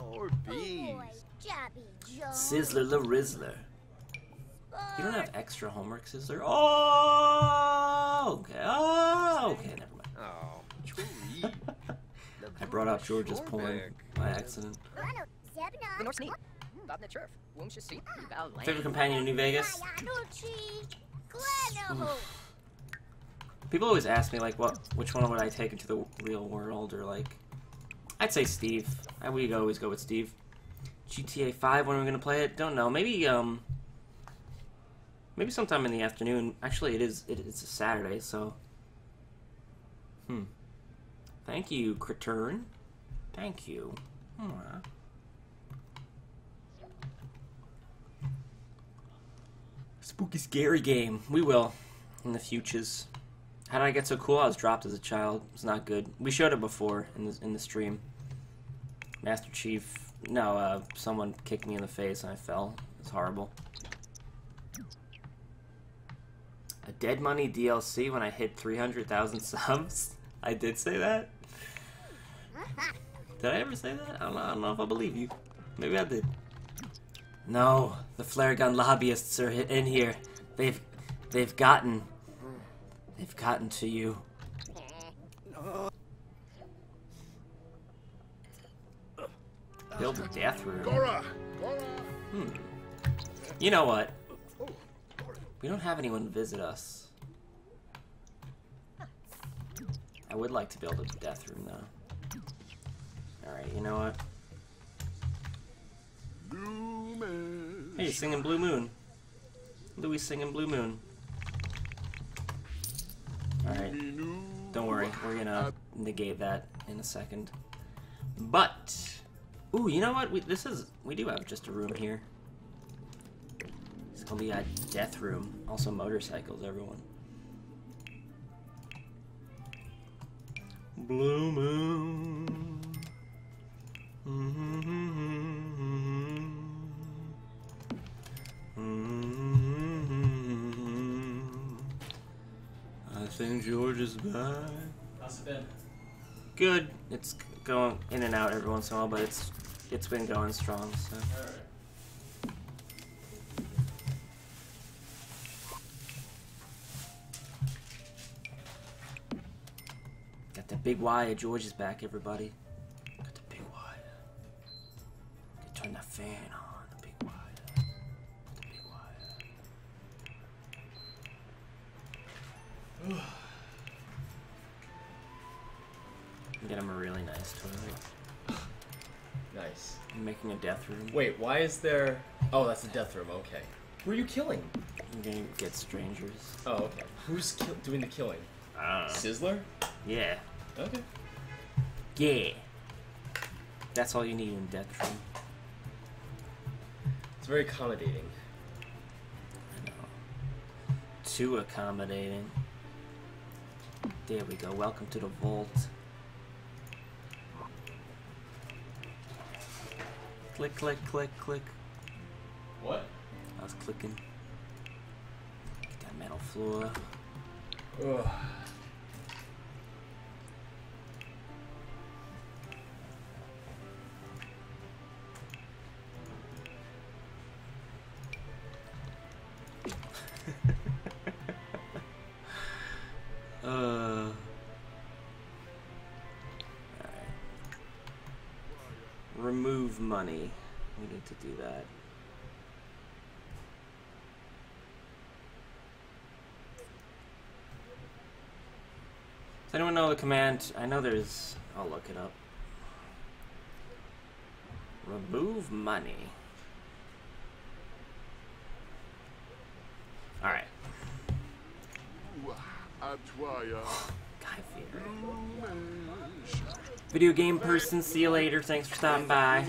Sizzler La Rizzler. You don't have extra homework, Sizzler? Oh, okay. Oh, okay, never mind. Oh, I brought up George's porn by accident. Favorite companion in New Vegas? People always ask me, like, what, which one would I take into the real world, or, like, I'd say Steve. I would always go with Steve. G T A five, when are we going to play it? Don't know. Maybe, um, maybe sometime in the afternoon. Actually, it is, it, it's a Saturday, so, hmm. Thank you, Critern. Thank you. Aww. Spooky, scary game. We will. In the futures. How did I get so cool? I was dropped as a child. It's not good. We showed it before in the, in the stream. Master Chief. No, uh, someone kicked me in the face and I fell. It's horrible. A Dead Money D L C when I hit three hundred thousand subs? I did say that? Did I ever say that? I don't know, I don't know if I believe you. Maybe I did. No, the flare gun lobbyists are in here. They've, they've gotten, they've gotten to you. Build a death room. Hmm. You know what? We don't have anyone visit us. I would like to build a death room, though. Alright, you know what? Hey, you're singing Blue Moon. Louis singing Blue Moon. Alright. Don't worry, we're gonna negate that in a second. But, ooh, you know what? We, this is, we do have just a room here. It's gonna be a death room. Also motorcycles, everyone. Blue Moon. Mm-hmm. Saint George is back.
How's it been?
Good. It's going in and out every once in a while, but it's it's been going strong. So.
All right.
Got the big wire. George is back, everybody. Got the big wire. Can turn that fan on. The big wire. The big wire. Get him a really nice toilet.
Nice.
I'm making a death room.
Wait, why is there... Oh, that's the death room, okay. Who are you killing?
I'm gonna get strangers.
Oh, okay. Who's kill doing the killing?
I don't know.
Sizzler?
Yeah.
Okay.
Yeah. That's all you need in death room.
It's very accommodating.
I know. Too accommodating. There we go. Welcome to the vault. Click, click, click, click.
What?
I was clicking. Get that metal floor.
Ugh.
uh. Alright. Remove money. We need to do that. Does anyone know the command? I know there's... I'll look it up. Remove money. Alright. Guy Fieri. Video game person, see you later. Thanks for stopping by.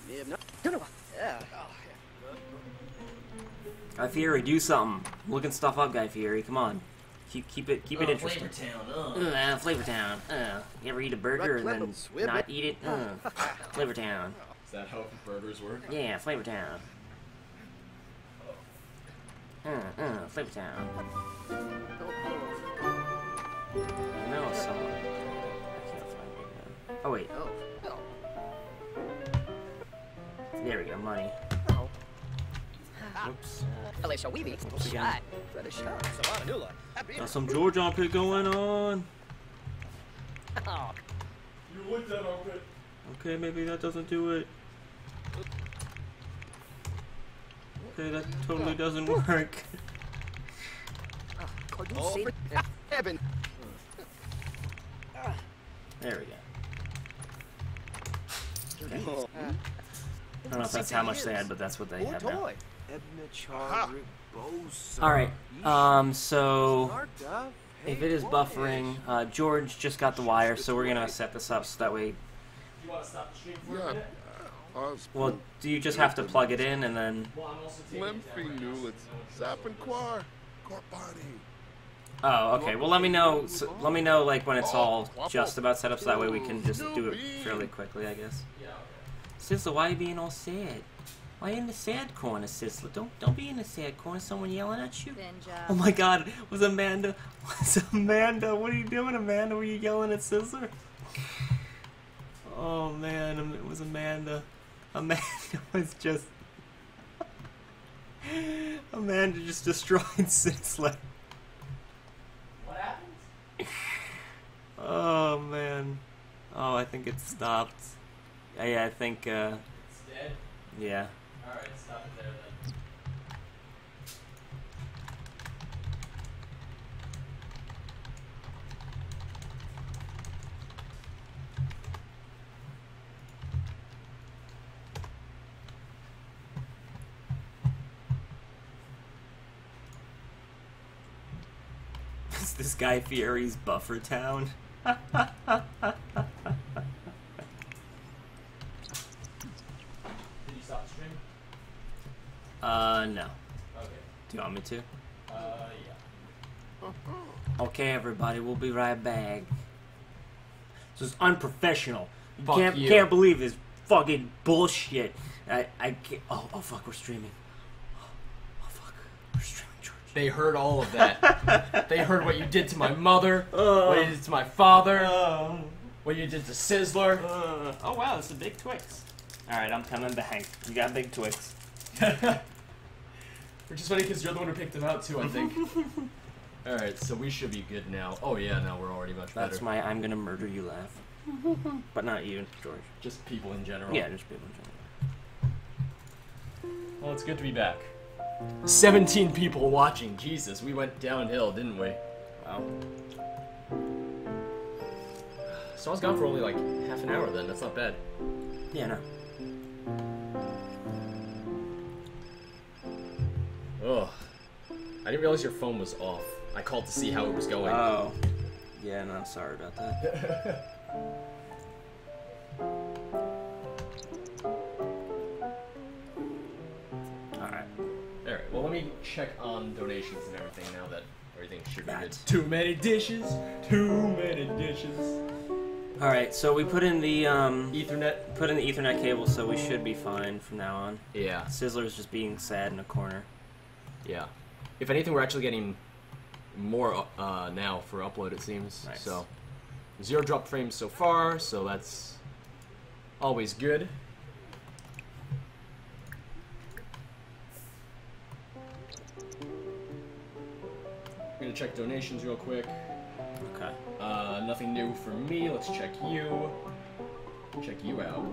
Guy Fieri, do something. I'm looking stuff up, Guy Fieri. Come on. Keep keep it keep it
Oh,
interesting.
Flavortown, ugh.
Uh, Flavortown. Uh, you ever eat a burger and then not eat it? Uh, Flavortown.
Is that how burgers work?
Yeah, Flavortown. Uh, uh, Flavortown. I know someone. I can't find it now. Oh wait. There we go. Money. Oops. Oops again. Got some George armpit going on.
You like that armpit?
Okay, maybe that doesn't do it. Okay, that totally doesn't work.
Evan.
There we go. Okay. I don't know if that's how much they had, but that's what they have now. Alright, um, so if it is buffering, uh, George just got the wire, so we're gonna set this up so that way.
You want to stop the stream for a minute?
Well, do you just have to plug it in and then?
Well, I'm also taking
Limpy Newlets, Zappenquar, Corbani.
Oh, okay. Well, let me know. So, let me know like when it's all just about set up, so that way we can just do it fairly quickly, I guess.
Yeah, okay.
Sizzler, why are you being all sad? Why are you in the sad corner, Sizzler? Don't don't be in the sad corner. Someone yelling at you.
Benja.
Oh my God! Was Amanda? Was Amanda? What are you doing, Amanda? Were you yelling at Sizzler? Oh man, it was Amanda. Amanda was just. Amanda just destroyed Sizzler.
What happened?
Oh man. Oh, I think it stopped. Yeah, yeah I think. Uh,
It's dead?
yeah.
Alright, stop it there then.
Is this Guy Fieri's Buffer Town?
Did you stop the stream?
Uh, no.
Okay.
Do you want me to?
Uh, yeah.
Okay, everybody, we'll be right back. This is unprofessional. You
Fuck
can't
you.
can't believe this fucking bullshit. I I can't. Oh oh fuck, we're streaming. Oh fuck, we're streaming, George.
They heard all of that. They heard what you did to my mother, what you did to my father, what you did to Sizzler.
Uh, oh wow, it's a big Twix. Alright, I'm coming back. You got big Twix.
Which is funny because you're the one who picked them out too, I think. Alright, so we should be good now. Oh yeah, now we're already much better.
That's my I'm gonna murder you laugh. But not you, George.
Just people in general.
Yeah, just people in general.
Well, it's good to be back. seventeen people watching. Jesus, we went downhill, didn't we?
Wow.
So I was gone for only like half an hour then. That's not bad.
Yeah, no.
Ugh. I didn't realize your phone was off. I called to see how it was going.
Oh. Yeah, no, sorry about that. Alright.
Alright, well let me check on donations and everything now that everything should be
That.
good. Too many dishes, too many dishes.
Alright, so we put in the um
Ethernet.
put in the Ethernet cable, so we should be fine from now on.
Yeah,
Sizzler's just being sad in a corner.
yeah. If anything, we're actually getting more uh, now for upload, it seems.
Nice.
So, zero drop frames so far, so that's always good. I'm gonna check donations real quick.
Okay.
Uh, nothing new for me. Let's check you. Check you out.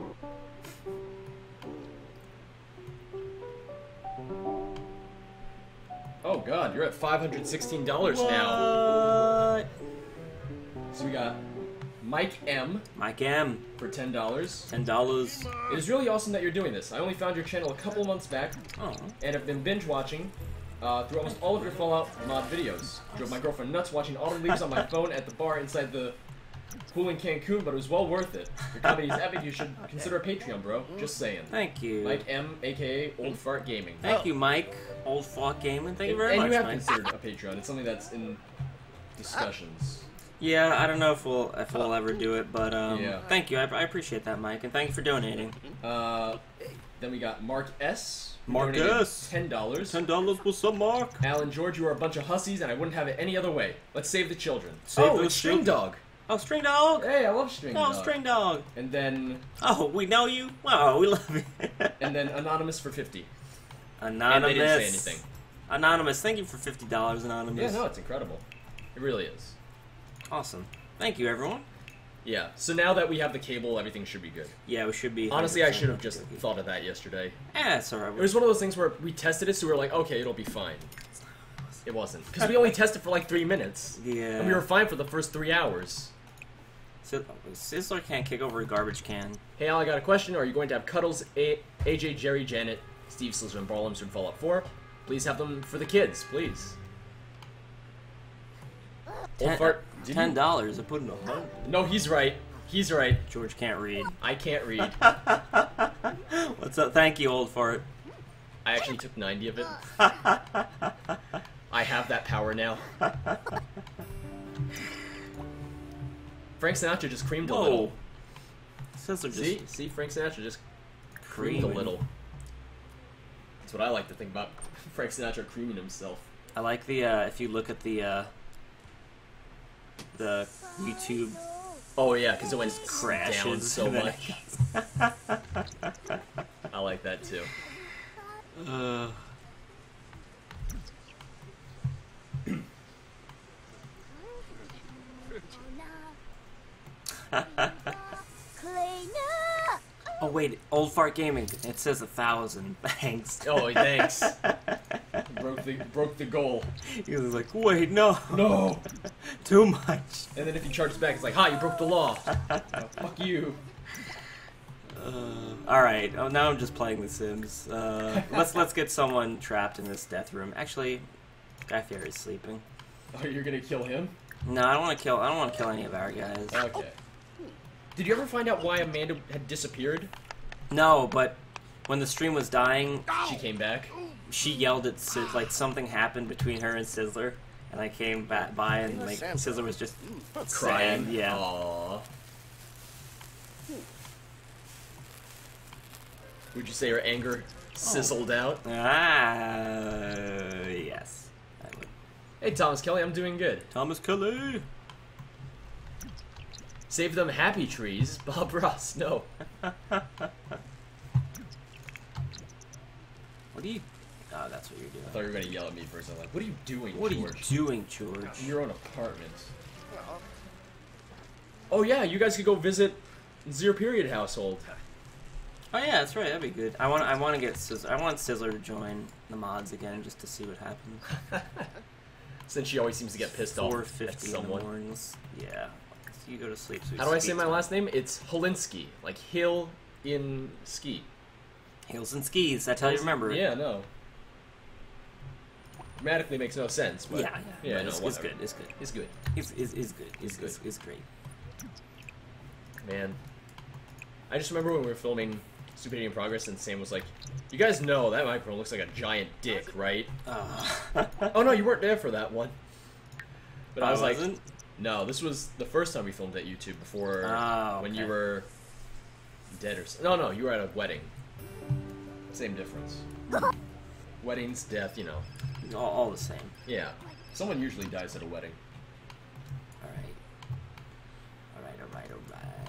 Oh god, you're at five hundred sixteen dollars now.
What?
So we got Mike M
Mike M.
for ten dollars.
Ten dollars.
It is really awesome that you're doing this. I only found your channel a couple months back
Oh.
and have been binge watching uh, through almost all of your Fallout mod videos. Drove my girlfriend nuts watching Autumn Leaves on my phone at the bar inside the pool in Cancun, but it was well worth it. Your comedy is epic. You should consider a Patreon, bro. Just saying.
Thank you.
Mike M, aka Old Fart Gaming.
Thank you, Mike. Old Fought Gaming. Thank you very
and
much,
you have
Mike.
considered a Patreon. It's something that's in discussions.
Yeah, I don't know if we'll if we'll ever do it, but um,
Yeah.
thank you. I, I appreciate that, Mike, and thank you for donating.
Uh, then we got Mark S. who
Mark
donated
S.
ten dollars.
Ten dollars. What's up, Mark?
Alan George, you are a bunch of hussies, and I wouldn't have it any other way. Let's save the children.
Save
oh,
the
it's String
children.
Dog.
Oh, String Dog.
Hey, I love String
Oh,
Dog.
String Dog.
And then,
Oh, we know you. Wow, we love you.
and then Anonymous for fifty.
Anonymous.
And they didn't say anything.
Anonymous. Thank you for fifty dollars, Anonymous.
Yeah, no, it's incredible. It really is.
Awesome. Thank you, everyone.
Yeah. So now that we have the cable, everything should be good.
Yeah, we should be.
Honestly, I
one hundred percent
should have just
cookie.
thought of that yesterday.
Yeah, it's alright.
It was one of those things where we tested it, so we were like, okay, it'll be fine. It wasn't. Because we only tested for like three minutes.
Yeah.
And we were fine for the first three hours.
Sizz- Sizzler can't kick over a garbage can.
Hey, Al, I got a question. Are you going to have Cuddles, A- AJ, Jerry, Janet, Steve, Sizzler, and Barlums from Fallout four? Please have them for the kids, please. Old fart. did
Ten
you-
dollars. I put in a hundred.
No, he's right. He's right.
George can't read.
I can't read.
What's up? Thank you, old fart.
I actually took ninety of it. I have that power now. Frank Sinatra just creamed a
Whoa.
little.
Sizzler just
See? See, Frank Sinatra just creamed a
creaming.
little. That's what I like to think about Frank Sinatra creaming himself.
I like the uh, if you look at the uh, the YouTube
Oh yeah, because it went
crashes
down so
and then
much. I like that too.
Uh, oh wait, old fart gaming. It says a thousand. Thanks.
Oh, thanks. broke the broke the goal.
He was like, wait, no,
No.
too much.
And then if he charges back, it's like, "Ha, you broke the law." Oh, fuck you.
Uh, all right. Oh, now I'm just playing The Sims. Uh, let's let's get someone trapped in this death room. Actually, Guy Fieri's sleeping.
Oh, you're gonna kill him?
No, I don't want to kill. I don't want to kill any of our guys.
Okay. Did you ever find out why Amanda had disappeared?
No, but when the stream was dying,
She came back.
she yelled at Sizz, like something happened between her and Sizzler, and I came back by and like Sizzler was just
Crying.
sad, yeah.
Aww. Would you say her anger sizzled out?
Ah, yes, I
Hey, Thomas Kelly, I'm doing good.
Thomas Kelly.
Save them happy trees, Bob Ross. No.
What are you? Oh, that's what you're doing.
I thought you were gonna yell at me for a second. Like, what are you doing,
What
George?
are you doing, George?
In your own apartment. Oh yeah, you guys could go visit Zero Period household.
Oh yeah, that's right. That'd be good. I want. I want to get. Sizzler. I want Sizzler to join the mods again, just to see what happens.
Since she always seems to get pissed off
Four
at
fifty in the
someone.
mornings. Yeah. So you go to sleep. So
How do I say my last name? It's Holinsky, like hill in ski.
Hills and skis. That's how you remember it.
Yeah, no. Grammatically makes no sense, but
Yeah, yeah.
yeah,
but
no,
it's, it's
whatever.
good. It's good.
It's good.
It's, it's, it's good. It's,
It's good.
It's, it's great.
Man, I just remember when we were filming Stupidity in Progress, and Sam was like, "You guys know that microphone looks like a giant dick, right?"
Uh,
Oh no, you weren't there for that one. But I
I
was like,
wasn't?
"No, this was the first time we filmed at YouTube before
Oh,
when you
okay.
were dead or s- no, no, you were at a wedding. Same difference. Weddings, death, you know.
all, all the same.
Yeah, someone usually dies at a wedding.
All right. All right. All right. All right.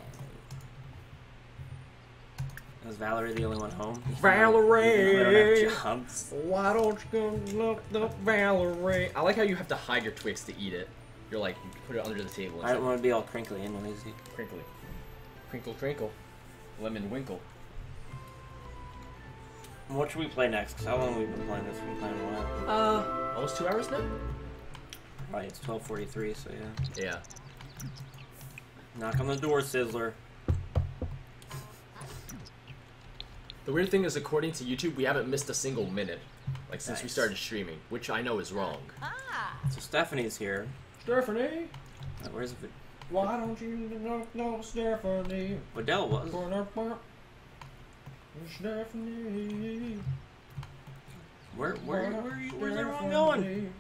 Was Valerie the only one home?
Valerie!
Even though they don't have jobs.
Why don't you go look the Valerie? I like how you have to hide your Twix to eat it. You're like, you put it under the table. And
I don't want to be all crinkly and noisy.
crinkly. Crinkle, crinkle. Lemon winkle.
What should we play next? 'Cause how long have we been playing this? We've been playing a while.
Uh, almost two hours now?
Right, it's twelve forty-three, so yeah.
Yeah.
Knock on the door, Sizzler.
The weird thing is, according to YouTube, we haven't missed a single minute. Like, since we
Nice.
started streaming, which I know is wrong.
So Stephanie's here.
Stephanie,
Uh, where's the...
why don't you know, know Stephanie?
Waddell was.
Stephanie.
Where, where, where, are you, where's everyone going?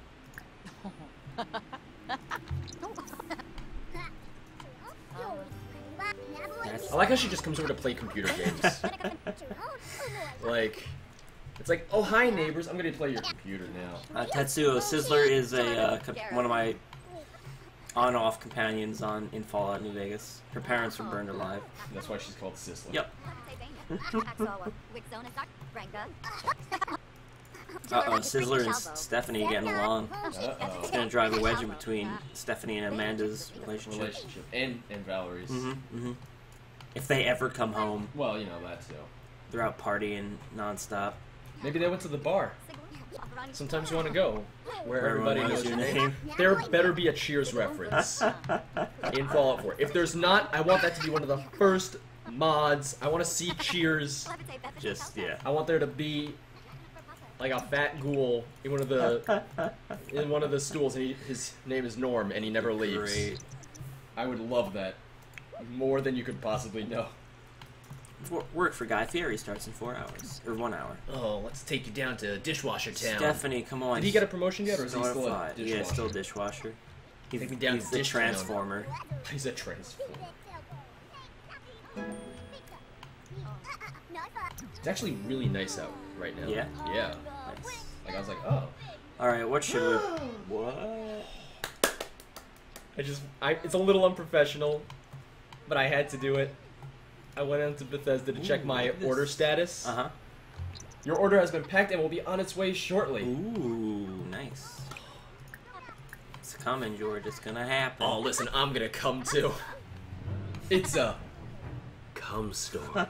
I like how she just comes over to play computer games. Like, it's like, oh hi neighbors, I'm gonna play your computer now.
Uh, Tetsuo Sizzler is a uh, co- one of my on-off companions on in Fallout New Vegas. Her parents were burned alive.
That's why she's called Sizzler.
Yep. Uh-oh, Sizzler and S- Stephanie getting along.
Uh-oh.
It's gonna drive a wedge in between Stephanie and Amanda's relationship.
Relationship. And, and Valerie's.
Mm-hmm, mm-hmm. If they ever come home,
Well, you know, that too.
they're out partying nonstop.
Maybe they went to the bar. Sometimes you want to go where everybody
Everyone
knows
knows
your
your
name. There better be a Cheers reference in Fallout four. If there's not, I want that to be one of the first mods. I want to see Cheers.
Just, yeah.
I want there to be like a fat ghoul in one of the in one of the stools, and he, his name is Norm, and he never leaves.
Great.
I would love that more than you could possibly know.
For, work for Guy Fieri starts in four hours. Or one hour.
Oh, let's take you down to Dishwasher Town.
Stephanie, come on.
Did he get a promotion yet, or is he still a
Notified.
dishwasher?
Yeah, still dishwasher. He's,
Take me down
he's
to
the
Dish Town.
transformer.
He's a transformer. It's actually really nice out right now.
Yeah?
Yeah.
Nice.
Like I was like, oh.
Alright, what should we... What?
I just, I. It's a little unprofessional, but I had to do it. I went into Bethesda to check
Ooh,
my
look at this.
order status.
Uh-huh.
Your order has been packed and will be on its way shortly.
Ooh, nice. It's coming, George. It's gonna happen.
Oh, listen, I'm gonna come too. It's a cum storm.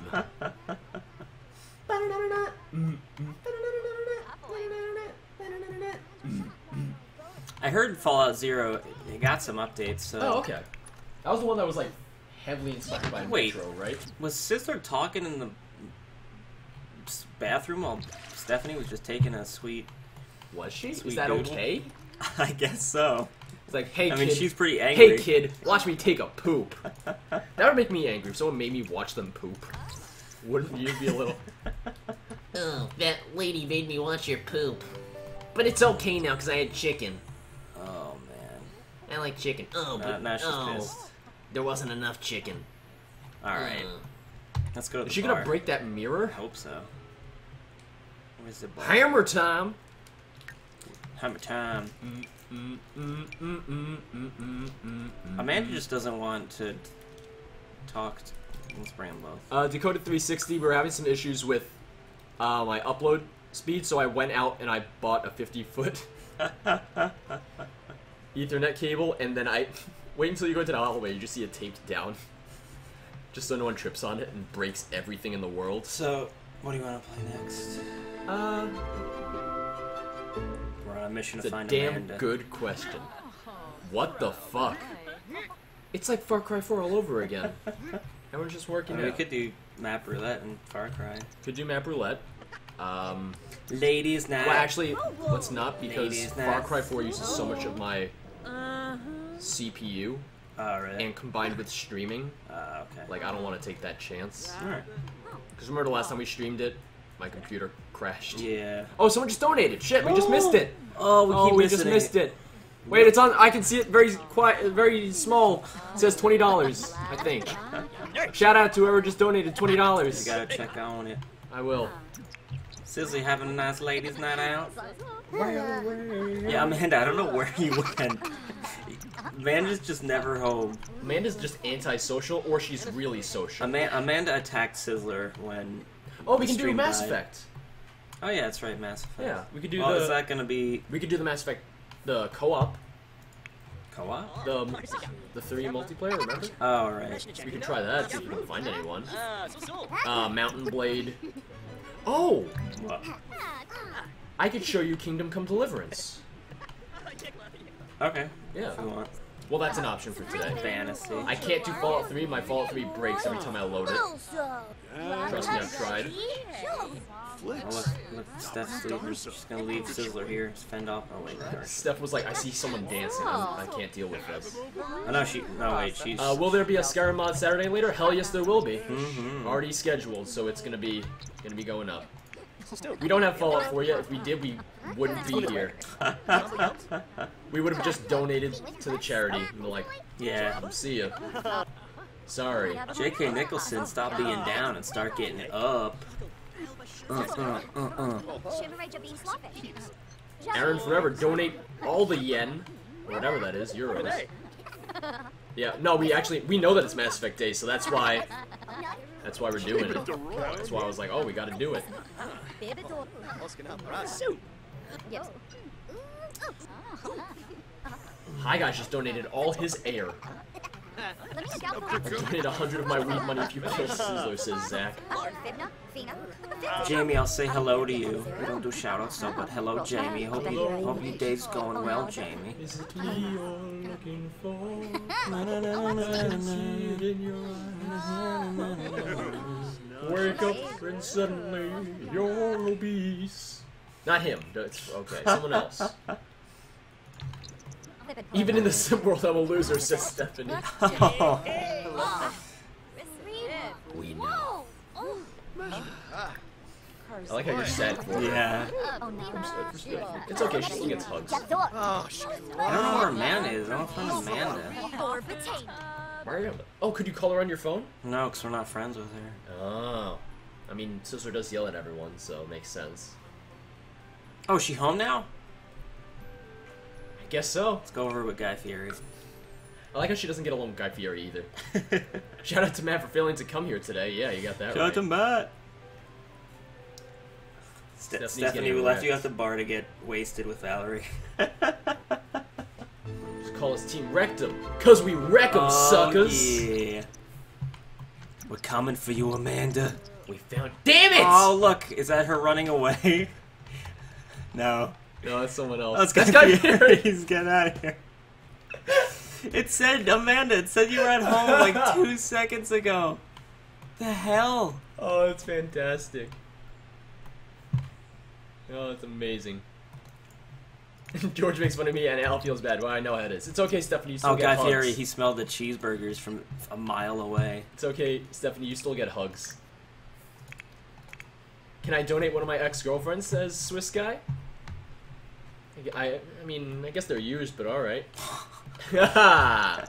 I heard Fallout Zero, it got some updates, so...
Oh, okay. That was the one that was like heavily inspired by
Wait.
Metro, right?
Was Sizzler talking in the s- bathroom while Stephanie was just taking a sweet...
Was she?
Sweet
Is that
doodle.
okay?
I guess so.
It's like, hey
I
kid.
mean, she's pretty angry.
Hey kid, watch me take a poop. That would make me angry if someone made me watch them poop. Wouldn't you be a little...
Oh, that lady made me watch your poop. But it's okay now because I had chicken.
Oh, man.
I like chicken. Oh,
Now,
but
now she's
oh,
pissed.
there wasn't enough chicken.
Alright.
Uh,
Let's go to the
Is she
bar.
gonna break that mirror?
I hope so. Where's the bar?
Hammer time!
Hammer time.
Mm, mm, mm, mm, mm, mm, mm, mm,
Amanda just doesn't want to talk. To, let's bring them both.
Uh, Dakota three sixty, we're having some issues with uh, my upload speed, so I went out and I bought a fifty foot Ethernet cable, and then I wait until you go into the hallway, you just see it taped down, just so no one trips on it and breaks everything in the world.
So, what do you want to play next?
Uh,
We're on a mission
it's
to
a
find
damn
Amanda.
good question. What the fuck? It's like Far Cry four all over again. Everyone's just working
I mean, we
out.
could do map roulette and Far Cry.
Could do map roulette. Um,
Ladies' night.
well, actually, let's not, because
Ladies'
Far
night.
Cry four uses so much of my C P U,
Oh, really?
and combined with streaming,
Uh, okay.
like, I don't want to take that chance.
Alright.
Because remember the last time we streamed it, my computer crashed.
Yeah.
Oh, someone just donated. Shit, we just missed it.
Oh, we
Oh,
keep
we
missing
just
it.
missed it. Wait, it's on. I can see it very quiet, very small. It says twenty dollars, I think. Shout out to whoever just donated twenty dollars.
You gotta check on it.
I will.
Sizzly having a nice ladies' night out. Yeah, Amanda, I don't know where you went. Amanda's just never home.
Amanda's just antisocial, or she's really social.
Ama- Amanda attacked Sizzler when.
Oh, we
the
can do
stream
Mass
died.
Effect.
Oh yeah, that's right, Mass Effect.
Yeah, we could do
well,
the.
is that gonna be
We could do the Mass Effect, the co-op,
co-op?
the the three multiplayer. Remember?
Oh right.
We could try that. See if we can find anyone. Uh, Mountain Blade. Oh,
What?
I could show you Kingdom Come Deliverance.
Okay.
Yeah.
If you want.
Well, that's an option for today.
Fantasy.
I can't do Fallout three. My Fallout three breaks every time I load it. Trust me, I've tried.
Oh, look, look, Steph's leaving. She's gonna leave Sizzler here. Just fend off. Oh wait, there.
Steph was like, I see someone dancing. I'm, I can't deal with this.
Oh no, she. No wait, she's.
Uh, will there be a Skyrim mod Saturday later? Hell yes, there will be.
Mhm.
Already scheduled, so it's gonna be gonna be going up. We don't have Fallout four yet. If we did, we wouldn't be here. We would have just donated to the charity. And we're like,
Yeah.
see ya. Sorry.
J K Nicholson, stop being down and start getting it up. Uh, uh, uh, uh.
Aaron Forever, donate all the yen, or whatever that is, euros. Yeah, no, we actually, we know that it's Mass Effect Day, so that's why, that's why we're doing it. That's why I was like, oh, we gotta do it. Hi guys just donated all his air. I donated a hundred of my weed money if you kill Sizzler, says Zach.
Jamie, I'll say hello to you. We don't do shoutouts, so but hello, Jamie. Hope you hope your day's going well, Jamie.
Is it me you're looking for? I can see it in your eyes. Wake up and suddenly you're obese. Not him. That's okay. Someone else. Even in the sim world, I'm a loser, says Stephanie. We know. I like how you're sad for her.
Yeah.
It's okay, she still gets hugs.
I don't know where Amanda is. I don't find Amanda.
Mario? Oh, could you call her on your phone?
No, because we're not friends with her.
Oh. I mean, Sister does yell at everyone, so it makes sense.
Oh, is she home now?
I guess so.
Let's go over with Guy Fieri.
I like how she doesn't get along with Guy Fieri either. Shout out to Matt for failing to come here today. Yeah, you got that
Shout
right.
out to Matt. Ste
Stephanie's
Stephanie,
getting
we left you
wrecked.
at the bar to get wasted with Valerie.
Just call us Team Rectum. Cause we wreck 'em,
Oh,
suckers!
yeah. We're coming for you, Amanda.
We found- Damn it!
Oh, look. Is that her running away? No.
No, that's someone else.
Let's
That's
go.
Guy Fieri!
He's get out of here. It said, Amanda, it said you were at home like two seconds ago. The hell?
Oh, it's fantastic. Oh, it's amazing. George makes fun of me and Al feels bad. Well, I know how it is. It's okay, Stephanie, you still
Oh,
get
Guy
hugs.
Fieri, he smelled the cheeseburgers from a mile away.
It's okay, Stephanie, you still get hugs. Can I donate one of my ex-girlfriends, says Swiss Guy? I, I, I mean, I guess they're used, but alright.
Uh,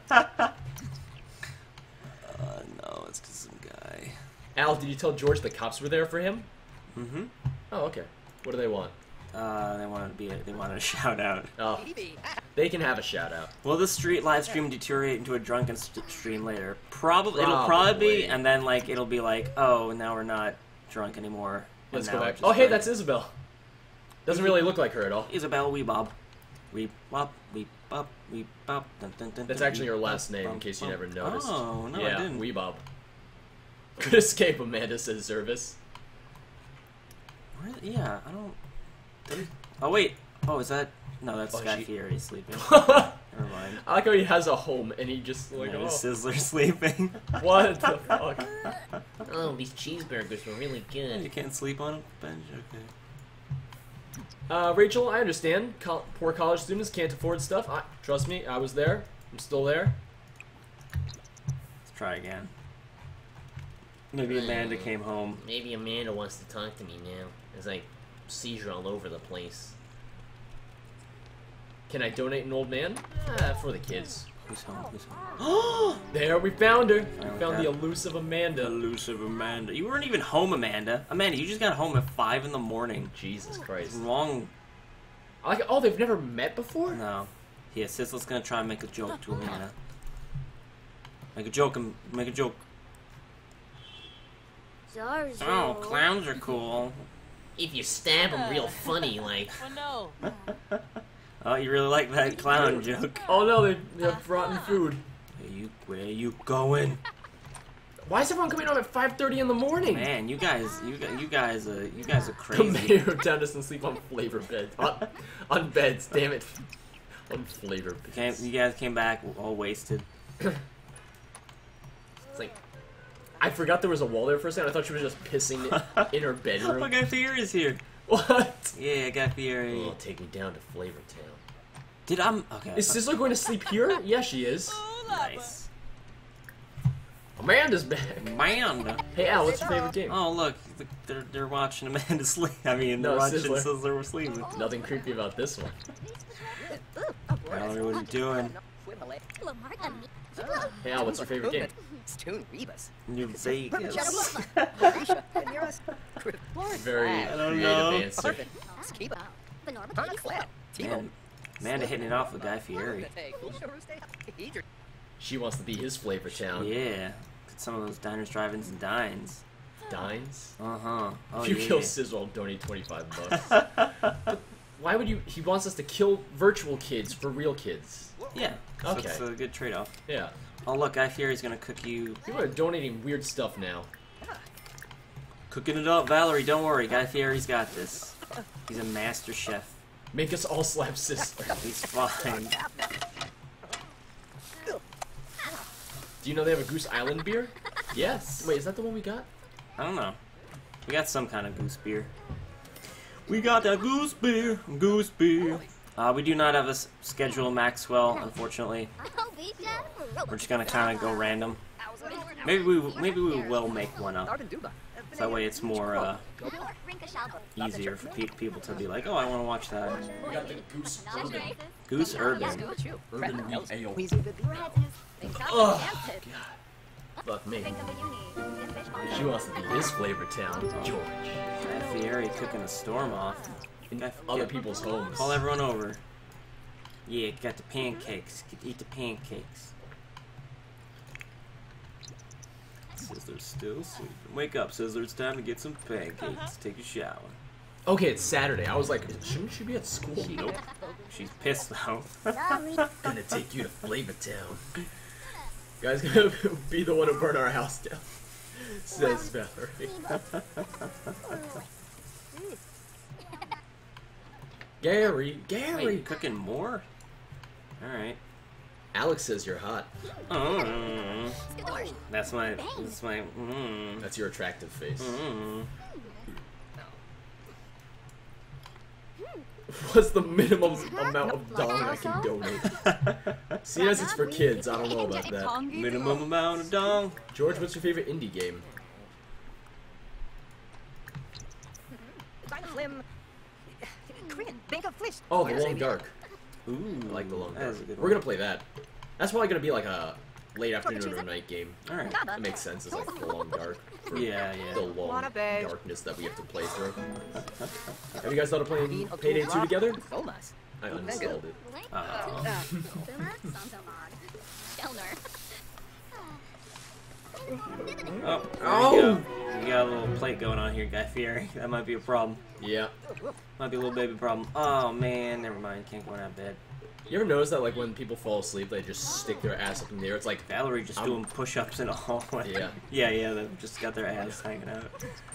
no, it's just some guy.
Al, did you tell George the cops were there for him?
Mm-hmm.
Oh, okay. What do they want?
Uh, they wanted to be. A, they wanted a shout out.
Oh, they can have a shout out.
Will this street live stream deteriorate into a drunken st stream later? Probably. It'll
Probably.
probably be, and then like it'll be like, oh, now we're not drunk anymore. and
Let's
now
go
we're
back.
just
Oh, hey,
drunk.
that's Isabel. Doesn't really look like her at all.
Isabel Weebob. Weep bop, weep bop, weep bop. Dun, dun, dun,
That's
dun,
actually
weep,
her last
bop,
name, in
bop,
case you
bop.
never noticed.
Oh no,
yeah,
I didn't.
Weebob. Good escape, Amanda says Zervis.
Where, yeah, I don't. didn't- Oh wait. Oh, is that? No, that's
Oh,
Sky
she-
Fury sleeping. Never mind.
I like how he has a home and he just like,
And
oh,
Sizzler sleeping.
what the fuck?
Oh, these cheeseburgers were really
You
good.
can't sleep on a bench. Okay.
Uh, Rachel, I understand. Col poor college students can't afford stuff. I, trust me, I was there. I'm still there.
Let's try again. Maybe Amanda came home.
Maybe Amanda wants to talk to me now. There's like seizure all over the place.
Can I donate an old man? Ah, for the kids.
Who's home? Who's home?
There, we found her.
Finally
We found the
got-
elusive Amanda.
Elusive Amanda. You weren't even home, Amanda. Amanda, you just got home at five in the morning.
Jesus
What's
Christ.
wrong?
I like, oh, they've never met before?
No. Yeah, Sizzler's gonna try and make a joke to Amanda. Make a joke. and Make a joke. Oh, clowns are cool.
If you stab them real funny, like.
Oh no.
Oh, you really like that clown joke.
Oh no, they, they have rotten food.
Where you, where you going?
Why is everyone coming home at five thirty in the morning?
Man, you guys, you guys, you guys, are, you guys are
The
crazy.
mayor of town doesn't sleep on flavor beds. On, on beds, damn it. On flavor
Came,
beds.
you guys came back all wasted.
It's like, I forgot there was a wall there for a second. I thought she was just pissing in her bedroom.
Look, Guy Fieri's here.
What?
Yeah, Guy Fieri.
Oh, take me down to Flavor Town.
Did I'm okay?
Is Sizzler going to sleep here? Yeah, she is.
Nice.
Amanda's back.
Amanda.
Hey Al, what's your favorite game?
Oh look, they're they're watching Amanda sleep. I mean, they're
No,
watching
Sizzler.
Sizzler was sleeping.
Nothing creepy about this one.
Valerie, what are you doing?
Hey Al, what's your favorite game?
Stoon Rebus.
New Vegas.
Very
I don't
creative
know.
answer.
Skiba. Tonic Flap. T-Bone.
Man, Amanda hitting it off with Guy Fieri.
She wants to be his flavor town.
Yeah. Some of those diners, drive-ins, and dines.
Dines?
Uh huh. Oh
if you
yeah.
kill Sizzle, I'll donate twenty-five bucks. But why would you? He wants us to kill virtual kids for real kids.
Yeah. So
Okay.
It's a good trade-off.
Yeah.
Oh look, Guy Fieri's gonna cook you.
People are donating weird stuff now.
Cooking it up, Valerie. Don't worry, Guy Fieri's got this. He's a master chef.
Make us all slap Sizzler.
He's fine.
Do you know they have a Goose Island beer? Yes. Wait, is that the one we got?
I don't know. We got some kind of goose beer. We got that goose beer, goose beer. Uh, we do not have a s- schedule, Maxwell. Unfortunately, we're just gonna kind of go random. Maybe we maybe we will make one up. So that way it's more uh, easier for pe people to be like, oh, I want to watch that.
We got the Goose Urban.
Goose Urban.
Urban Wheat Ale.
Oh,
Fuck me. She wants to be his flavor town, George.
Guy Fieri cooking a storm off.
In
Guy-
other
yeah,
people's homes.
Call everyone over. Yeah, got the pancakes. Eat the pancakes. Sizzler's still sleeping. Wake up, Sizzler. It's time to get some pancakes. Take a shower.
Okay, it's Saturday. I was like, shouldn't she be at school?
Nope. She's pissed though.
Gonna take you to Flavor Town. Guys, gonna be the one to burn our house down. Says Valerie. Gary, Gary.
Wait, cooking more? Alright.
Alex says you're hot.
Oh, that's my, that's my, mm,
That's your attractive face.
mm.
What's the minimum amount of dong I can donate? Seeing as it's for kids, I don't know about that.
Minimum amount of dong.
George, what's your favorite indie game? Oh, The Long Dark.
Ooh,
I like The Long
that
Dark.
is a good
We're
one.
gonna play that. That's probably gonna be like a late afternoon or night game.
All right.
That makes sense. It's like the long dark. For
Yeah, yeah.
The long
Wanna babe.
darkness that we have to play through. Have you guys thought of playing Payday two together?
Thomas.
I uninstalled it.
Oh. Oh,
Oh!
there you go. You got a little plate going on here, Guy Fieri. That might be a problem.
Yeah.
Might be a little baby problem. Oh man, never mind. Can't go in that bed.
You ever notice that, like, when people fall asleep, they just stick their ass up in the air? It's like,
Valerie just
I'm-
doing push-ups in a hallway.
Yeah.
yeah, yeah. They've just got their ass hanging out.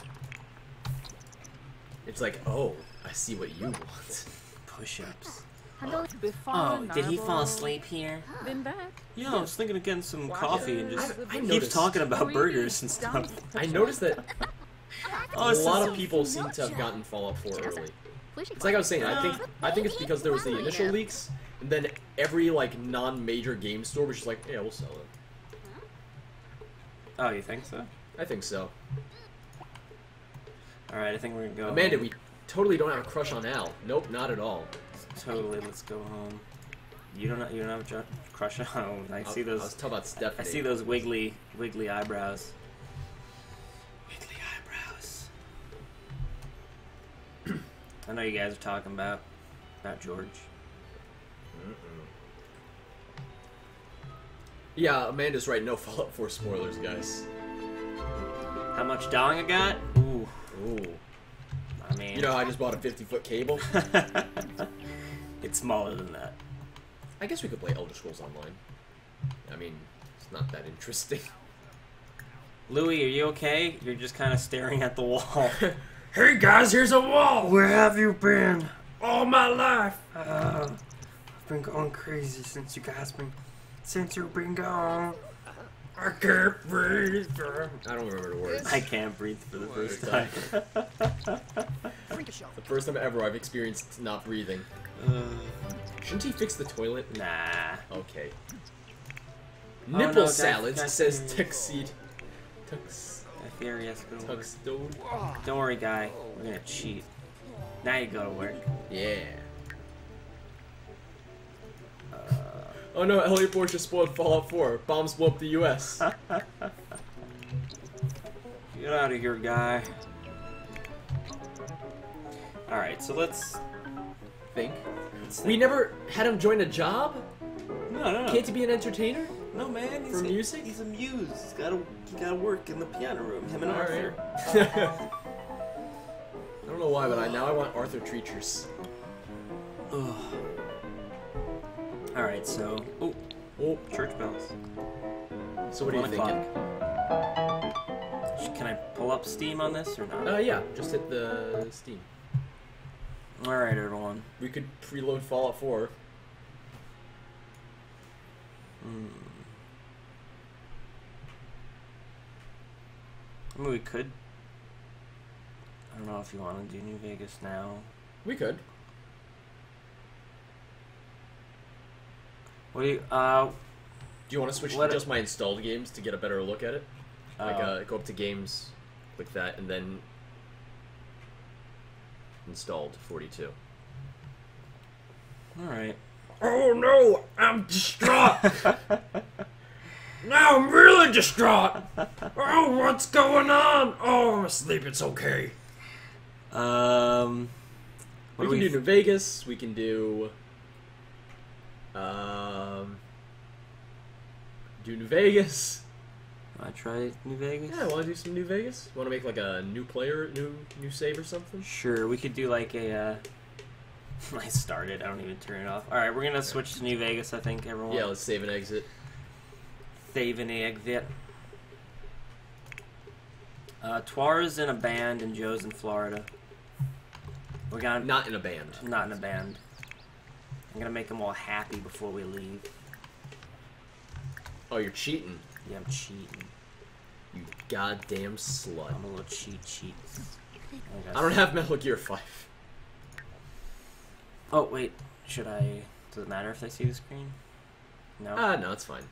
it's like, oh, I see what you want.
Push-ups.
Before
Oh, did he fall
Narble.
asleep here?
Been back.
Yeah, I was thinking of getting some coffee and just
I- I
keeps
noticed-
talking about burgers and stuff.
I noticed that
Oh,
a
it's
lot
just-
of people seem to have gotten Fallout four early. It's like I was saying, I think I think it's because there was the initial leaks, and then every like non-major game store was just like, yeah, we'll sell it.
Oh, you think so?
I think so.
All right, I think we're gonna go.
Amanda,
home.
we totally don't have a crush on Al. Nope, not at all.
Totally, let's go home. You don't. You don't have a ju- crush on. Oh, I see
I
those.
was talking about
I
Stephanie.
see those wiggly, wiggly eyebrows. Wiggly eyebrows. I know you guys are talking about about George.
Yeah, Amanda's right. No Fallout four spoilers, guys.
How much dong I got? Ooh,
Ooh.
I mean,
You know, I just bought a fifty foot cable.
it's smaller than that.
I guess we could play Elder Scrolls Online. I mean, it's not that interesting.
Louis, are you okay? You're just kind of staring at the wall.
Hey guys, here's a wall. Where have you been? All my life. Uh, I've been going crazy since you guys been, since you've been gone. I can't breathe.
I don't remember the words.
I can't breathe for the first time.
The first time ever I've experienced not breathing.
Uh,
Shouldn't he fix the toilet?
nah.
Okay.
Oh,
Nipple
no, Guy-
salads,
Guy
it says
Fieri.
tuxedo. Tux.
Guy Fieri has to go to work.
Tuxedo.
Don't worry, guy. We're gonna cheat. Now you go to work.
Yeah. Oh no, Elliot Boy just spoiled Fallout four. Bombs blow up the U S
Get out of here, guy. Alright, so let's
Think.
let's
We
think.
never had him join a job?
No, no, no.
Can't he be an entertainer?
No, man. He's
For
a,
music?
He's a muse. He's gotta, he gotta work in the piano room. Him and Arthur.
Alright. I don't know why, but I now I want Arthur Treachers.
Ugh. Alright, so. Oh,
Oh,
church bells.
so what are you
One
thinking?
o'clock. Can I pull up Steam on this or not?
Uh, yeah, just hit the Steam.
Alright, everyone.
We could preload Fallout four.
Hmm. I mean, we could. I don't know if you want to do New Vegas now.
We could.
What do you, uh,
Do you want to switch
What-
to just my installed games to get a better look at it? Like,
uh,
uh, go up to games, click that, and then installed forty-two.
alright.
Oh no, I'm distraught. Now I'm really distraught. Oh, what's going on? Oh, I'm asleep. It's okay.
Um, what
We
do
can do New Vegas. We can do. Um. Do New Vegas.
I try New Vegas?
Yeah, want to do some New Vegas? Want to make like a new player, new new save or something?
Sure, we could do like a, uh... I started, I don't even turn it off. Alright, we're gonna switch to New Vegas, I think, everyone.
Yeah, let's save and exit.
Save and exit. Uh, Twar's in a band and Joe's in Florida. We're gonna...
Not in a band.
Not in a band. I'm gonna make them all happy before we leave.
Oh, you're cheating.
Yeah, I'm cheating.
You goddamn slut.
I'm a little cheat cheat.
I don't have Metal Gear five.
Oh, wait. Should I... Does it matter if they see the screen? No?
Ah, no, it's fine.